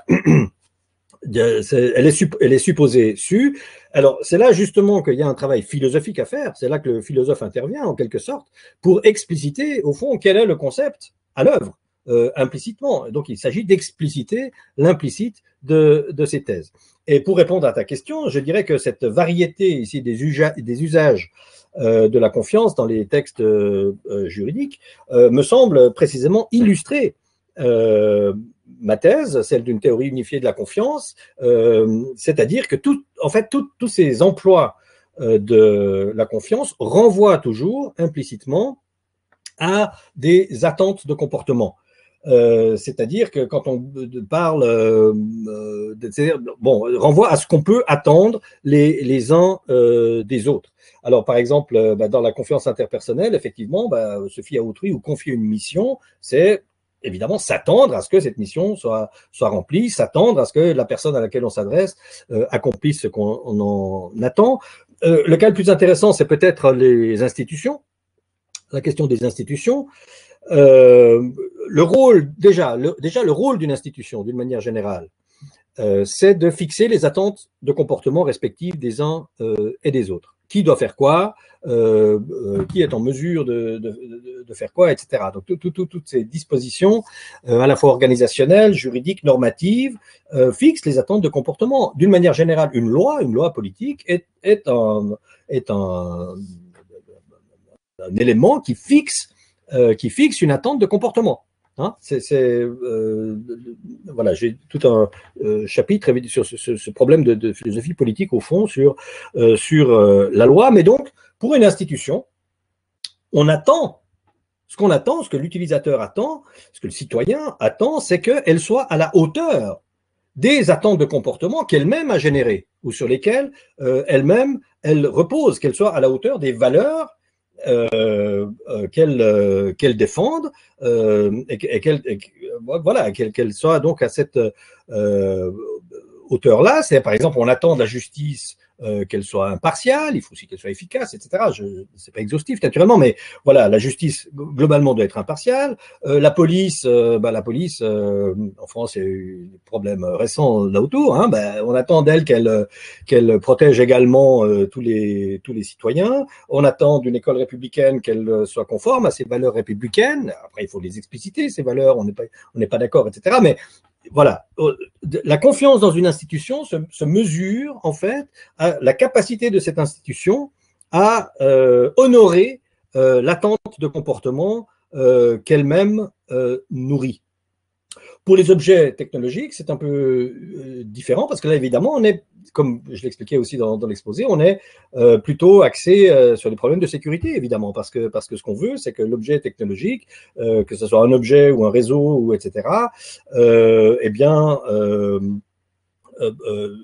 Elle est, elle est supposée su. Alors, c'est là justement qu'il y a un travail philosophique à faire. C'est là que le philosophe intervient, en quelque sorte, pour expliciter, au fond, quel est le concept à l'œuvre, euh, implicitement. Donc, il s'agit d'expliciter l'implicite de, de ces thèses. Et pour répondre à ta question, je dirais que cette variété ici des, usa des usages euh, de la confiance dans les textes euh, juridiques euh, me semble précisément illustrer euh, ma thèse, celle d'une théorie unifiée de la confiance, euh, c'est-à-dire que tout, en fait, tous ces emplois euh, de la confiance renvoient toujours implicitement à des attentes de comportement. Euh, c'est-à-dire que quand on parle, euh, de, bon, renvoie à ce qu'on peut attendre les, les uns euh, des autres. Alors, par exemple, bah, dans la confiance interpersonnelle, effectivement, bah, se fier à autrui ou confier une mission, c'est évidemment s'attendre à ce que cette mission soit, soit remplie, s'attendre à ce que la personne à laquelle on s'adresse euh, accomplisse ce qu'on en attend. Euh, le cas le plus intéressant, c'est peut-être les institutions, la question des institutions. Euh, le rôle, déjà, le, déjà le rôle d'une institution, d'une manière générale, euh, c'est de fixer les attentes de comportement respectives des uns euh, et des autres. Qui doit faire quoi, euh, euh, qui est en mesure de, de, de, de faire quoi, et cetera. Donc, tout, tout, tout, toutes ces dispositions, euh, à la fois organisationnelles, juridiques, normatives, euh, fixent les attentes de comportement. D'une manière générale, une loi, une loi politique, est, est, un, est un, un élément qui fixe, euh, qui fixe une attente de comportement. Hein, c'est, euh, voilà, j'ai tout un euh, chapitre sur ce, ce, ce problème de, de philosophie politique au fond sur euh, sur euh, la loi, mais donc pour une institution, on attend ce qu'on attend, ce que l'utilisateur attend, ce que le citoyen attend, c'est qu'elle soit à la hauteur des attentes de comportement qu'elle-même a générées ou sur lesquelles euh, elle-même elle repose, qu'elle soit à la hauteur des valeurs Euh, euh, qu'elle euh, qu'elle défende euh, et, et qu'elle voilà qu'elle qu'elle soit donc à cette euh, hauteur-là. C'est par exemple on attend de la justice euh, qu'elle soit impartiale, il faut aussi qu'elle soit efficace, et cetera. Je c'est pas exhaustif naturellement, mais voilà, la justice globalement doit être impartiale. Euh, la police, euh, bah, la police euh, en France, il y a eu des problèmes récents là autour. Hein, bah, on attend d'elle qu'elle qu'elle protège également euh, tous les tous les citoyens. On attend d'une école républicaine qu'elle soit conforme à ses valeurs républicaines. Après, il faut les expliciter ces valeurs. On n'est pas on n'est pas d'accord, et cetera. Mais voilà, la confiance dans une institution se, se mesure en fait à la capacité de cette institution à euh, honorer euh, l'attente de comportement euh, qu'elle-même euh, nourrit. Pour les objets technologiques, c'est un peu euh, différent parce que là, évidemment, on est comme je l'expliquais aussi dans, dans l'exposé, on est euh, plutôt axé euh, sur les problèmes de sécurité, évidemment, parce que, parce que ce qu'on veut, c'est que l'objet technologique, euh, que ce soit un objet ou un réseau, ou et cetera, euh, eh bien, euh, euh, euh,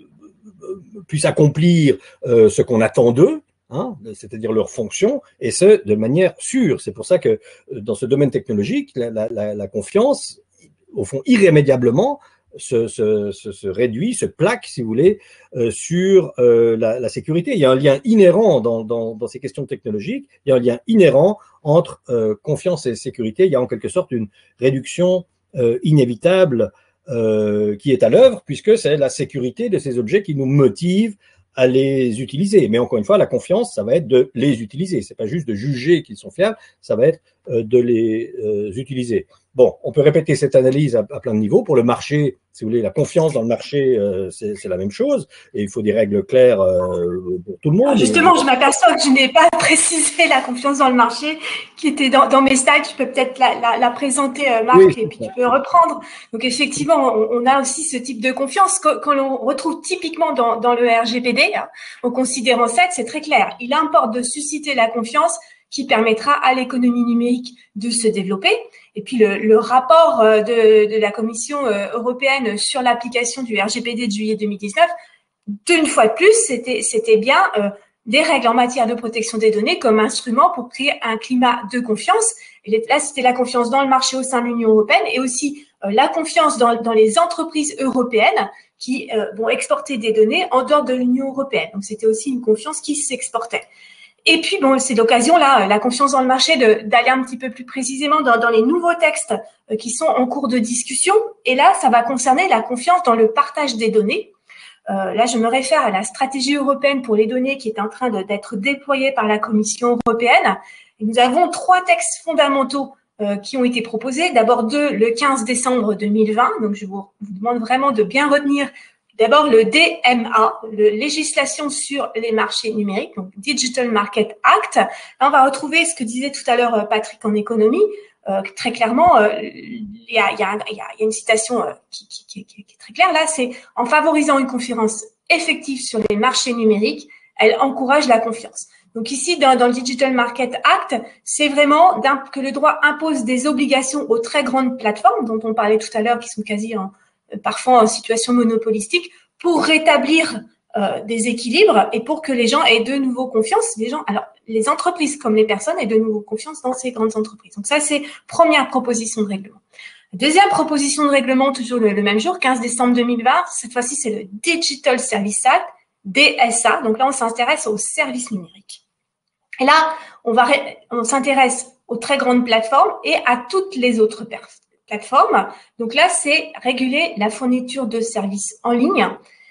puisse accomplir euh, ce qu'on attend d'eux, hein, c'est-à-dire leur fonction, et ce, de manière sûre. C'est pour ça que dans ce domaine technologique, la, la, la confiance, au fond, irrémédiablement, Se, se, se, se réduit, se plaque, si vous voulez, euh, sur euh, la, la sécurité. Il y a un lien inhérent dans, dans, dans ces questions technologiques, il y a un lien inhérent entre euh, confiance et sécurité. Il y a en quelque sorte une réduction euh, inévitable euh, qui est à l'œuvre, puisque c'est la sécurité de ces objets qui nous motive à les utiliser. Mais encore une fois, la confiance, ça va être de les utiliser. C'est pas juste de juger qu'ils sont fiables, ça va être euh, de les euh, utiliser. Bon, on peut répéter cette analyse à, à plein de niveaux. Pour le marché, si vous voulez, la confiance dans le marché, euh, c'est la même chose. Et il faut des règles claires euh, pour tout le monde. Alors justement, je m'aperçois que je n'ai pas précisé la confiance dans le marché qui était dans, dans mes slides. Je peux peut-être la, la, la présenter, euh, Marc, oui, et puis tu peux reprendre. Donc effectivement, on, on a aussi ce type de confiance qu'on l'on retrouve typiquement dans, dans le R G P D. Hein, au considérant sept, c'est très clair. Il importe de susciter la confiance qui permettra à l'économie numérique de se développer. Et puis le, le rapport de, de la Commission européenne sur l'application du R G P D de juillet deux mille dix-neuf, d'une fois de plus, c'était c'était bien euh, des règles en matière de protection des données comme instrument pour créer un climat de confiance. Et là, c'était la confiance dans le marché au sein de l'Union européenne et aussi euh, la confiance dans, dans les entreprises européennes qui euh, vont exporter des données en dehors de l'Union européenne. Donc, c'était aussi une confiance qui s'exportait. Et puis, bon, c'est l'occasion, là, la confiance dans le marché, d'aller un petit peu plus précisément dans, dans les nouveaux textes euh, qui sont en cours de discussion. Et là, ça va concerner la confiance dans le partage des données. Euh, là, je me réfère à la stratégie européenne pour les données qui est en train d'être déployée par la Commission européenne. Et nous avons trois textes fondamentaux euh, qui ont été proposés. D'abord deux, le quinze décembre deux mille vingt. Donc, je vous, vous demande vraiment de bien retenir d'abord le D M A, le législation sur les marchés numériques, donc Digital Market Act. Là, on va retrouver ce que disait tout à l'heure Patrick en économie. Euh, très clairement, euh, il, y a, il, y a, il y a une citation euh, qui, qui, qui, qui est très claire là, c'est « En favorisant une concurrence effective sur les marchés numériques, elle encourage la confiance ». Donc ici, dans, dans le Digital Market Act, c'est vraiment que le droit impose des obligations aux très grandes plateformes, dont on parlait tout à l'heure, qui sont quasi en, parfois en situation monopolistique, pour rétablir euh, des équilibres et pour que les gens aient de nouveau confiance. Les gens, alors les entreprises comme les personnes aient de nouveau confiance dans ces grandes entreprises. Donc ça, c'est première proposition de règlement. Deuxième proposition de règlement, toujours le, le même jour, quinze décembre deux mille vingt. Cette fois-ci, c'est le Digital Service Act, D S A. Donc là, on s'intéresse aux services numériques. Et là, on va, on s'intéresse aux très grandes plateformes et à toutes les autres plateformes. Donc là, c'est réguler la fourniture de services en ligne.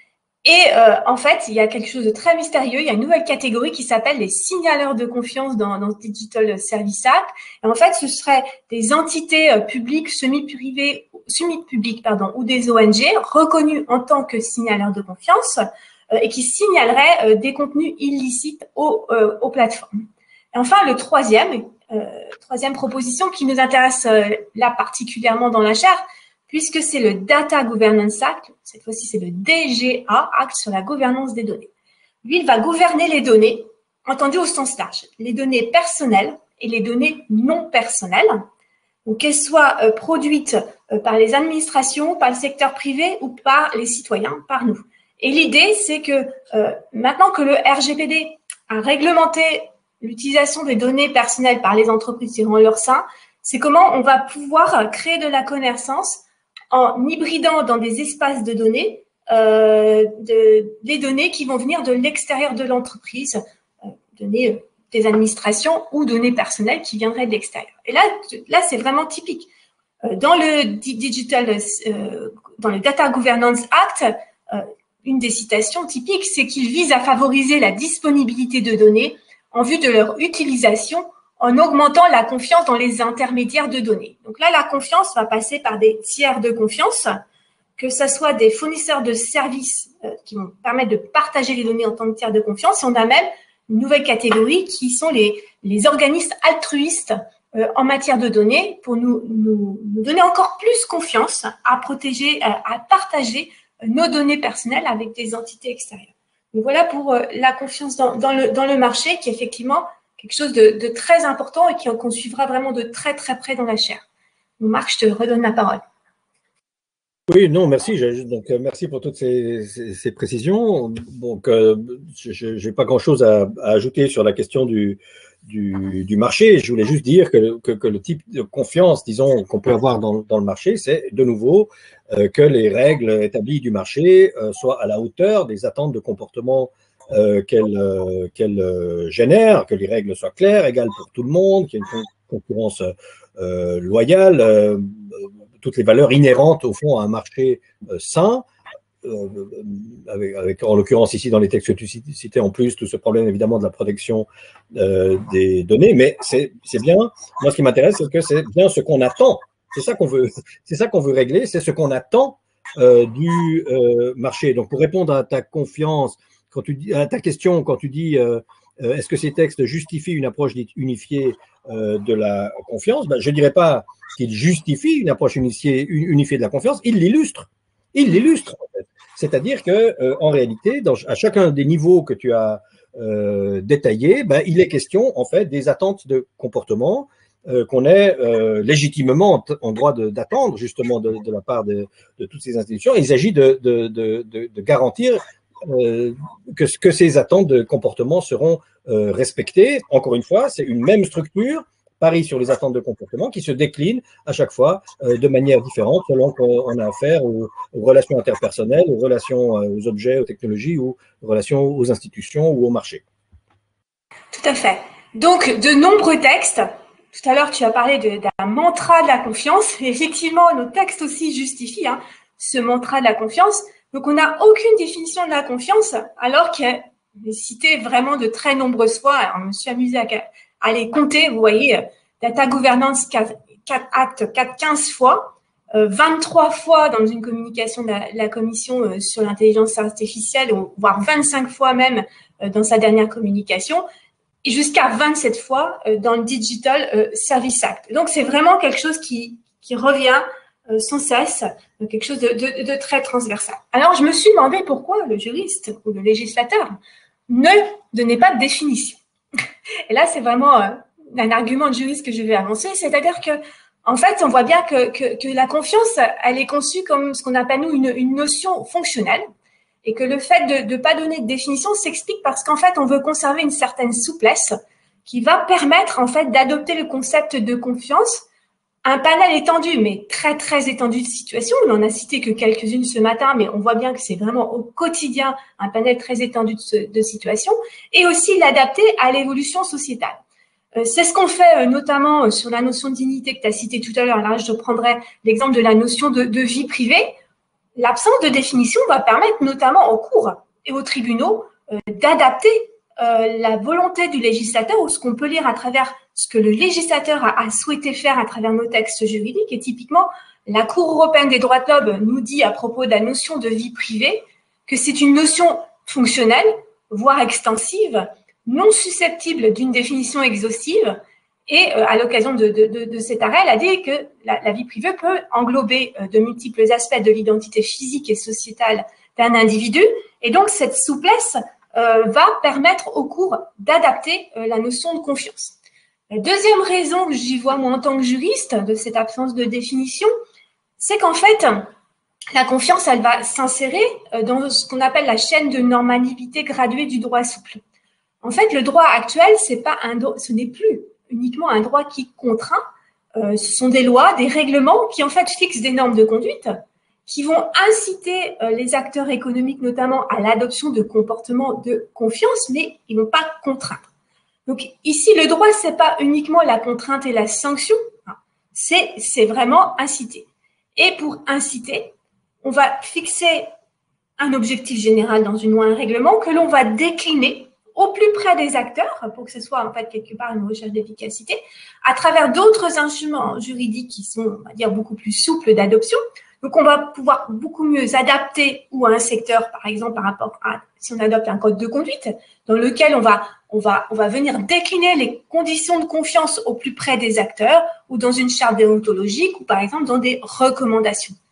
Et euh, en fait, il y a quelque chose de très mystérieux. Il y a une nouvelle catégorie qui s'appelle les signaleurs de confiance dans, dans ce Digital Service Act. Et en fait, ce seraient des entités euh, publiques, semi-privées, semi-publiques, pardon, ou des O N G reconnues en tant que signaleurs de confiance euh, et qui signaleraient euh, des contenus illicites aux, euh, aux plateformes. Et enfin, le troisième, euh, troisième proposition qui nous intéresse euh, là particulièrement dans la chaire, puisque c'est le Data Governance Act, cette fois-ci c'est le D G A, Acte sur la gouvernance des données. Lui, il va gouverner les données, entendues au sens large, les données personnelles et les données non personnelles, donc qu'elles soient euh, produites euh, par les administrations, par le secteur privé ou par les citoyens, par nous. Et l'idée, c'est que euh, maintenant que le R G P D a réglementé l'utilisation des données personnelles par les entreprises tirant leur sein, c'est comment on va pouvoir créer de la connaissance en hybridant dans des espaces de données euh, de, des données qui vont venir de l'extérieur de l'entreprise, euh, données euh, des administrations ou données personnelles qui viendraient de l'extérieur. Et là, là c'est vraiment typique. Euh, dans le digital, euh, dans le Data Governance Act, euh, une des citations typiques, c'est qu'il vise à favoriser la disponibilité de données en vue de leur utilisation en augmentant la confiance dans les intermédiaires de données. Donc là, la confiance va passer par des tiers de confiance, que ce soit des fournisseurs de services euh, qui vont permettre de partager les données en tant que tiers de confiance. Et on a même une nouvelle catégorie qui sont les, les organismes altruistes euh, en matière de données pour nous, nous, nous donner encore plus confiance à protéger, à, à partager nos données personnelles avec des entités extérieures. Donc voilà pour la confiance dans, dans, le, dans le marché, qui est effectivement quelque chose de, de très important et qu'on suivra vraiment de très très près dans la chaire. Donc Marc, je te redonne la parole. Oui, non, merci. Donc, merci pour toutes ces, ces, ces précisions. Donc, euh, je n'ai pas grand-chose à, à ajouter sur la question du, du, du marché. Je voulais juste dire que, que, que le type de confiance, disons, qu'on peut avoir dans, dans le marché, c'est de nouveau euh, que les règles établies du marché euh, soient à la hauteur des attentes de comportement euh, qu'elles euh, qu'elles euh, génèrent, que les règles soient claires, égales pour tout le monde, qu'il y ait une concurrence euh, loyale, euh, toutes les valeurs inhérentes au fond à un marché euh, sain, euh, avec, avec en l'occurrence ici dans les textes que tu citais en plus tout ce problème évidemment de la protection euh, des données, mais c'est bien, moi ce qui m'intéresse c'est que c'est bien ce qu'on attend, c'est ça qu'on veut, c'est ça qu'on veut régler, c'est ce qu'on attend euh, du euh, marché. Donc pour répondre à ta confiance, quand tu dis, à ta question, quand tu dis euh, euh, est-ce que ces textes justifient une approche dite unifiée euh, de la confiance, ben, je ne dirais pas qu'il justifie une approche unifiée, unifiée de la confiance, il l'illustre. Il l'illustre, en fait. C'est-à-dire que, euh, en réalité, dans, à chacun des niveaux que tu as euh, détaillés, ben, il est question, en fait, des attentes de comportement euh, qu'on est euh, légitimement en droit d'attendre, justement, de, de la part de, de toutes ces institutions. Il s'agit de, de, de, de garantir euh, que, que ces attentes de comportement seront euh, respectées. Encore une fois, c'est une même structure, pareil sur les attentes de comportement, qui se déclinent à chaque fois euh, de manière différente selon qu'on a affaire aux, aux relations interpersonnelles, aux relations euh, aux objets, aux technologies ou aux relations aux institutions ou au marché. Tout à fait. Donc, de nombreux textes. Tout à l'heure, tu as parlé d'un mantra de la confiance. Et effectivement, nos textes aussi justifient hein, ce mantra de la confiance. Donc, on n'a aucune définition de la confiance, alors qu'elle est citée vraiment de très nombreuses fois. Alors, je me suis amusée à à les compter, vous voyez, data governance quatre actes, quatre quinze fois, euh, vingt-trois fois dans une communication de la, la commission euh, sur l'intelligence artificielle, ou, voire vingt-cinq fois même euh, dans sa dernière communication, et jusqu'à vingt-sept fois euh, dans le Digital euh, Service Act. Donc, c'est vraiment quelque chose qui, qui revient euh, sans cesse, donc quelque chose de, de, de très transversal. Alors, je me suis demandé pourquoi le juriste ou le législateur ne donnait pas de définition. Et là, c'est vraiment euh, un argument de juriste que je vais avancer, c'est-à-dire que, en fait, on voit bien que, que, que la confiance, elle est conçue comme ce qu'on appelle nous une, une notion fonctionnelle, et que le fait de ne pas donner de définition s'explique parce qu'en fait, on veut conserver une certaine souplesse qui va permettre en fait d'adopter le concept de confiance, un panel étendu, mais très très étendu de situations. On n'en a cité que quelques-unes ce matin, mais on voit bien que c'est vraiment au quotidien un panel très étendu de, de situations, et aussi l'adapter à l'évolution sociétale. Euh, c'est ce qu'on fait euh, notamment euh, sur la notion de dignité que tu as citée tout à l'heure. Là, je prendrai l'exemple de la notion de, de vie privée. L'absence de définition va permettre notamment aux cours et aux tribunaux euh, d'adapter euh, la volonté du législateur, ou ce qu'on peut lire à travers ce que le législateur a, a souhaité faire à travers nos textes juridiques. Et typiquement, la Cour européenne des droits de l'homme nous dit à propos de la notion de vie privée que c'est une notion fonctionnelle, voire extensive, non susceptible d'une définition exhaustive. Et euh, à l'occasion de, de, de, de cet arrêt, elle a dit que la, la vie privée peut englober euh, de multiples aspects de l'identité physique et sociétale d'un individu. Et donc, cette souplesse euh, va permettre aux cours d'adapter euh, la notion de confiance. La deuxième raison que j'y vois, moi, en tant que juriste, de cette absence de définition, c'est qu'en fait, la confiance, elle va s'insérer dans ce qu'on appelle la chaîne de normalité graduée du droit souple. En fait, le droit actuel, c'est pas un, ce n'est plus uniquement un droit qui contraint. Euh, ce sont des lois, des règlements qui, en fait, fixent des normes de conduite qui vont inciter euh, les acteurs économiques, notamment, à l'adoption de comportements de confiance, mais ils ne vont pas contraindre. Donc, ici, le droit, c'est pas uniquement la contrainte et la sanction, c'est, c'est vraiment inciter. Et pour inciter, on va fixer un objectif général dans une loi, un règlement, que l'on va décliner au plus près des acteurs, pour que ce soit en fait quelque part une recherche d'efficacité, à travers d'autres instruments juridiques qui sont, on va dire, beaucoup plus souples d'adoption. Donc, on va pouvoir beaucoup mieux adapter ou à un secteur, par exemple, par rapport à si on adopte un code de conduite, dans lequel on va, on va, on va venir décliner les conditions de confiance au plus près des acteurs, ou dans une charte déontologique, ou par exemple dans des recommandations.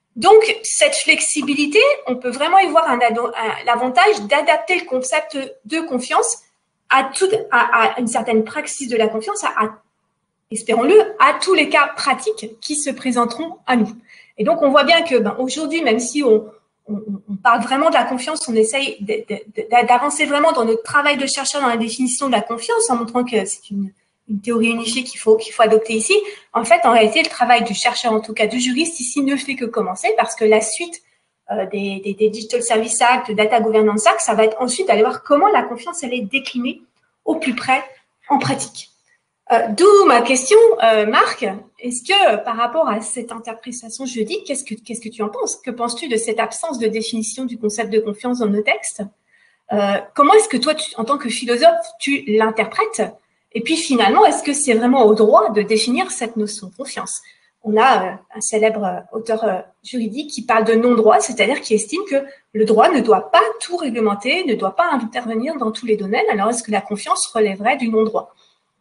Donc, cette flexibilité, on peut vraiment y voir un, un, l'avantage d'adapter le concept de confiance à, tout, à, à une certaine praxis de la confiance, à, à, espérons-le, à tous les cas pratiques qui se présenteront à nous. Et donc, on voit bien que ben, aujourd'hui, même si on, on, on parle vraiment de la confiance, on essaye d'avancer vraiment dans notre travail de chercheur dans la définition de la confiance en montrant que c'est une, une théorie unifiée qu'il faut, qu'il faut adopter ici. En fait, en réalité, le travail du chercheur, en tout cas du juriste, ici ne fait que commencer parce que la suite euh, des, des, des Digital Services Act, Data Governance Act, ça va être ensuite d'aller voir comment la confiance, elle est déclinée au plus près en pratique. Euh, D'où ma question, euh, Marc. Est-ce que euh, par rapport à cette interprétation juridique, qu'est-ce que qu'est-ce que tu en penses? Que penses-tu de cette absence de définition du concept de confiance dans nos textes? euh, Comment est-ce que toi, tu, en tant que philosophe, tu l'interprètes? Et puis finalement, est-ce que c'est vraiment au droit de définir cette notion de confiance? On a euh, un célèbre euh, auteur euh, juridique qui parle de non-droit, c'est-à-dire qui estime que le droit ne doit pas tout réglementer, ne doit pas intervenir dans tous les domaines. Alors, est-ce que la confiance relèverait du non-droit?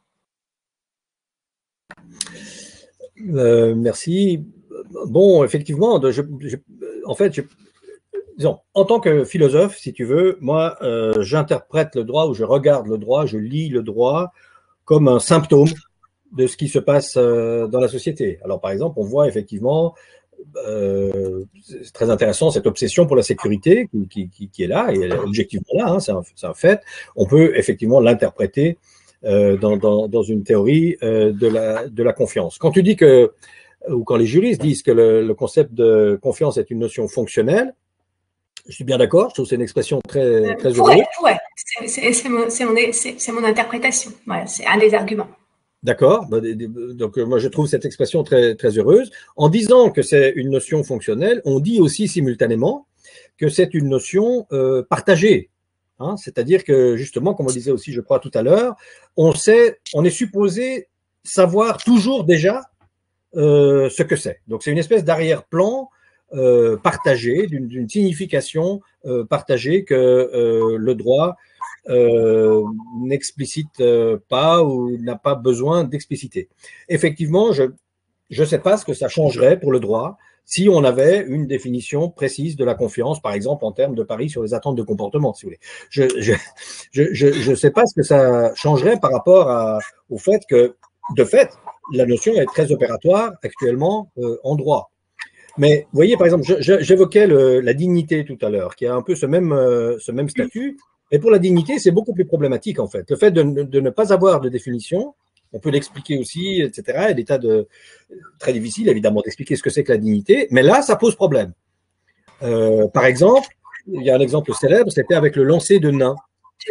Euh, merci. Bon, effectivement, je, je, en fait, je, disons, en tant que philosophe, si tu veux, moi, euh, j'interprète le droit ou je regarde le droit, je lis le droit comme un symptôme de ce qui se passe euh, dans la société. Alors, par exemple, on voit effectivement, euh, c'est très intéressant, cette obsession pour la sécurité qui, qui, qui est là, et elle est objectivement là, hein, c'est un, un fait. On peut effectivement l'interpréter Euh, dans, dans, dans une théorie euh, de, la, de la confiance. Quand tu dis que, ou quand les juristes disent que le, le concept de confiance est une notion fonctionnelle, je suis bien d'accord, je trouve que c'est une expression très, très heureuse. Ouais, ouais. C'est mon, mon, mon interprétation, ouais, c'est un des arguments. D'accord, donc moi je trouve cette expression très, très heureuse. En disant que c'est une notion fonctionnelle, on dit aussi simultanément que c'est une notion euh, partagée. Hein, c'est-à-dire que justement, comme on disait aussi, je crois tout à l'heure, on sait, on est supposé savoir toujours déjà euh, ce que c'est. Donc c'est une espèce d'arrière-plan euh, partagé, d'une signification euh, partagée que euh, le droit euh, n'explicite euh, pas ou n'a pas besoin d'expliciter. Effectivement, je je ne sais pas ce que ça changerait pour le droit si on avait une définition précise de la confiance, par exemple en termes de pari sur les attentes de comportement, si vous voulez. Je je je je, je sais pas ce que ça changerait par rapport à, au fait que, de fait, la notion est très opératoire actuellement euh, en droit. Mais vous voyez, par exemple, j'évoquais la dignité tout à l'heure, qui a un peu ce même euh, ce même statut. Et pour la dignité, c'est beaucoup plus problématique en fait. Le fait de, de ne pas avoir de définition. On peut l'expliquer aussi, et cetera. Il y a des tas de très difficile, évidemment, d'expliquer ce que c'est que la dignité, mais là, ça pose problème. Euh, par exemple, il y a un exemple célèbre, c'était avec le lancer de nains,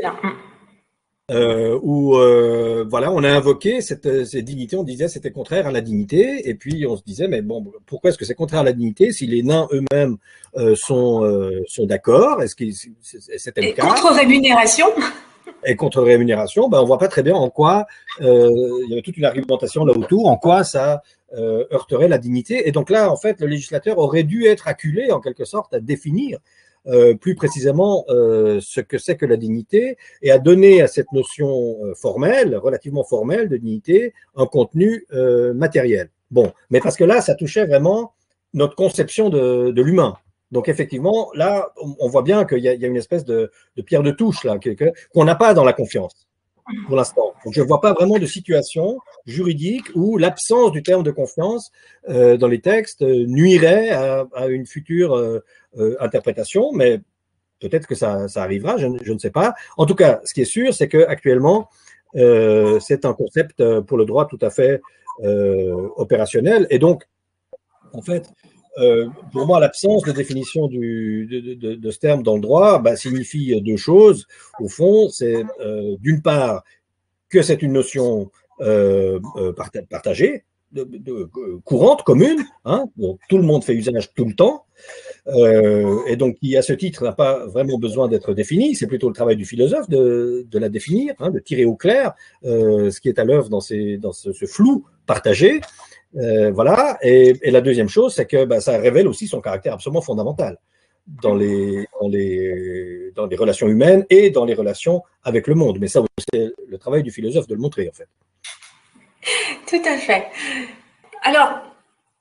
euh, où euh, voilà, on a invoqué cette, cette dignité, on disait c'était contraire à la dignité, et puis on se disait mais bon, pourquoi est-ce que c'est contraire à la dignité si les nains eux-mêmes euh, sont euh, sont d'accord? Est-ce que c'était le cas? Contre rémunération. Et contre rémunération, ben on voit pas très bien en quoi euh, il y avait toute une argumentation là autour, en quoi ça euh, heurterait la dignité. Et donc là, en fait, le législateur aurait dû être acculé en quelque sorte à définir euh, plus précisément euh, ce que c'est que la dignité et à donner à cette notion euh, formelle, relativement formelle de dignité, un contenu euh, matériel. Bon, mais parce que là, ça touchait vraiment notre conception de, de l'humain. Donc effectivement, là, on voit bien qu'il y, y a une espèce de, de pierre de touche là qu'on n'a pas dans la confiance pour l'instant. Donc je ne vois pas vraiment de situation juridique où l'absence du terme de confiance euh, dans les textes nuirait à, à une future euh, euh, interprétation, mais peut-être que ça, ça arrivera, je, je ne sais pas. En tout cas, ce qui est sûr, c'est qu'actuellement, euh, c'est un concept pour le droit tout à fait euh, opérationnel. Et donc, en fait, Euh, pour moi, l'absence de définition du, de, de, de ce terme dans le droit bah, signifie deux choses. Au fond, c'est euh, d'une part que c'est une notion euh, euh, partagée, de, de, courante, commune, hein, dont tout le monde fait usage tout le temps, euh, et donc qui, à ce titre, n'a pas vraiment besoin d'être définie. C'est plutôt le travail du philosophe de, de la définir, hein, de tirer au clair euh, ce qui est à l'œuvre dans, ces, dans ce, ce flou partagé. Euh, voilà, et, et la deuxième chose, c'est que bah, ça révèle aussi son caractère absolument fondamental dans les, dans, les, dans les relations humaines et dans les relations avec le monde. Mais ça, c'est le travail du philosophe de le montrer, en fait. Tout à fait. Alors,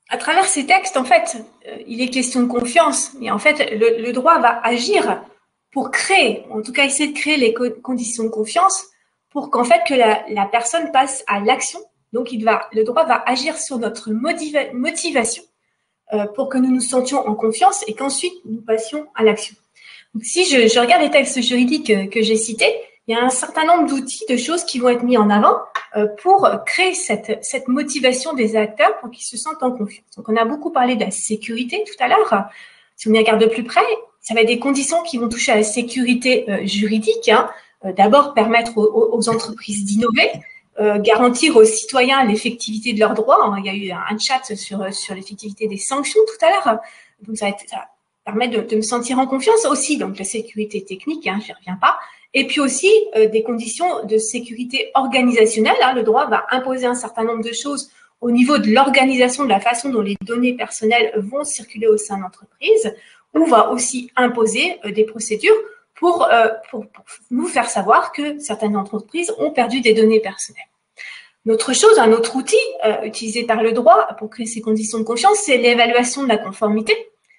à travers ces textes, en fait, euh, il est question de confiance, mais en fait, le, le droit va agir pour créer, en tout cas essayer de créer les co conditions de confiance pour qu'en fait que la, la personne passe à l'action. Donc, il va, le droit va agir sur notre motiva motivation euh, pour que nous nous sentions en confiance et qu'ensuite nous passions à l'action. Donc, si je, je regarde les textes juridiques que, que j'ai cités, il y a un certain nombre d'outils, de choses qui vont être mis en avant euh, pour créer cette, cette motivation des acteurs pour qu'ils se sentent en confiance. Donc, on a beaucoup parlé de la sécurité tout à l'heure. Si on y regarde de plus près, ça va être des conditions qui vont toucher à la sécurité euh, juridique. Hein. Euh, D'abord, permettre aux, aux entreprises d'innover, euh, garantir aux citoyens l'effectivité de leurs droits. Il y a eu un chat sur, sur l'effectivité des sanctions tout à l'heure. Donc, ça va, être, ça va permettre de, de me sentir en confiance aussi. Donc, la sécurité technique, hein, je n'y reviens pas. Et puis aussi, euh, des conditions de sécurité organisationnelle. Hein. Le droit va imposer un certain nombre de choses au niveau de l'organisation, de la façon dont les données personnelles vont circuler au sein de l'entreprise, ou va aussi imposer euh, des procédures pour, euh, pour, pour nous faire savoir que certaines entreprises ont perdu des données personnelles. Une autre chose, un autre outil euh, utilisé par le droit pour créer ces conditions de confiance, c'est l'évaluation de la conformité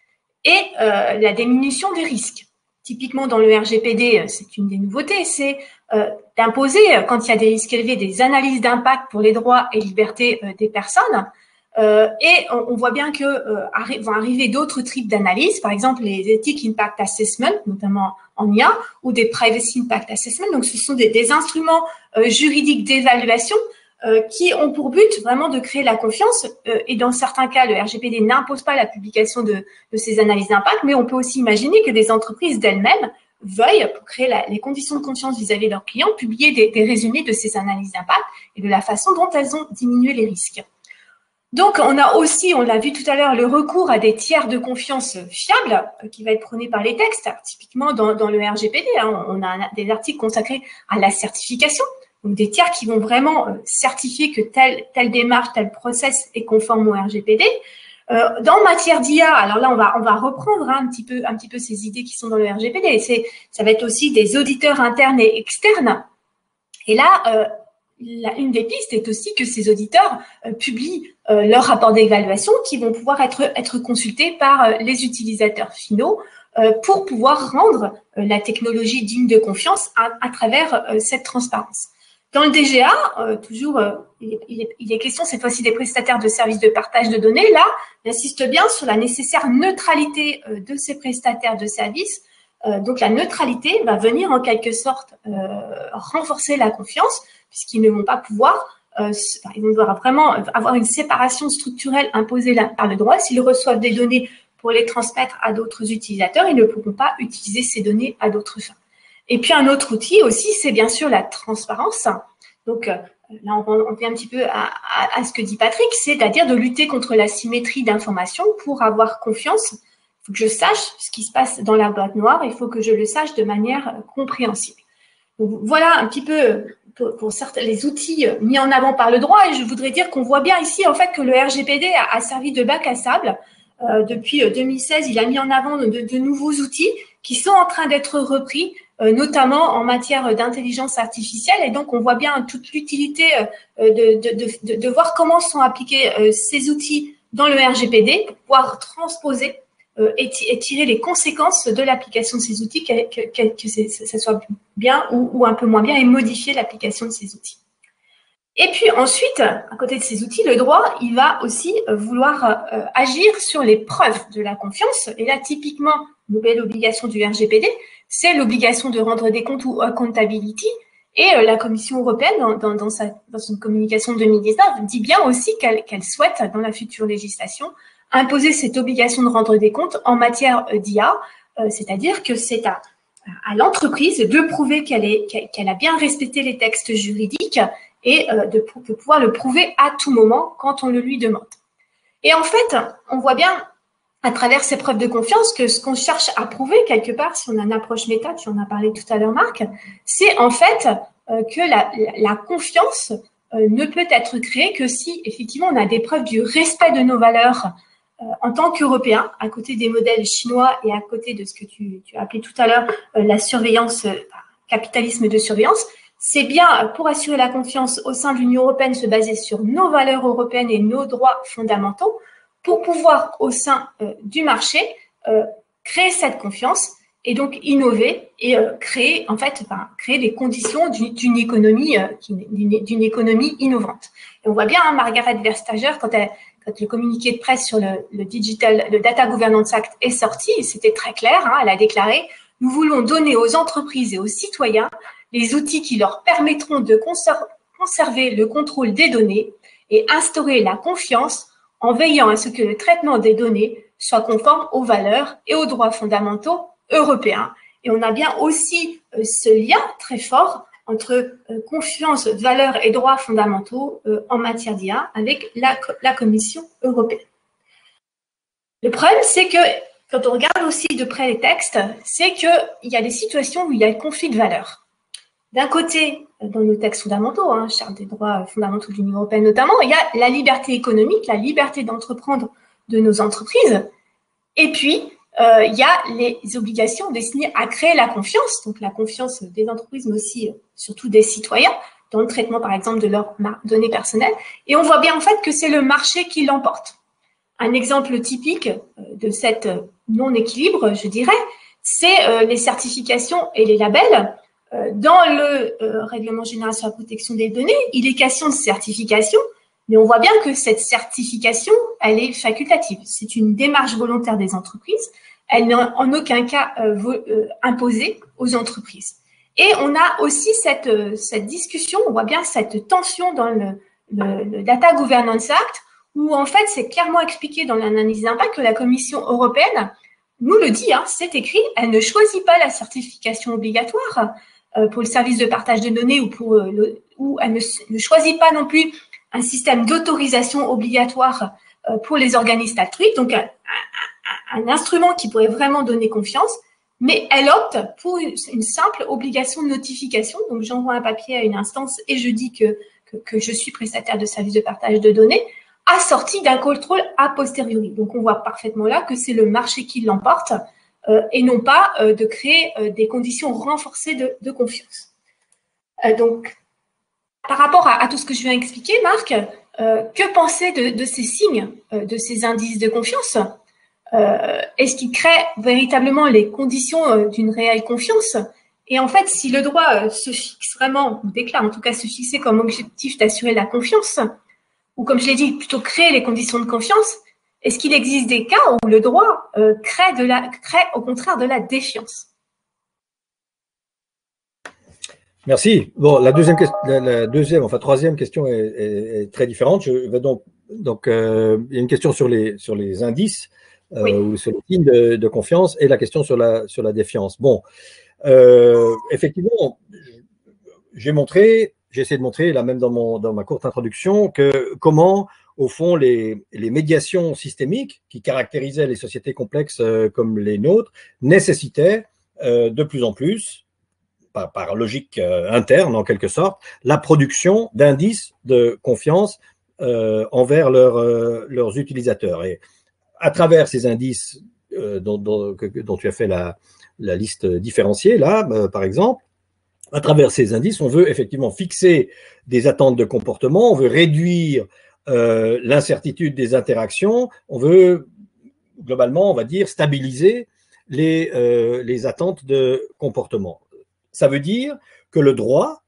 et euh, la diminution des risques. Typiquement, dans le R G P D, c'est une des nouveautés, c'est euh, d'imposer, quand il y a des risques élevés, des analyses d'impact pour les droits et libertés euh, des personnes. Euh, et on, on voit bien que euh, arri vont arriver d'autres types d'analyses, par exemple les Ethic Impact Assessment, notamment en I A, ou des Privacy Impact Assessment. Donc, ce sont des, des instruments euh, juridiques d'évaluation euh, qui ont pour but vraiment de créer la confiance. Euh, et dans certains cas, le R G P D n'impose pas la publication de, de ces analyses d'impact, mais on peut aussi imaginer que des entreprises d'elles-mêmes veuillent, pour créer la, les conditions de confiance vis-à-vis de leurs clients, publier des, des résumés de ces analyses d'impact et de la façon dont elles ont diminué les risques. Donc, on a aussi, on l'a vu tout à l'heure, le recours à des tiers de confiance fiables euh, qui va être prôné par les textes. Typiquement, dans, dans le R G P D, hein, on a des articles consacrés à la certification, donc des tiers qui vont vraiment euh, certifier que telle, telle démarche, tel process est conforme au R G P D. Euh, dans matière d'I A, alors là, on va, on va reprendre hein, un petit peu, un petit peu ces idées qui sont dans le R G P D. C'est, ça va être aussi des auditeurs internes et externes. Et là, euh, La, une des pistes est aussi que ces auditeurs euh, publient euh, leur rapport d'évaluation qui vont pouvoir être, être consultés par euh, les utilisateurs finaux euh, pour pouvoir rendre euh, la technologie digne de confiance à, à travers euh, cette transparence. Dans le D G A, euh, toujours, euh, il, il, est, il est question cette fois-ci des prestataires de services de partage de données. Là, on insiste bien sur la nécessaire neutralité euh, de ces prestataires de services. Euh, donc, la neutralité va venir en quelque sorte euh, renforcer la confiance, puisqu'ils ne vont pas pouvoir, euh, ils vont devoir vraiment avoir une séparation structurelle imposée par le droit. S'ils reçoivent des données pour les transmettre à d'autres utilisateurs, ils ne pourront pas utiliser ces données à d'autres fins. Et puis, un autre outil aussi, c'est bien sûr la transparence. Donc, euh, là, on, on vient un petit peu à, à, à ce que dit Patrick, c'est-à-dire de lutter contre la symétrie d'informations pour avoir confiance. Il faut que je sache ce qui se passe dans la boîte noire, il faut que je le sache de manière compréhensible. Donc, voilà un petit peu pour, pour certains, les outils mis en avant par le droit. Et je voudrais dire qu'on voit bien ici en fait que le R G P D a, a servi de bac à sable. Euh, depuis deux mille seize, il a mis en avant de, de nouveaux outils qui sont en train d'être repris, euh, notamment en matière d'intelligence artificielle. Et donc, on voit bien toute l'utilité euh, de, de, de, de, de voir comment sont appliqués euh, ces outils dans le R G P D pour pouvoir transposer et tirer les conséquences de l'application de ces outils, que, que, que, que ça soit bien ou, ou un peu moins bien, et modifier l'application de ces outils. Et puis ensuite, à côté de ces outils, le droit, il va aussi vouloir euh, agir sur les preuves de la confiance. Et là, typiquement, nouvelle obligation du R G P D, c'est l'obligation de rendre des comptes ou accountability. Et euh, la Commission européenne, dans, dans, dans, sa, dans son communication de deux mille dix-neuf, dit bien aussi qu'elle qu'elle souhaite, dans la future législation, imposer cette obligation de rendre des comptes en matière d'I A, euh, c'est-à-dire que c'est à, à l'entreprise de prouver qu'elle est, qu'elle a bien respecté les textes juridiques et euh, de, de pouvoir le prouver à tout moment quand on le lui demande. Et en fait, on voit bien à travers ces preuves de confiance que ce qu'on cherche à prouver quelque part, si on a une approche méta, tu en as parlé tout à l'heure Marc, c'est en fait euh, que la, la, la confiance euh, ne peut être créée que si effectivement on a des preuves du respect de nos valeurs Euh, en tant qu'Européens, à côté des modèles chinois et à côté de ce que tu, tu as appelé tout à l'heure euh, la surveillance, euh, capitalisme de surveillance, c'est bien pour assurer la confiance au sein de l'Union européenne, se baser sur nos valeurs européennes et nos droits fondamentaux, pour pouvoir, au sein euh, du marché, euh, créer cette confiance et donc innover et euh, créer, en fait, enfin, créer des conditions d'une économie, euh, d'une économie innovante. Et on voit bien, hein, Margaret Vestager, quand, elle, quand le communiqué de presse sur le, le Digital, le Data Governance Act est sorti, c'était très clair, hein, elle a déclaré « Nous voulons donner aux entreprises et aux citoyens les outils qui leur permettront de conserver le contrôle des données et instaurer la confiance en veillant à ce que le traitement des données soit conforme aux valeurs et aux droits fondamentaux européens. » Et on a bien aussi euh, ce lien très fort entre euh, confiance, valeurs et droits fondamentaux euh, en matière d'I A avec la, la Commission européenne. Le problème, c'est que quand on regarde aussi de près les textes, c'est qu'il y a des situations où il y a un conflit de valeurs. D'un côté, dans nos textes fondamentaux, hein, Charte des droits fondamentaux de l'Union européenne notamment, il y a la liberté économique, la liberté d'entreprendre de nos entreprises. Et puis, euh, il y a les obligations destinées à créer la confiance, donc la confiance des entreprises, mais aussi, euh, surtout des citoyens, dans le traitement, par exemple, de leurs données personnelles. Et on voit bien, en fait, que c'est le marché qui l'emporte. Un exemple typique de cette non-équilibre, je dirais, c'est euh, les certifications et les labels. Euh, dans le euh, Règlement général sur la protection des données, il est question de certification, mais on voit bien que cette certification, elle est facultative. C'est une démarche volontaire des entreprises. Elle n'est en aucun cas euh, euh, imposée aux entreprises. Et on a aussi cette, euh, cette discussion, on voit bien cette tension dans le, le, le Data Governance Act, où en fait, c'est clairement expliqué dans l'analyse d'impact que la Commission européenne nous le dit, hein, c'est écrit, elle ne choisit pas la certification obligatoire euh, pour le service de partage de données ou, pour, euh, le, ou elle ne, ne choisit pas non plus un système d'autorisation obligatoire euh, pour les organismes altruistes, donc un, un, un instrument qui pourrait vraiment donner confiance, mais elle opte pour une, une simple obligation de notification. Donc, j'envoie un papier à une instance et je dis que, que, que je suis prestataire de service de partage de données, assorti d'un contrôle a posteriori. Donc, on voit parfaitement là que c'est le marché qui l'emporte euh, et non pas euh, de créer euh, des conditions renforcées de, de confiance. Euh, donc, par rapport à, à tout ce que je viens d'expliquer, Marc, euh, que penser de, de ces signes, euh, de ces indices de confiance? euh, Est-ce qu'ils créent véritablement les conditions euh, d'une réelle confiance? Et en fait, si le droit euh, se fixe vraiment, ou déclare en tout cas se fixer comme objectif d'assurer la confiance, ou comme je l'ai dit, plutôt créer les conditions de confiance, est-ce qu'il existe des cas où le droit euh, crée, de la, crée au contraire de la défiance? Merci. Bon, la deuxième, la, la deuxième enfin troisième question est, est, est très différente. Je vais donc, donc euh, il y a une question sur les sur les indices euh, oui. ou sur les signes de, de confiance et la question sur la sur la défiance. Bon, euh, effectivement, j'ai montré. J'ai essayé de montrer, là même dans, mon, dans ma courte introduction, que comment, au fond, les, les médiations systémiques qui caractérisaient les sociétés complexes euh, comme les nôtres nécessitaient euh, de plus en plus, par, par logique euh, interne en quelque sorte, la production d'indices de confiance euh, envers leur, euh, leurs utilisateurs. Et à travers ces indices euh, dont, dont, que, dont tu as fait la, la liste différenciée, là, euh, par exemple, à travers ces indices, on veut effectivement fixer des attentes de comportement, on veut réduire euh, l'incertitude des interactions, on veut, globalement, on va dire, stabiliser les, euh, les attentes de comportement. Ça veut dire que le droit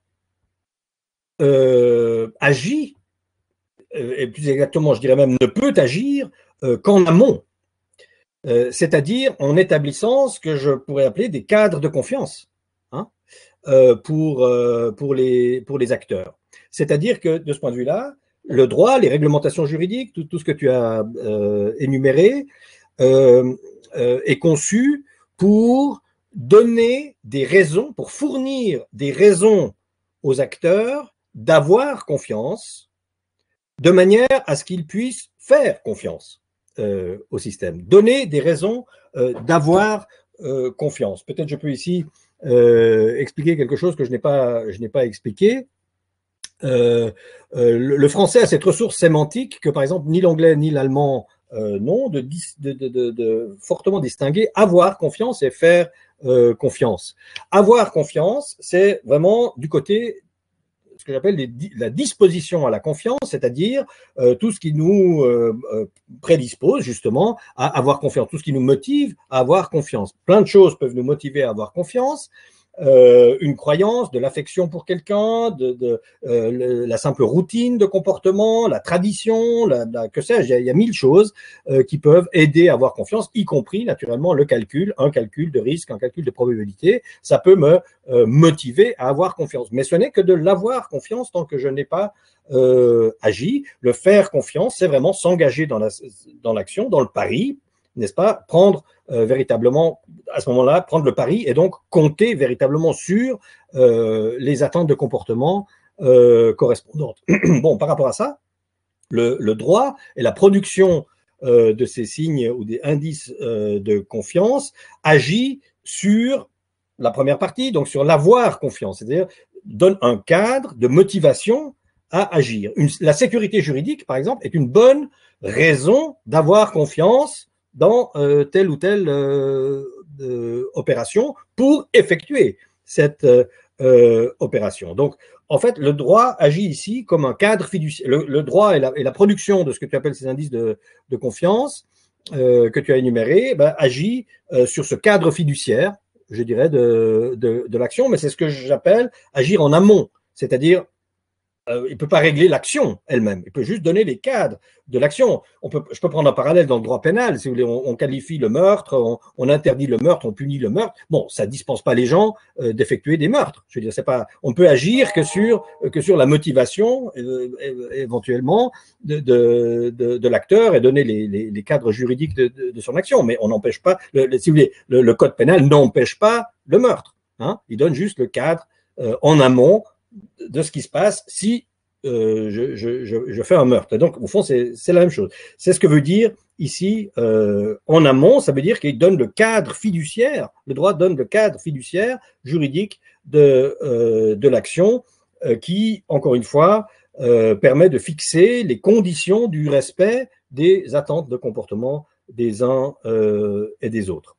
euh, agit, euh, et plus exactement, je dirais même, ne peut agir euh, qu'en amont, euh, c'est-à-dire en établissant ce que je pourrais appeler des cadres de confiance. Hein, Euh, pour, euh, pour, les, pour les acteurs. C'est-à-dire que, de ce point de vue-là, le droit, les réglementations juridiques, tout, tout ce que tu as euh, énuméré, euh, euh, est conçu pour donner des raisons, pour fournir des raisons aux acteurs d'avoir confiance, de manière à ce qu'ils puissent faire confiance euh, au système. Donner des raisons euh, d'avoir euh, confiance. Peut-être je peux ici Euh, expliquer quelque chose que je n'ai pas, je n'ai pas expliqué. Euh, euh, le, le français a cette ressource sémantique que, par exemple, ni l'anglais ni l'allemand euh, n'ont, de, de, de, de, de fortement distinguer avoir confiance et faire euh, confiance. Avoir confiance, c'est vraiment du côté ce que j'appelle les, la disposition à la confiance, c'est-à-dire euh, tout ce qui nous euh, euh, prédispose justement à avoir confiance, tout ce qui nous motive à avoir confiance. Plein de choses peuvent nous motiver à avoir confiance. Euh, une croyance, de l'affection pour quelqu'un, de, de euh, le, la simple routine de comportement, la tradition, la, la, que sais-je, il y a, il y a mille choses euh, qui peuvent aider à avoir confiance, y compris naturellement le calcul, un calcul de risque, un calcul de probabilité. Ça peut me euh, motiver à avoir confiance. Mais ce n'est que de l'avoir confiance tant que je n'ai pas euh, agi. Le faire confiance, c'est vraiment s'engager dans la, dans l'action, dans le pari, n'est-ce pas, prendre euh, véritablement, à ce moment-là, prendre le pari et donc compter véritablement sur euh, les attentes de comportement euh, correspondantes. Bon, par rapport à ça, le, le droit et la production euh, de ces signes ou des indices euh, de confiance agit sur la première partie, donc sur l'avoir confiance, c'est-à-dire donne un cadre de motivation à agir. Une, la sécurité juridique, par exemple, est une bonne raison d'avoir confiance dans euh, telle ou telle euh, euh, opération pour effectuer cette euh, euh, opération. Donc, en fait, le droit agit ici comme un cadre fiduciaire. Le, le droit et la, et la production de ce que tu appelles ces indices de, de confiance euh, que tu as énumérés ben, agit euh, sur ce cadre fiduciaire, je dirais, de, de, de l'action, mais c'est ce que j'appelle agir en amont, c'est-à-dire Euh, il ne peut pas régler l'action elle-même, il peut juste donner les cadres de l'action. On peut, je peux prendre un parallèle dans le droit pénal, si vous voulez, on, on qualifie le meurtre, on, on interdit le meurtre, on punit le meurtre. Bon, ça ne dispense pas les gens euh, d'effectuer des meurtres. Je veux dire, c'est pas, on peut agir que sur, que sur la motivation, euh, éventuellement, de, de, de, de l'acteur et donner les, les, les cadres juridiques de, de, de son action. Mais on n'empêche pas, le, le, si vous voulez, le, le code pénal n'empêche pas le meurtre. Hein, il donne juste le cadre euh, en amont de ce qui se passe si euh, je, je, je, je fais un meurtre. Et donc, au fond, c'est la même chose. C'est ce que veut dire ici, euh, en amont, ça veut dire qu'il donne le cadre fiduciaire, le droit donne le cadre fiduciaire juridique de, euh, de l'action euh, qui, encore une fois, euh, permet de fixer les conditions du respect des attentes de comportement des uns euh, et des autres.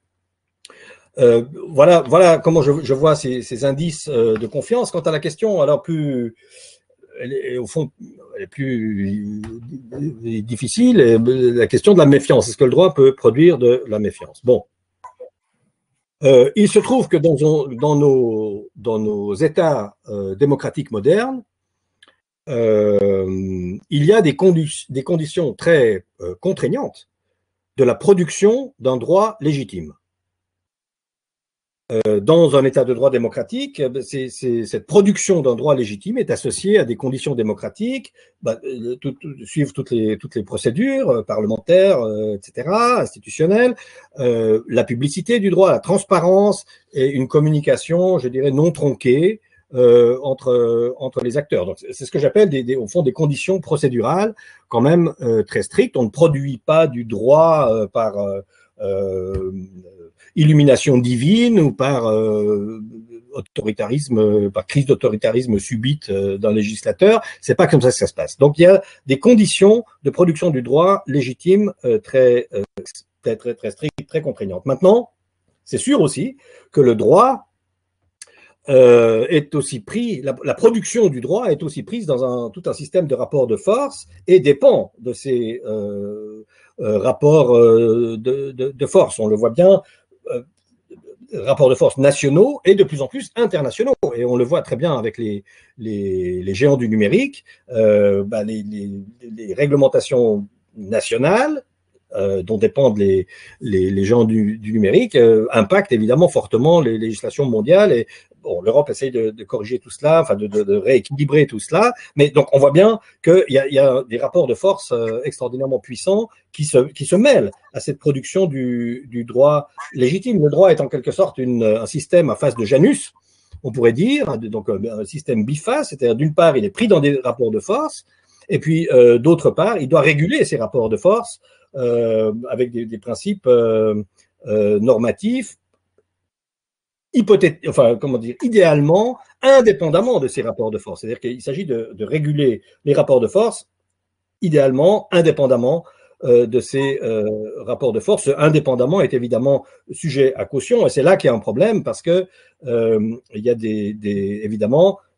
Euh, voilà, voilà comment je, je vois ces, ces indices euh, de confiance. Quant à la question, alors plus, elle est, au fond, elle est plus difficile, la question de la méfiance. Est-ce que le droit peut produire de la méfiance? Bon, euh, il se trouve que dans, dans, nos, dans nos États euh, démocratiques modernes, euh, il y a des, condi des conditions très euh, contraignantes de la production d'un droit légitime. Dans un état de droit démocratique, c'est, c'est, cette production d'un droit légitime est associée à des conditions démocratiques, bah, tout, tout, suivre toutes les, toutes les procédures parlementaires, euh, et cetera, institutionnelles, euh, la publicité du droit, la transparence et une communication, je dirais, non tronquée euh, entre, entre les acteurs. Donc, c'est ce que j'appelle, des, des, au fond, des conditions procédurales quand même euh, très strictes. On ne produit pas du droit euh, par... Euh, euh, illumination divine ou par euh, autoritarisme, par crise d'autoritarisme subite euh, d'un législateur. C'est pas comme ça que ça se passe. Donc il y a des conditions de production du droit légitime euh, très, euh, très très très strictes, très contraignantes. Maintenant, c'est sûr aussi que le droit euh, est aussi pris, la, la production du droit est aussi prise dans un tout un système de rapports de force et dépend de ces euh, euh, rapports euh, de, de, de force. On le voit bien. Euh, rapports de force nationaux et de plus en plus internationaux. Et on le voit très bien avec les, les, les géants du numérique, euh, bah les, les, les réglementations nationales euh, dont dépendent les, les, les géants du, du numérique euh, impactent évidemment fortement les législations mondiales. Et bon, l'Europe essaye de, de corriger tout cela, enfin de, de, de rééquilibrer tout cela. Mais donc on voit bien qu'il y a, il y a des rapports de force euh, extraordinairement puissants qui se, qui se mêlent à cette production du, du droit légitime. Le droit est en quelque sorte une, un système à face de Janus, on pourrait dire, donc un système biface, c'est-à-dire d'une part il est pris dans des rapports de force, et puis euh, d'autre part il doit réguler ces rapports de force euh, avec des, des principes euh, euh, normatifs, hypothétiques, enfin comment dire, idéalement indépendamment de ces rapports de force. C'est-à-dire qu'il s'agit de, de réguler les rapports de force idéalement indépendamment euh, de ces euh, rapports de force. Indépendamment est évidemment sujet à caution, et c'est là qu'il y a un problème parce que euh, il y a des, des évidemment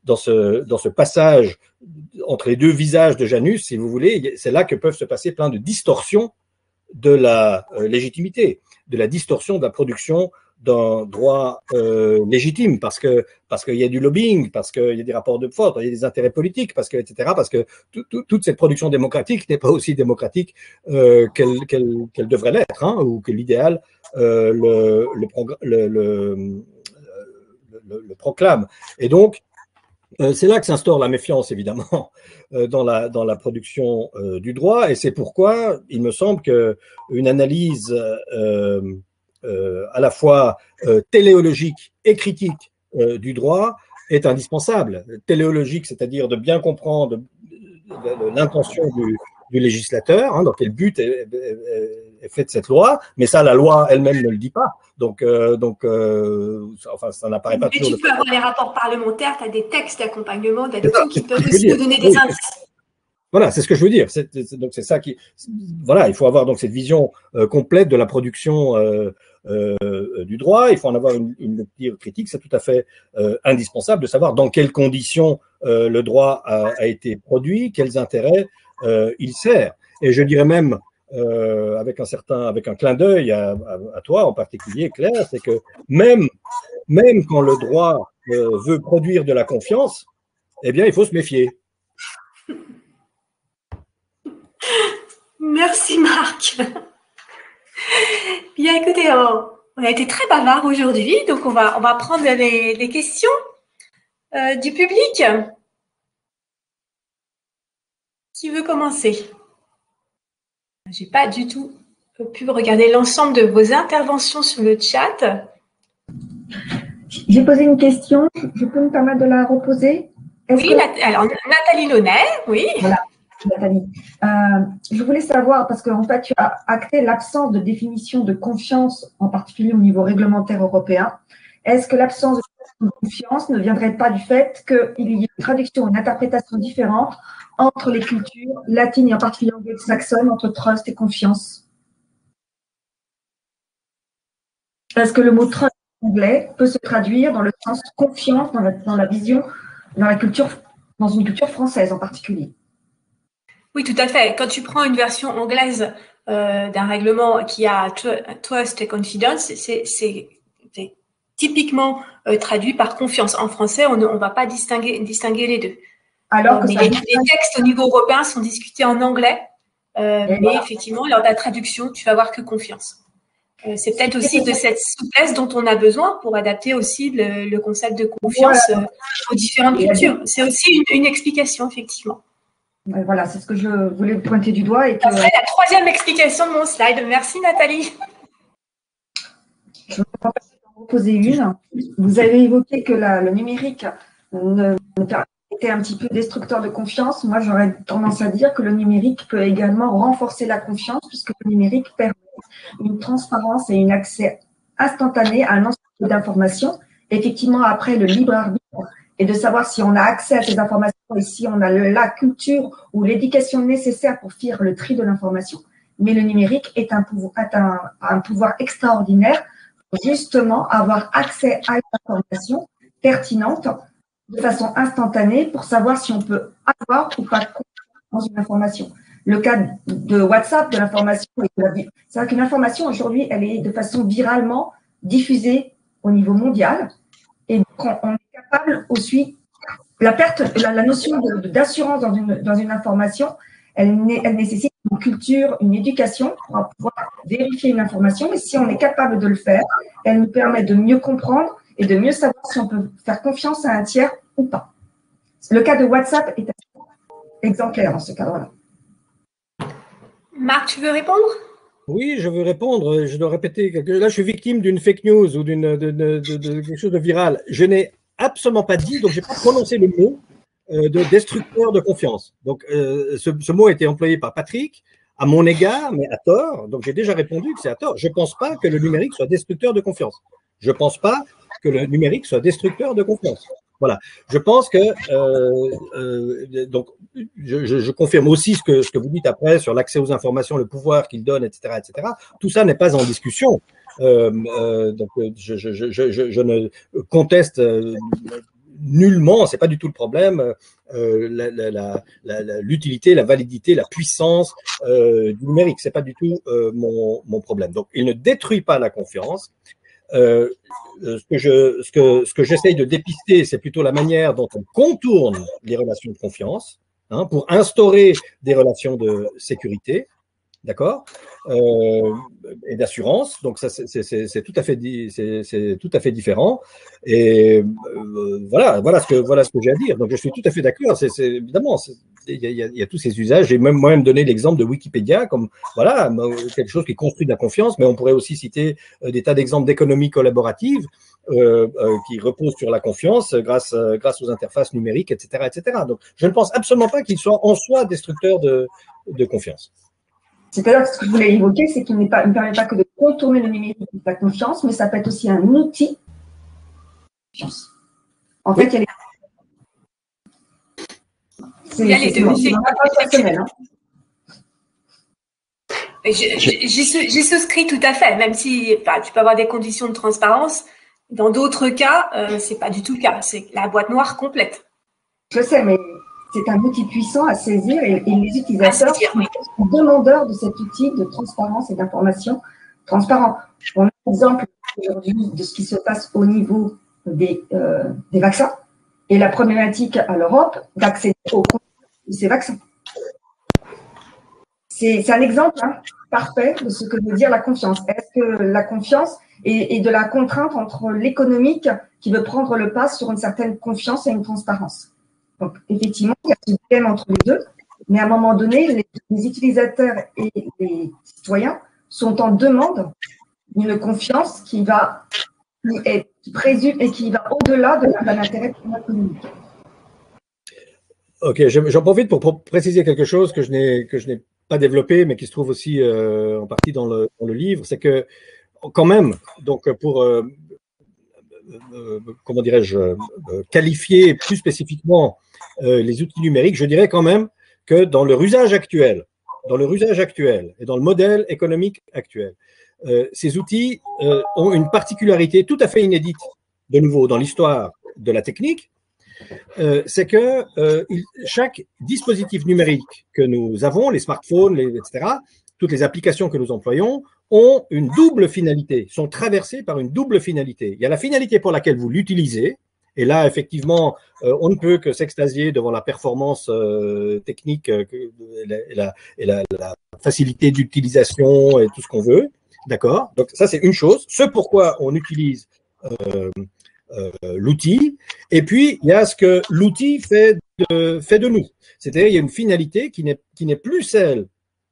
dans ce, dans ce passage entre les deux visages de Janus, si vous voulez, c'est là que peuvent se passer plein de distorsions de la euh, légitimité, de la distorsion de la production d'un droit euh, légitime, parce que parce qu'il y a du lobbying, parce qu'il y a des rapports de force, il y a des intérêts politiques, parce que et cetera. Parce que tout, tout, toute cette production démocratique n'est pas aussi démocratique euh, qu'elle qu'elle qu'elle devrait l'être, hein, ou que l'idéal euh, le, le, le, le, le, le proclame. Et donc euh, c'est là que s'instaure la méfiance, évidemment, euh, dans la dans la production euh, du droit, et c'est pourquoi il me semble que une analyse euh, Euh, à la fois euh, téléologique et critique euh, du droit est indispensable. Téléologique, c'est-à-dire de bien comprendre l'intention du, du législateur, hein, dans quel but est, est, est faite cette loi, mais ça, la loi elle-même ne le dit pas. Donc, euh, donc euh, enfin, ça n'apparaît pas mais toujours. Tu peux avoir les rapports parlementaires, tu as des textes d'accompagnement, d'adoption qui peuvent aussi nous donner des oui. indices. Voilà, c'est ce que je veux dire. C'est, c'est, donc c'est ça qui, voilà, il faut avoir donc cette vision euh, complète de la production euh, euh, du droit. Il faut en avoir une, une lecture critique. C'est tout à fait euh, indispensable de savoir dans quelles conditions euh, le droit a, a été produit, quels intérêts euh, il sert. Et je dirais même, euh, avec un certain, avec un clin d'œil à, à, à toi en particulier, Claire, c'est que même, même quand le droit euh, veut produire de la confiance, eh bien, il faut se méfier. Merci Marc. Bien écoutez, on a été très bavard aujourd'hui, donc on va, on va prendre les, les questions euh, du public. Qui veut commencer? J'ai pas du tout pu regarder l'ensemble de vos interventions sur le chat. J'ai posé une question, je peux me permettre de la reposer? Oui, que... alors Nathalie Launay, oui. Voilà. Nathalie. Euh, je voulais savoir, parce qu'en fait, tu as acté l'absence de définition de confiance, en particulier au niveau réglementaire européen. Est-ce que l'absence de confiance ne viendrait pas du fait qu'il y ait une traduction, une interprétation différente entre les cultures latines et en particulier anglo-saxonnes, entre trust et confiance? Est-ce que le mot trust anglais peut se traduire dans le sens confiance, dans la, dans la vision, dans la culture, dans une culture française en particulier? Oui, tout à fait. Quand tu prends une version anglaise euh, d'un règlement qui a trust et confidence, c'est typiquement euh, traduit par confiance. En français, on ne on va pas distinguer, distinguer les deux. Alors que euh, mais les, les textes au niveau européen sont discutés en anglais, euh, mais voilà. Effectivement, lors de la traduction, tu vas voir que confiance. Euh, c'est peut-être aussi de cette souplesse dont on a besoin pour adapter aussi le, le concept de confiance voilà. euh, aux différentes cultures. C'est aussi une, une explication, effectivement. Voilà, c'est ce que je voulais pointer du doigt. Et que... Ça serait la troisième explication de mon slide. Merci Nathalie. Je vais en reposer une. Vous avez évoqué que la, le numérique ne, était un petit peu destructeur de confiance. Moi, j'aurais tendance à dire que le numérique peut également renforcer la confiance puisque le numérique permet une transparence et un accès instantané à un ensemble d'informations. Effectivement, après le libre arbitre et de savoir si on a accès à ces informations et si on a le, la culture ou l'éducation nécessaire pour faire le tri de l'information. Mais le numérique est un pouvoir, est un, un pouvoir extraordinaire pour justement avoir accès à une information pertinente de façon instantanée pour savoir si on peut avoir ou pas dans une information. Le cas de WhatsApp, de l'information, c'est vrai qu'une information aujourd'hui, elle est de façon viralement diffusée au niveau mondial. Et donc, on est capable aussi, la perte, la, la notion d'assurance dans une, dans une information, elle, elle nécessite une culture, une éducation pour pouvoir vérifier une information. Et si on est capable de le faire, elle nous permet de mieux comprendre et de mieux savoir si on peut faire confiance à un tiers ou pas. Le cas de WhatsApp est exemplaire dans ce cadre-là. Marc, tu veux répondre ? Oui, je veux répondre. Je dois répéter. Là, je suis victime d'une fake news ou d'une de, de, de, de quelque chose de viral. Je n'ai absolument pas dit, donc je n'ai pas prononcé le mot euh, de destructeur de confiance. Donc, euh, ce, ce mot a été employé par Patrick à mon égard, mais à tort. Donc, j'ai déjà répondu que c'est à tort. Je ne pense pas que le numérique soit destructeur de confiance. Je ne pense pas que le numérique soit destructeur de confiance. Voilà. Je pense que euh, euh, donc je, je, je confirme aussi ce que ce que vous dites après sur l'accès aux informations, le pouvoir qu'il donne, et cetera, et cetera. Tout ça n'est pas en discussion. Euh, euh, donc je, je, je, je, je ne conteste nullement, c'est pas du tout le problème, euh, la, la, la, la, l'utilité, la validité, la puissance euh, du numérique. C'est pas du tout euh, mon, mon problème. Donc, il ne détruit pas la confiance. Euh, ce que je, ce que, ce que j'essaye de dépister, c'est plutôt la manière dont on contourne les relations de confiance, hein, pour instaurer des relations de sécurité. D'accord, euh, et d'assurance. Donc ça, c'est, c'est, c'est tout à fait, c'est, c'est tout à fait différent. Et euh, voilà, voilà ce que voilà ce que j'ai à dire. Donc je suis tout à fait d'accord. C'est, c'est évidemment, il y, y, y a tous ces usages. J'ai même moi-même donné l'exemple de Wikipédia comme voilà quelque chose qui construit de la confiance. Mais on pourrait aussi citer des tas d'exemples d'économie collaborative euh, euh, qui reposent sur la confiance grâce euh, grâce aux interfaces numériques, et cetera, et cetera. Donc je ne pense absolument pas qu'il soit en soi destructeur de de confiance. C'est-à-dire que ce que je voulais évoquer, c'est qu'il ne permet pas que de contourner le numérique de la confiance, mais ça peut être aussi un outil de confiance. En fait, il y a les deux. C'est, il y a les c'est, deux. c'est, c'est personnel. Hein. J'ai, j'ai, j'ai souscrit tout à fait, même si enfin, tu peux avoir des conditions de transparence. Dans d'autres cas, euh, c'est pas du tout le cas. C'est la boîte noire complète. Je sais, mais c'est un outil puissant à saisir et, et les utilisateurs saisir, oui. sont demandeurs de cet outil de transparence et d'information transparent. On a un exemple aujourd'hui de ce qui se passe au niveau des, euh, des vaccins et la problématique à l'Europe d'accéder aux contenus de ces vaccins. C'est, c'est un exemple hein, parfait de ce que veut dire la confiance. Est-ce que la confiance est, est de la contrainte entre l'économique qui veut prendre le pas sur une certaine confiance et une transparence? Donc, effectivement, il y a ce dilemme entre les deux, mais à un moment donné, les, les utilisateurs et les citoyens sont en demande d'une confiance qui va, qui est qui présume et qui va au-delà de, d'un intérêt économique. Ok, j'en profite pour, pour préciser quelque chose que je n'ai que je n'ai pas développé, mais qui se trouve aussi euh, en partie dans le, dans le livre, c'est que quand même, donc pour euh, euh, comment dirais-je, euh, qualifier plus spécifiquement euh, les outils numériques, je dirais quand même que dans leur usage actuel, dans leur usage actuel et dans le modèle économique actuel, euh, ces outils euh, ont une particularité tout à fait inédite, de nouveau, dans l'histoire de la technique, euh, c'est que euh, il, chaque dispositif numérique que nous avons, les smartphones, les, et cetera, toutes les applications que nous employons, ont une double finalité, sont traversées par une double finalité. Il y a la finalité pour laquelle vous l'utilisez, et là, effectivement, euh, on ne peut que s'extasier devant la performance euh, technique euh, et, la, et, la, et la, la facilité d'utilisation et tout ce qu'on veut. D'accord? Donc ça, c'est une chose. Ce pourquoi on utilise euh, euh, l'outil. Et puis, il y a ce que l'outil fait de, fait de nous. C'est-à-dire, il y a une finalité qui n'est, qui n'est plus celle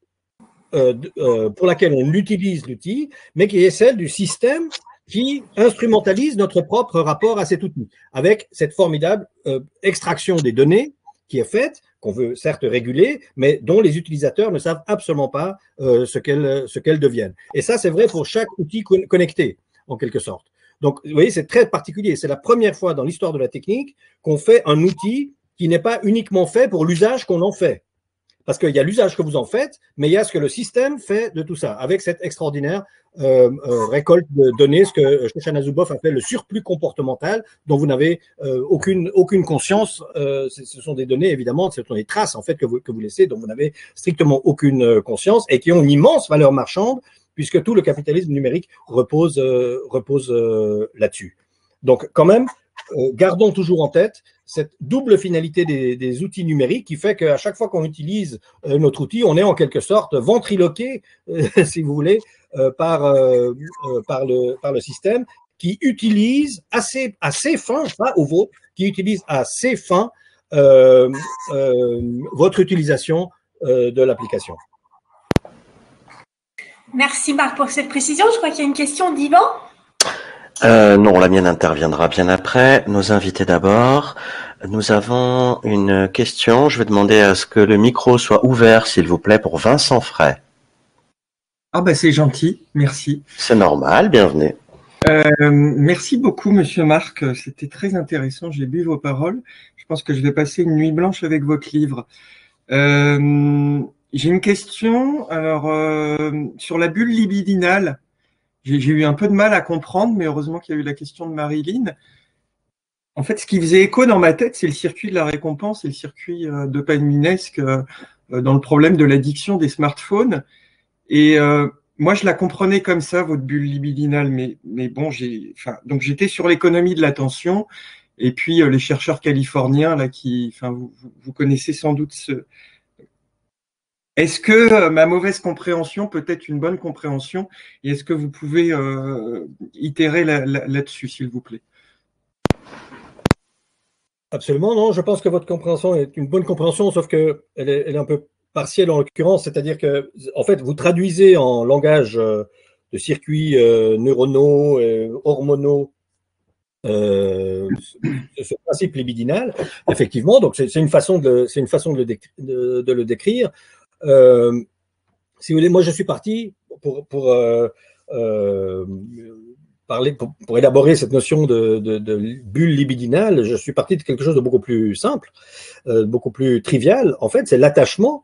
euh, de, euh, pour laquelle on utilise l'outil, mais qui est celle du système qui instrumentalise notre propre rapport à cet outil, avec cette formidable euh, extraction des données qui est faite, qu'on veut certes réguler, mais dont les utilisateurs ne savent absolument pas euh, ce qu'elles ce qu'elles deviennent. Et ça, c'est vrai pour chaque outil con- connecté, en quelque sorte. Donc, vous voyez, c'est très particulier. C'est la première fois dans l'histoire de la technique qu'on fait un outil qui n'est pas uniquement fait pour l'usage qu'on en fait. Parce qu'il y a l'usage que vous en faites, mais il y a ce que le système fait de tout ça, avec cette extraordinaire euh, euh, récolte de données, ce que Shoshana Zuboff a fait le surplus comportemental, dont vous n'avez euh, aucune, aucune conscience. Euh, ce sont des données, évidemment, ce sont des traces en fait que vous, que vous laissez, dont vous n'avez strictement aucune conscience et qui ont une immense valeur marchande, puisque tout le capitalisme numérique repose, euh, repose euh, là-dessus. Donc, quand même, euh, gardons toujours en tête cette double finalité des, des outils numériques qui fait qu'à chaque fois qu'on utilise euh, notre outil, on est en quelque sorte ventriloqué, euh, si vous voulez, euh, par, euh, euh, par, le, par le système qui utilise à ses, à ses fins, pas au vôtre, qui utilise à ses fins euh, euh, votre utilisation euh, de l'application. Merci Marc pour cette précision. Je crois qu'il y a une question d'Yvan. Euh, non, la mienne interviendra bien après. Nos invités d'abord. Nous avons une question. Je vais demander à ce que le micro soit ouvert, s'il vous plaît, pour Vincent Fray. Ah ben c'est gentil, merci. C'est normal, bienvenue. Euh, merci beaucoup, Monsieur Marc. C'était très intéressant. J'ai lu vos paroles. Je pense que je vais passer une nuit blanche avec votre livre. Euh, j'ai une question. Alors euh, sur la bulle libidinale. J'ai eu un peu de mal à comprendre, mais heureusement qu'il y a eu la question de Marilyn. En fait, ce qui faisait écho dans ma tête, c'est le circuit de la récompense et le circuit euh, dopaminesque euh, dans le problème de l'addiction des smartphones. Et euh, moi, je la comprenais comme ça, votre bulle libidinale. Mais, mais bon, j'ai, enfin, donc j'étais sur l'économie de l'attention. Et puis euh, les chercheurs californiens là, qui, enfin, vous, vous connaissez sans doute ce. Est-ce que euh, ma mauvaise compréhension peut être une bonne compréhension? Et est-ce que vous pouvez euh, itérer là, là, là-dessus, s'il vous plaît? Absolument, non. Je pense que votre compréhension est une bonne compréhension, sauf qu'elle est, elle est un peu partielle en l'occurrence. C'est-à-dire que, en fait, vous traduisez en langage euh, de circuits euh, neuronaux, euh, hormonaux, euh, ce, ce principe libidinal. Effectivement, donc c'est une façon de, c'est une façon de le, décrire, de, de le décrire. Euh, si vous voulez, moi je suis parti pour, pour euh, euh, parler, pour, pour élaborer cette notion de, de, de bulle libidinale. Je suis parti de quelque chose de beaucoup plus simple, euh, beaucoup plus trivial. En fait, c'est l'attachement,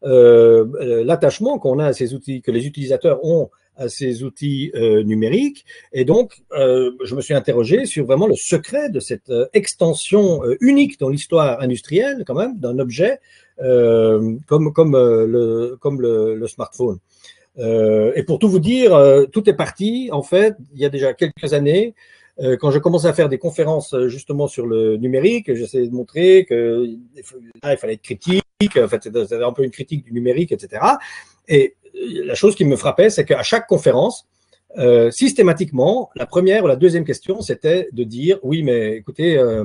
euh, l'attachement qu'on a à ces outils, que les utilisateurs ont à ces outils euh, numériques. Et donc, euh, je me suis interrogé sur vraiment le secret de cette euh, extension euh, unique dans l'histoire industrielle, quand même, d'un objet euh, comme, comme, euh, le, comme le, le smartphone. Euh, et pour tout vous dire, euh, tout est parti, en fait, il y a déjà quelques années, euh, quand je commençais à faire des conférences justement sur le numérique, j'essayais de montrer qu'il il fallait être critique, en fait, c'était un peu une critique du numérique, et cetera. Et la chose qui me frappait, c'est qu'à chaque conférence, euh, systématiquement, la première ou la deuxième question, c'était de dire « Oui, mais écoutez, euh,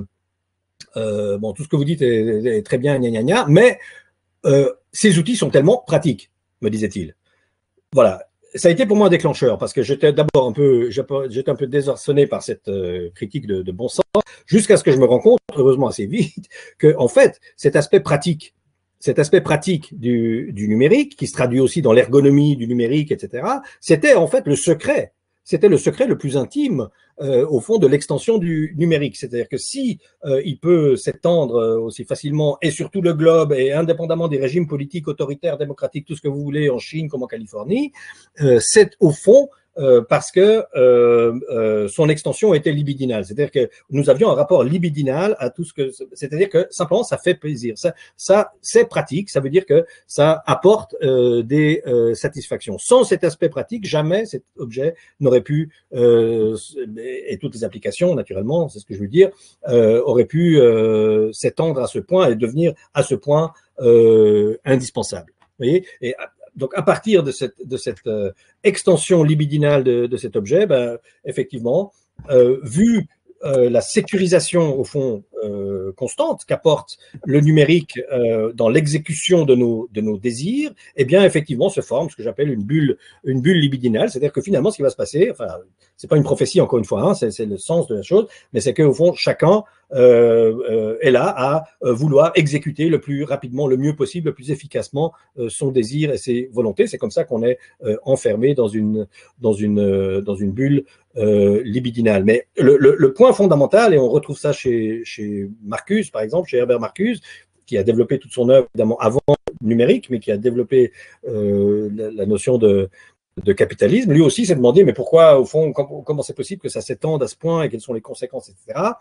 euh, bon, tout ce que vous dites est, est très bien, gna gna gna, mais euh, ces outils sont tellement pratiques, me disait-il. » Voilà, ça a été pour moi un déclencheur parce que j'étais d'abord un peu, j'étais un peu désarçonné par cette euh, critique de, de bon sens, jusqu'à ce que je me rende compte, heureusement assez vite, que en fait, cet aspect pratique, cet aspect pratique du, du numérique, qui se traduit aussi dans l'ergonomie du numérique, et cetera, c'était en fait le secret. C'était le secret le plus intime, euh, au fond, de l'extension du numérique. C'est-à-dire que si euh, il peut s'étendre aussi facilement, et sur tout le globe, et indépendamment des régimes politiques, autoritaires, démocratiques, tout ce que vous voulez, en Chine comme en Californie, euh, c'est au fond euh, parce que euh, euh, son extension était libidinale. C'est-à-dire que nous avions un rapport libidinal à tout ce que... C'est-à-dire que simplement, ça fait plaisir. Ça, ça c'est pratique. Ça veut dire que ça apporte euh, des euh, satisfactions. Sans cet aspect pratique, jamais cet objet n'aurait pu, euh, et toutes les applications, naturellement, c'est ce que je veux dire, euh, auraient pu euh, s'étendre à ce point et devenir à ce point euh, indispensable. Vous voyez ? Et donc, à partir de cette, de cette euh, extension libidinale de, de cet objet, ben, effectivement, euh, vu euh, la sécurisation, au fond, euh, constante qu'apporte le numérique euh, dans l'exécution de nos, de nos désirs, eh bien, effectivement, se forme ce que j'appelle une bulle, une bulle libidinale. C'est-à-dire que finalement, ce qui va se passer, enfin, c'est pas une prophétie, encore une fois, hein, c'est le sens de la chose, mais c'est qu'au fond, chacun Euh, euh, est là à euh, vouloir exécuter le plus rapidement, le mieux possible, le plus efficacement euh, son désir et ses volontés. C'est comme ça qu'on est euh, enfermé dans une, dans une, euh, dans une bulle euh, libidinale. Mais le, le, le point fondamental, et on retrouve ça chez, chez Marcuse, par exemple, chez Herbert Marcuse, qui a développé toute son œuvre, évidemment, avant le numérique, mais qui a développé euh, la, la notion de de capitalisme, lui aussi s'est demandé, mais pourquoi, au fond, comment c'est possible que ça s'étende à ce point et quelles sont les conséquences, et cetera,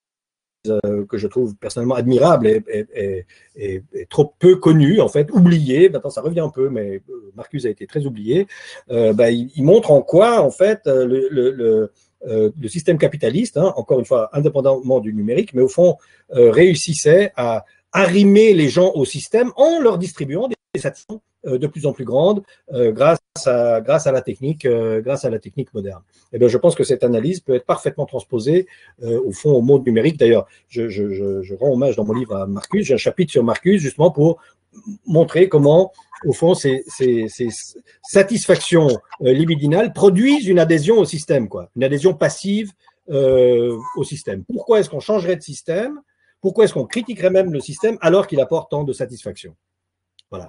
que je trouve personnellement admirable et, et, et, et, et trop peu connu, en fait, oublié. Maintenant, ça revient un peu, mais Marcuse a été très oublié. Euh, bah, il, il montre en quoi, en fait, le, le, le, euh, le système capitaliste, hein, encore une fois, indépendamment du numérique, mais au fond, euh, réussissait à arrimer les gens au système en leur distribuant des satisfactions de plus en plus grande euh, grâce à grâce à la technique euh, grâce à la technique moderne. Et bien, je pense que cette analyse peut être parfaitement transposée euh, au fond au monde numérique. D'ailleurs, je, je, je, je rends hommage dans mon livre à Marcuse. J'ai un chapitre sur Marcuse justement pour montrer comment au fond ces, ces, ces satisfactions euh, libidinales produisent une adhésion au système, quoi, une adhésion passive euh, au système. Pourquoi est-ce qu'on changerait de système? Pourquoi est-ce qu'on critiquerait même le système alors qu'il apporte tant de satisfaction? Voilà.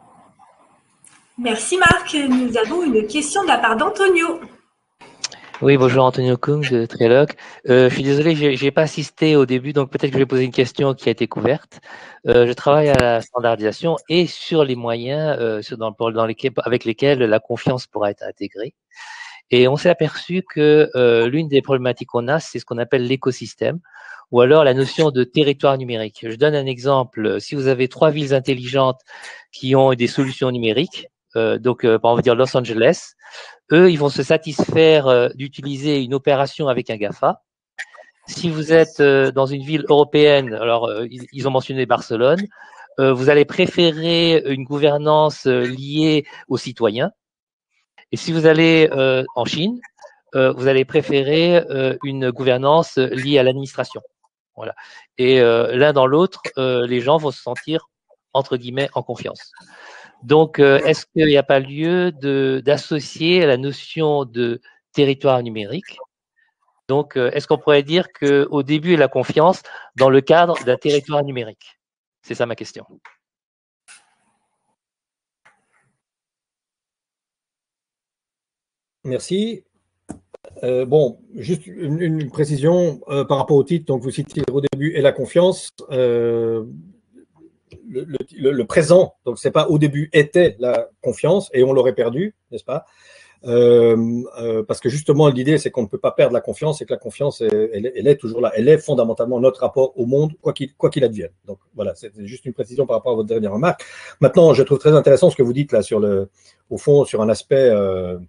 Merci Marc. Nous avons une question de la part d'Antonio. Oui, bonjour Antonio Kung de Treloc. Euh, je suis désolé, je n'ai pas assisté au début, donc peut-être que je vais poser une question qui a été couverte. Euh, je travaille à la standardisation et sur les moyens euh, sur, dans, dans lesquels, avec lesquels la confiance pourra être intégrée. Et on s'est aperçu que euh, l'une des problématiques qu'on a, c'est ce qu'on appelle l'écosystème, ou alors la notion de territoire numérique. Je donne un exemple. Si vous avez trois villes intelligentes qui ont des solutions numériques, euh, donc euh, on va dire Los Angeles, eux, ils vont se satisfaire euh, d'utiliser une opération avec un GAFA. Si vous êtes euh, dans une ville européenne, alors euh, ils, ils ont mentionné Barcelone, euh, vous allez préférer une gouvernance euh, liée aux citoyens. Et si vous allez euh, en Chine, euh, vous allez préférer euh, une gouvernance liée à l'administration. Voilà. Et euh, l'un dans l'autre, euh, les gens vont se sentir, entre guillemets, en confiance. Donc, euh, est-ce qu'il n'y a pas lieu de, d'associer la notion de territoire numérique? Donc, euh, est-ce qu'on pourrait dire qu'au début, la confiance dans le cadre d'un territoire numérique? C'est ça ma question. Merci. Euh, bon, juste une, une précision euh, par rapport au titre. Donc, vous citez au début et la confiance. Euh, le, le, le présent, donc c'est pas au début était la confiance et on l'aurait perdu, n'est-ce pas? Euh, euh, parce que justement, l'idée, c'est qu'on ne peut pas perdre la confiance et que la confiance, elle, elle, elle est toujours là. Elle est fondamentalement notre rapport au monde, quoi qu'il quoi qu'il advienne. Donc voilà, c'est juste une précision par rapport à votre dernière remarque. Maintenant, je trouve très intéressant ce que vous dites là sur le, au fond, sur un aspect, euh,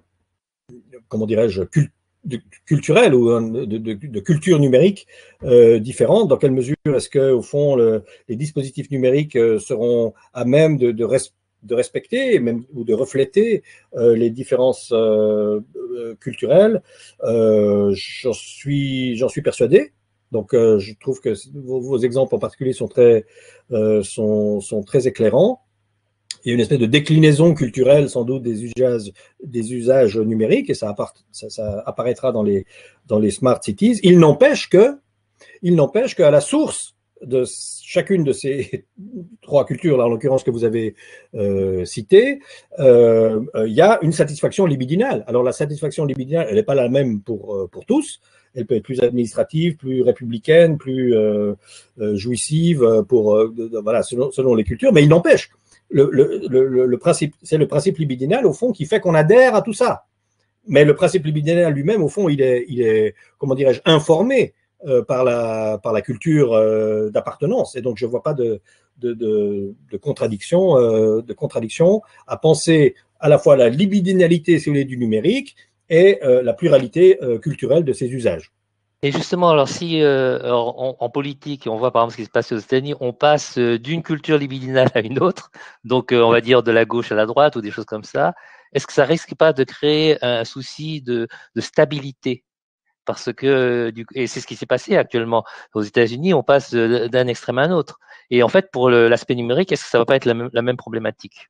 comment dirais-je, cul, culturel ou de, de, de culture numérique euh, différente. Dans quelle mesure est-ce que, au fond, le, les dispositifs numériques seront à même de, de respecter de respecter même, ou de refléter euh, les différences euh, euh, culturelles, euh, j'en suis, j'en suis persuadé. Donc, euh, je trouve que vos, vos exemples en particulier sont très, euh, sont, sont très éclairants. Il y a une espèce de déclinaison culturelle, sans doute, des usages, des usages numériques, et ça, appart, ça, ça apparaîtra dans les, dans les smart cities. Il n'empêche que, il n'empêche qu'à la source de chacune de ces trois cultures, là, en l'occurrence que vous avez euh, citées, euh, euh, il y a une satisfaction libidinale. Alors la satisfaction libidinale, elle n'est pas la même pour, euh, pour tous. Elle peut être plus administrative, plus républicaine, plus euh, euh, jouissive, pour, euh, de, de, voilà, selon, selon les cultures, mais il n'empêche. Le, le, le, le principe, c'est le principe libidinal, au fond, qui fait qu'on adhère à tout ça. Mais le principe libidinal lui-même, au fond, il est, il est comment dirais-je, informé Euh, par, la, par la culture euh, d'appartenance. Et donc, je ne vois pas de, de, de, de, contradiction, euh, de contradiction à penser à la fois la libidinalité, si vous voulez, du numérique et euh, la pluralité euh, culturelle de ses usages. Et justement, alors si euh, alors, en, en politique, on voit par exemple ce qui se passe aux États-Unis, on passe d'une culture libidinale à une autre, donc euh, on va dire de la gauche à la droite ou des choses comme ça, est-ce que ça risque pas de créer un souci de, de stabilité? Parce que, et c'est ce qui s'est passé actuellement aux États-Unis, on passe d'un extrême à un autre. Et en fait, pour l'aspect numérique, est-ce que ça ne va pas être la même, la même problématique?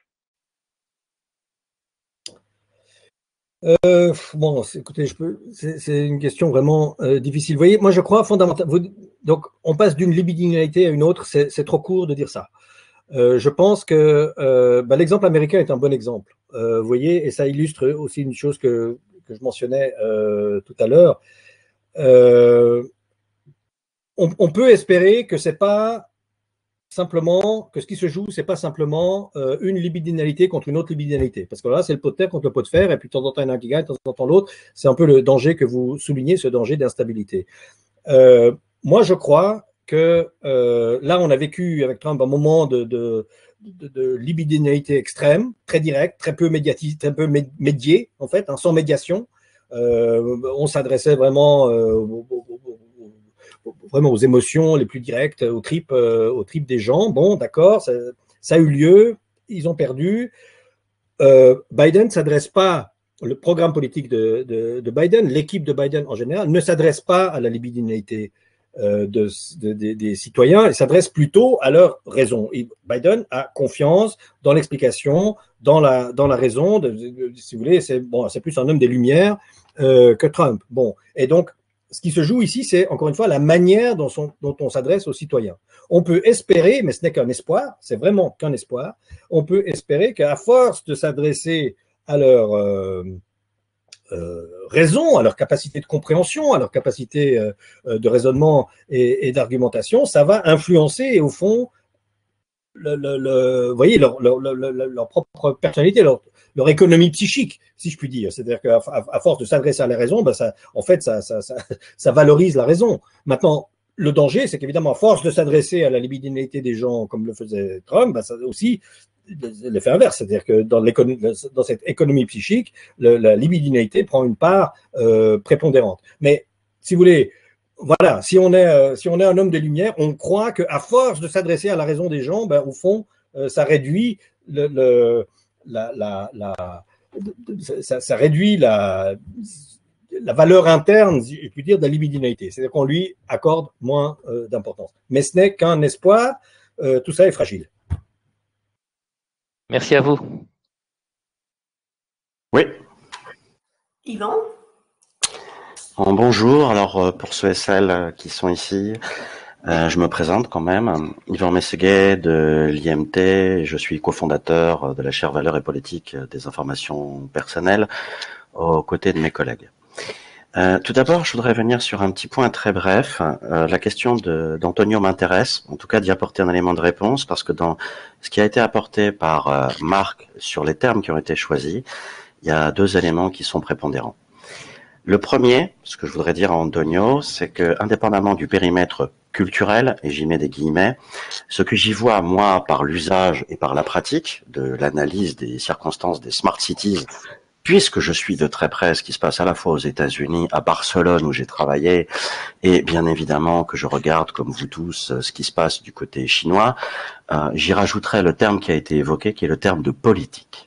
euh, Bon, écoutez, je peux. C'est une question vraiment euh, difficile. Vous voyez, moi, je crois fondamentalement. Donc, on passe d'une libidinalité à une autre. C'est trop court de dire ça. Euh, je pense que euh, bah, l'exemple américain est un bon exemple. Euh, vous voyez, et ça illustre aussi une chose que que je mentionnais euh, tout à l'heure, euh, on, on peut espérer que c'est pas simplement, que ce qui se joue, c'est pas simplement euh, une libidinalité contre une autre libidinalité. Parce que là, c'est le pot de terre contre le pot de fer, et puis de temps en temps, il y en a un qui gagne, de temps en temps l'autre. C'est un peu le danger que vous soulignez, ce danger d'instabilité. Euh, moi, je crois que euh, là, on a vécu avec Trump un moment de, de De, de libidinalité extrême, très directe, très peu médiatisé, très peu médié, en fait, hein, sans médiation. Euh, on s'adressait vraiment, euh, aux, aux, vraiment aux émotions les plus directes, aux tripes, euh, aux tripes des gens. Bon, d'accord, ça, ça a eu lieu, ils ont perdu. Euh, Biden ne s'adresse pas, le programme politique de, de, de Biden, l'équipe de Biden en général, ne s'adresse pas à la libidinalité De, de, de, des citoyens et s'adresse plutôt à leur raison. Et Biden a confiance dans l'explication, dans la, dans la raison, de, de, si vous voulez, c'est bon, c'est plus un homme des Lumières euh, que Trump. Bon, et donc, ce qui se joue ici, c'est encore une fois la manière dont, son, dont on s'adresse aux citoyens. On peut espérer, mais ce n'est qu'un espoir, c'est vraiment qu'un espoir, on peut espérer qu'à force de s'adresser à leur euh, Euh, raison, à leur capacité de compréhension, à leur capacité euh, de raisonnement et, et d'argumentation, ça va influencer, au fond, le, le, le, vous voyez, leur, leur, leur, leur propre personnalité, leur, leur économie psychique, si je puis dire. C'est-à-dire qu'à à force de s'adresser à la raison, ben ça, en fait, ça, ça, ça, ça valorise la raison. Maintenant, le danger, c'est qu'évidemment, à force de s'adresser à la libidinalité des gens, comme le faisait Trump, ben ça aussi l'effet inverse. C'est-à-dire que dans, dans cette économie psychique, le, la libidinalité prend une part euh, prépondérante. Mais, si vous voulez, voilà, si on est, euh, si on est un homme de lumière, on croit qu'à force de s'adresser à la raison des gens, ben, au fond, euh, ça réduit le, le, la, la, la, ça, ça réduit la, la valeur interne, je puis dire, de la libidinalité. C'est-à-dire qu'on lui accorde moins euh, d'importance. Mais ce n'est qu'un espoir, euh, tout ça est fragile. Merci à vous. Oui. Yvan? En bonjour, alors pour ceux et celles qui sont ici, euh, je me présente quand même. Yvan Messeguet de l'I M T, je suis cofondateur de la chaire Valeurs et Politique des informations personnelles aux côtés de mes collègues. Euh, tout d'abord, je voudrais venir sur un petit point très bref. Euh, la question d'Antonio m'intéresse, en tout cas d'y apporter un élément de réponse, parce que dans ce qui a été apporté par euh, Marc sur les termes qui ont été choisis, il y a deux éléments qui sont prépondérants. Le premier, ce que je voudrais dire à Antonio, c'est que, indépendamment du périmètre culturel, et j'y mets des guillemets, ce que j'y vois, moi, par l'usage et par la pratique de l'analyse des circonstances des smart cities, puisque je suis de très près ce qui se passe à la fois aux États-Unis, à Barcelone où j'ai travaillé, et bien évidemment que je regarde, comme vous tous, ce qui se passe du côté chinois, euh, j'y rajouterai le terme qui a été évoqué, qui est le terme de politique.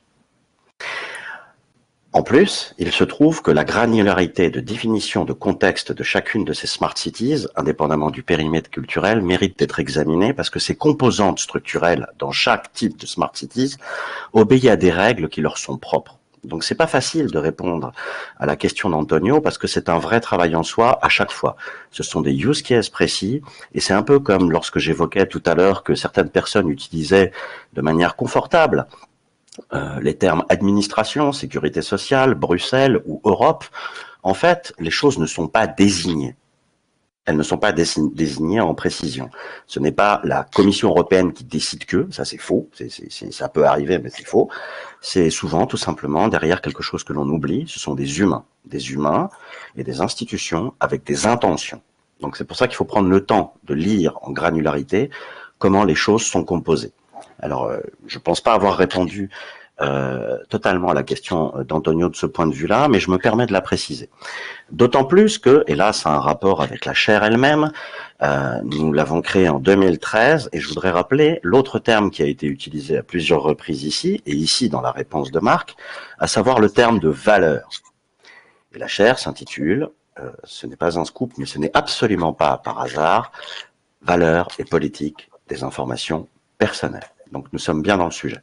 En plus, il se trouve que la granularité de définition de contexte de chacune de ces smart cities, indépendamment du périmètre culturel, mérite d'être examinée parce que ces composantes structurelles dans chaque type de smart cities obéissent à des règles qui leur sont propres. Donc c'est pas facile de répondre à la question d'Antonio parce que c'est un vrai travail en soi à chaque fois. Ce sont des use cases précis et c'est un peu comme lorsque j'évoquais tout à l'heure que certaines personnes utilisaient de manière confortable Euh, les termes administration, sécurité sociale, Bruxelles ou Europe. En fait, les choses ne sont pas désignées. Elles ne sont pas désignées en précision. Ce n'est pas la Commission européenne qui décide que, ça c'est faux, c'est, c'est, ça peut arriver mais c'est faux. C'est souvent tout simplement derrière quelque chose que l'on oublie, ce sont des humains. Des humains et des institutions avec des intentions. Donc c'est pour ça qu'il faut prendre le temps de lire en granularité comment les choses sont composées. Alors, euh, je pense pas avoir répondu euh, totalement à la question d'Antonio de ce point de vue-là, mais je me permets de la préciser. D'autant plus que, et là, c'est un rapport avec la chaire elle-même, euh, nous l'avons créée en deux mille treize, et je voudrais rappeler l'autre terme qui a été utilisé à plusieurs reprises ici, et ici dans la réponse de Marc, à savoir le terme de valeur. Et la chaire s'intitule, euh, ce n'est pas un scoop, mais ce n'est absolument pas par hasard, valeurs et politique des informations personnelles. Donc nous sommes bien dans le sujet.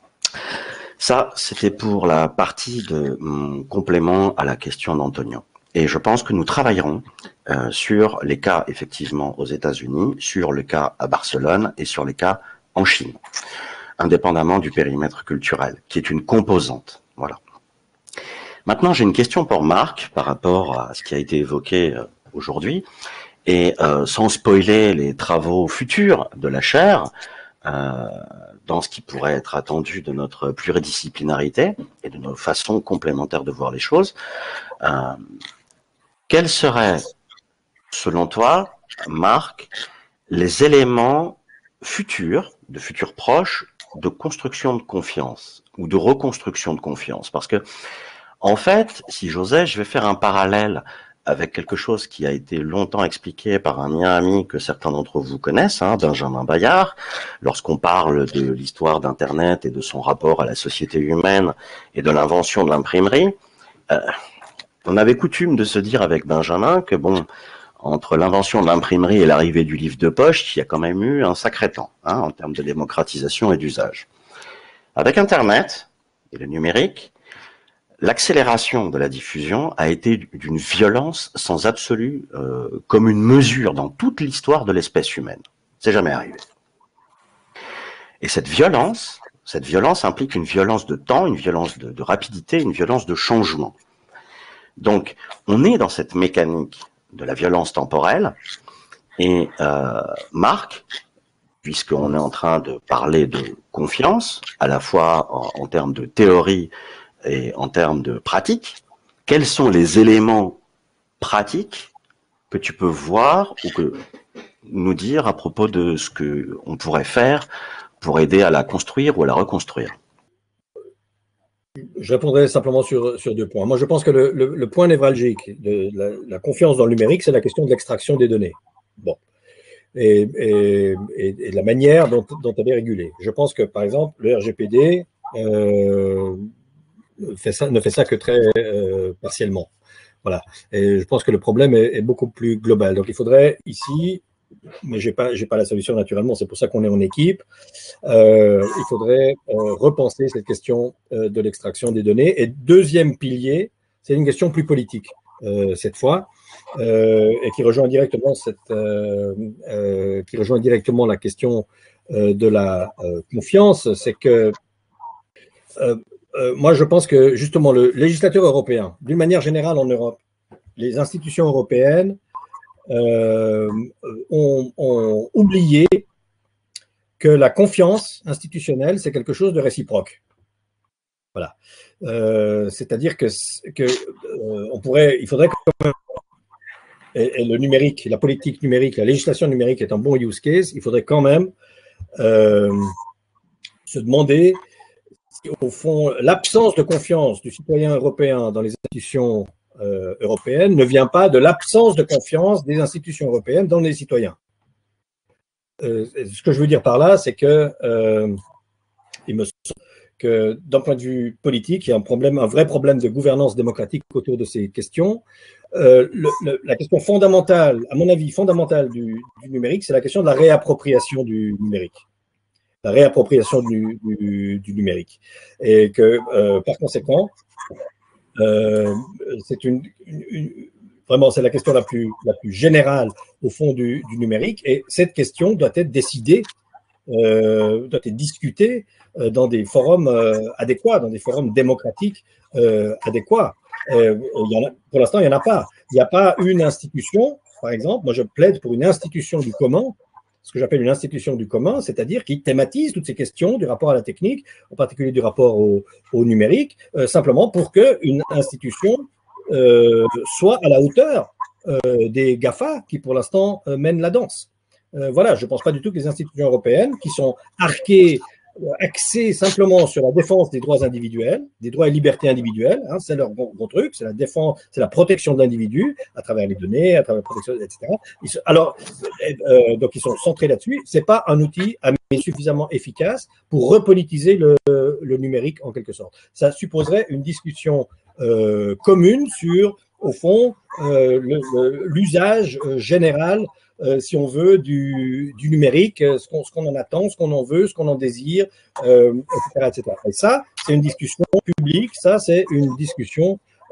Ça, c'était pour la partie de mon complément à la question d'Antonio. Et je pense que nous travaillerons euh, sur les cas effectivement aux États-Unis, sur le cas à Barcelone et sur les cas en Chine, indépendamment du périmètre culturel, qui est une composante. Voilà. Maintenant, j'ai une question pour Marc par rapport à ce qui a été évoqué euh, aujourd'hui. Et euh, sans spoiler les travaux futurs de la chaire, euh, dans ce qui pourrait être attendu de notre pluridisciplinarité et de nos façons complémentaires de voir les choses, euh, quels seraient, selon toi, Marc, les éléments futurs, de futurs proches, de construction de confiance ou de reconstruction de confiance? Parce que, en fait, si j'osais, je vais faire un parallèle avec quelque chose qui a été longtemps expliqué par un mien ami que certains d'entre vous connaissent, hein, Benjamin Bayard, lorsqu'on parle de l'histoire d'Internet et de son rapport à la société humaine et de l'invention de l'imprimerie. Euh, on avait coutume de se dire avec Benjamin que, bon, entre l'invention de l'imprimerie et l'arrivée du livre de poche, il y a quand même eu un sacré temps, hein, en termes de démocratisation et d'usage. Avec Internet et le numérique, l'accélération de la diffusion a été d'une violence sans absolue euh, commune mesure dans toute l'histoire de l'espèce humaine. C'est jamais arrivé. Et cette violence, cette violence implique une violence de temps, une violence de, de rapidité, une violence de changement. Donc, on est dans cette mécanique de la violence temporelle, et euh, Marc puisqu'on est en train de parler de confiance, à la fois en, en termes de théorie et en termes de pratique, quels sont les éléments pratiques que tu peux voir ou que nous dire à propos de ce que on pourrait faire pour aider à la construire ou à la reconstruire? Je répondrai simplement sur, sur deux points. Moi, je pense que le, le, le point névralgique de la, la confiance dans le numérique, c'est la question de l'extraction des données. Bon. Et, et, et de la manière dont, dont elle est régulée. Je pense que, par exemple, le R G P D euh, fait ça, ne fait ça que très euh, partiellement. Voilà. Et je pense que le problème est, est beaucoup plus global. Donc, il faudrait ici, mais j'ai pas, j'ai pas la solution naturellement, c'est pour ça qu'on est en équipe, euh, il faudrait euh, repenser cette question euh, de l'extraction des données. Et deuxième pilier, c'est une question plus politique, euh, cette fois, euh, et qui rejoint directement cette, euh, euh, qui rejoint directement la question euh, de la euh, confiance. C'est que euh, euh, moi, je pense que justement le législateur européen, d'une manière générale en Europe, les institutions européennes euh, ont, ont oublié que la confiance institutionnelle, c'est quelque chose de réciproque. Voilà. Euh, c'est-à-dire que, que euh, on pourrait, il faudrait que et, et le numérique, la politique numérique, la législation numérique est un bon use case. Il faudrait quand même euh, se demander si, au fond, l'absence de confiance du citoyen européen dans les institutions euh, européennes ne vient pas de l'absence de confiance des institutions européennes dans les citoyens. Euh, ce que je veux dire par là, c'est que euh, il me semble que d'un point de vue politique, il y a un problème, un vrai problème de gouvernance démocratique autour de ces questions. Euh, le, le, la question fondamentale, à mon avis, fondamentale du, du numérique, c'est la question de la réappropriation du numérique. La réappropriation du, du, du numérique. Et que, euh, par conséquent, euh, c'est une, une, une vraiment, c'est la question la plus, la plus générale au fond du, du numérique. Et cette question doit être décidée, euh, doit être discutée euh, dans des forums euh, adéquats, dans des forums démocratiques euh, adéquats. Euh, il y en a, pour l'instant, il n'y en a pas. Il n'y a pas une institution, par exemple. Moi, je plaide pour une institution du commun, ce que j'appelle une institution du commun, c'est-à-dire qui thématise toutes ces questions du rapport à la technique, en particulier du rapport au, au numérique, euh, simplement pour qu'une institution Euh, soit à la hauteur euh, des GAFA qui, pour l'instant, euh, mènent la danse. Euh, voilà, je ne pense pas du tout que les institutions européennes, qui sont arquées, euh, axées simplement sur la défense des droits individuels, des droits et libertés individuelles, hein, c'est leur bon, bon truc, c'est la défense, c'est la protection de l'individu à travers les données, à travers la protection, et cetera. Ils sont, alors, euh, donc ils sont centrés là-dessus. C'est pas un outil mais suffisamment efficace pour repolitiser le, le numérique en quelque sorte. Ça supposerait une discussion Euh, commune sur, au fond, euh, l'usage euh, général, euh, si on veut, du, du numérique, ce qu'on, ce qu'on en attend, ce qu'on en veut, ce qu'on en désire, euh, et cetera, et cetera. Et ça, c'est une discussion publique, ça, c'est une discussion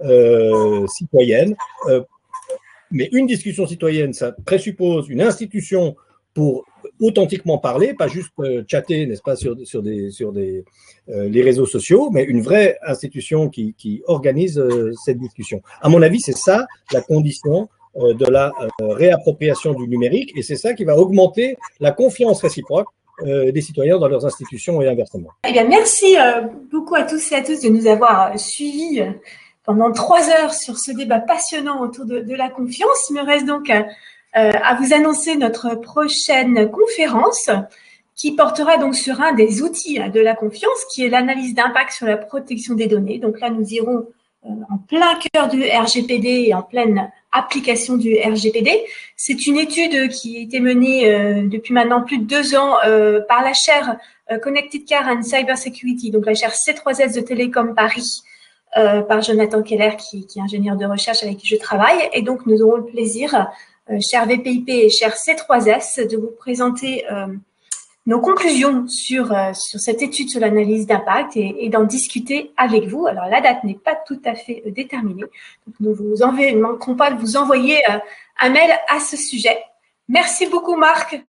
euh, citoyenne. Euh, mais une discussion citoyenne, ça présuppose une institution pour authentiquement parler, pas juste euh, chatter, n'est-ce pas, sur, sur, des, sur des, euh, les réseaux sociaux, mais une vraie institution qui, qui organise euh, cette discussion. À mon avis, c'est ça la condition euh, de la euh, réappropriation du numérique, et c'est ça qui va augmenter la confiance réciproque euh, des citoyens dans leurs institutions et inversement. Eh bien, merci euh, beaucoup à tous et à tous de nous avoir suivis euh, pendant trois heures sur ce débat passionnant autour de, de la confiance. Il me reste donc euh, Euh, à vous annoncer notre prochaine conférence qui portera donc sur un des outils de la confiance, qui est l'analyse d'impact sur la protection des données. Donc là, nous irons euh, en plein cœur du R G P D et en pleine application du R G P D. C'est une étude qui a été menée euh, depuis maintenant plus de deux ans euh, par la chaire euh, Connected Car and Cyber Security, donc la chaire C trois S de Télécom Paris, euh, par Jonathan Keller, qui, qui est ingénieur de recherche avec qui je travaille. Et donc, nous aurons le plaisir, Euh, cher V P I P et cher C trois S, de vous présenter euh, nos conclusions sur, euh, sur cette étude sur l'analyse d'impact et, et d'en discuter avec vous. Alors, la date n'est pas tout à fait euh, déterminée. Donc, nous vous envoyons, ne manquerons pas de vous envoyer euh, un mail à ce sujet. Merci beaucoup, Marc.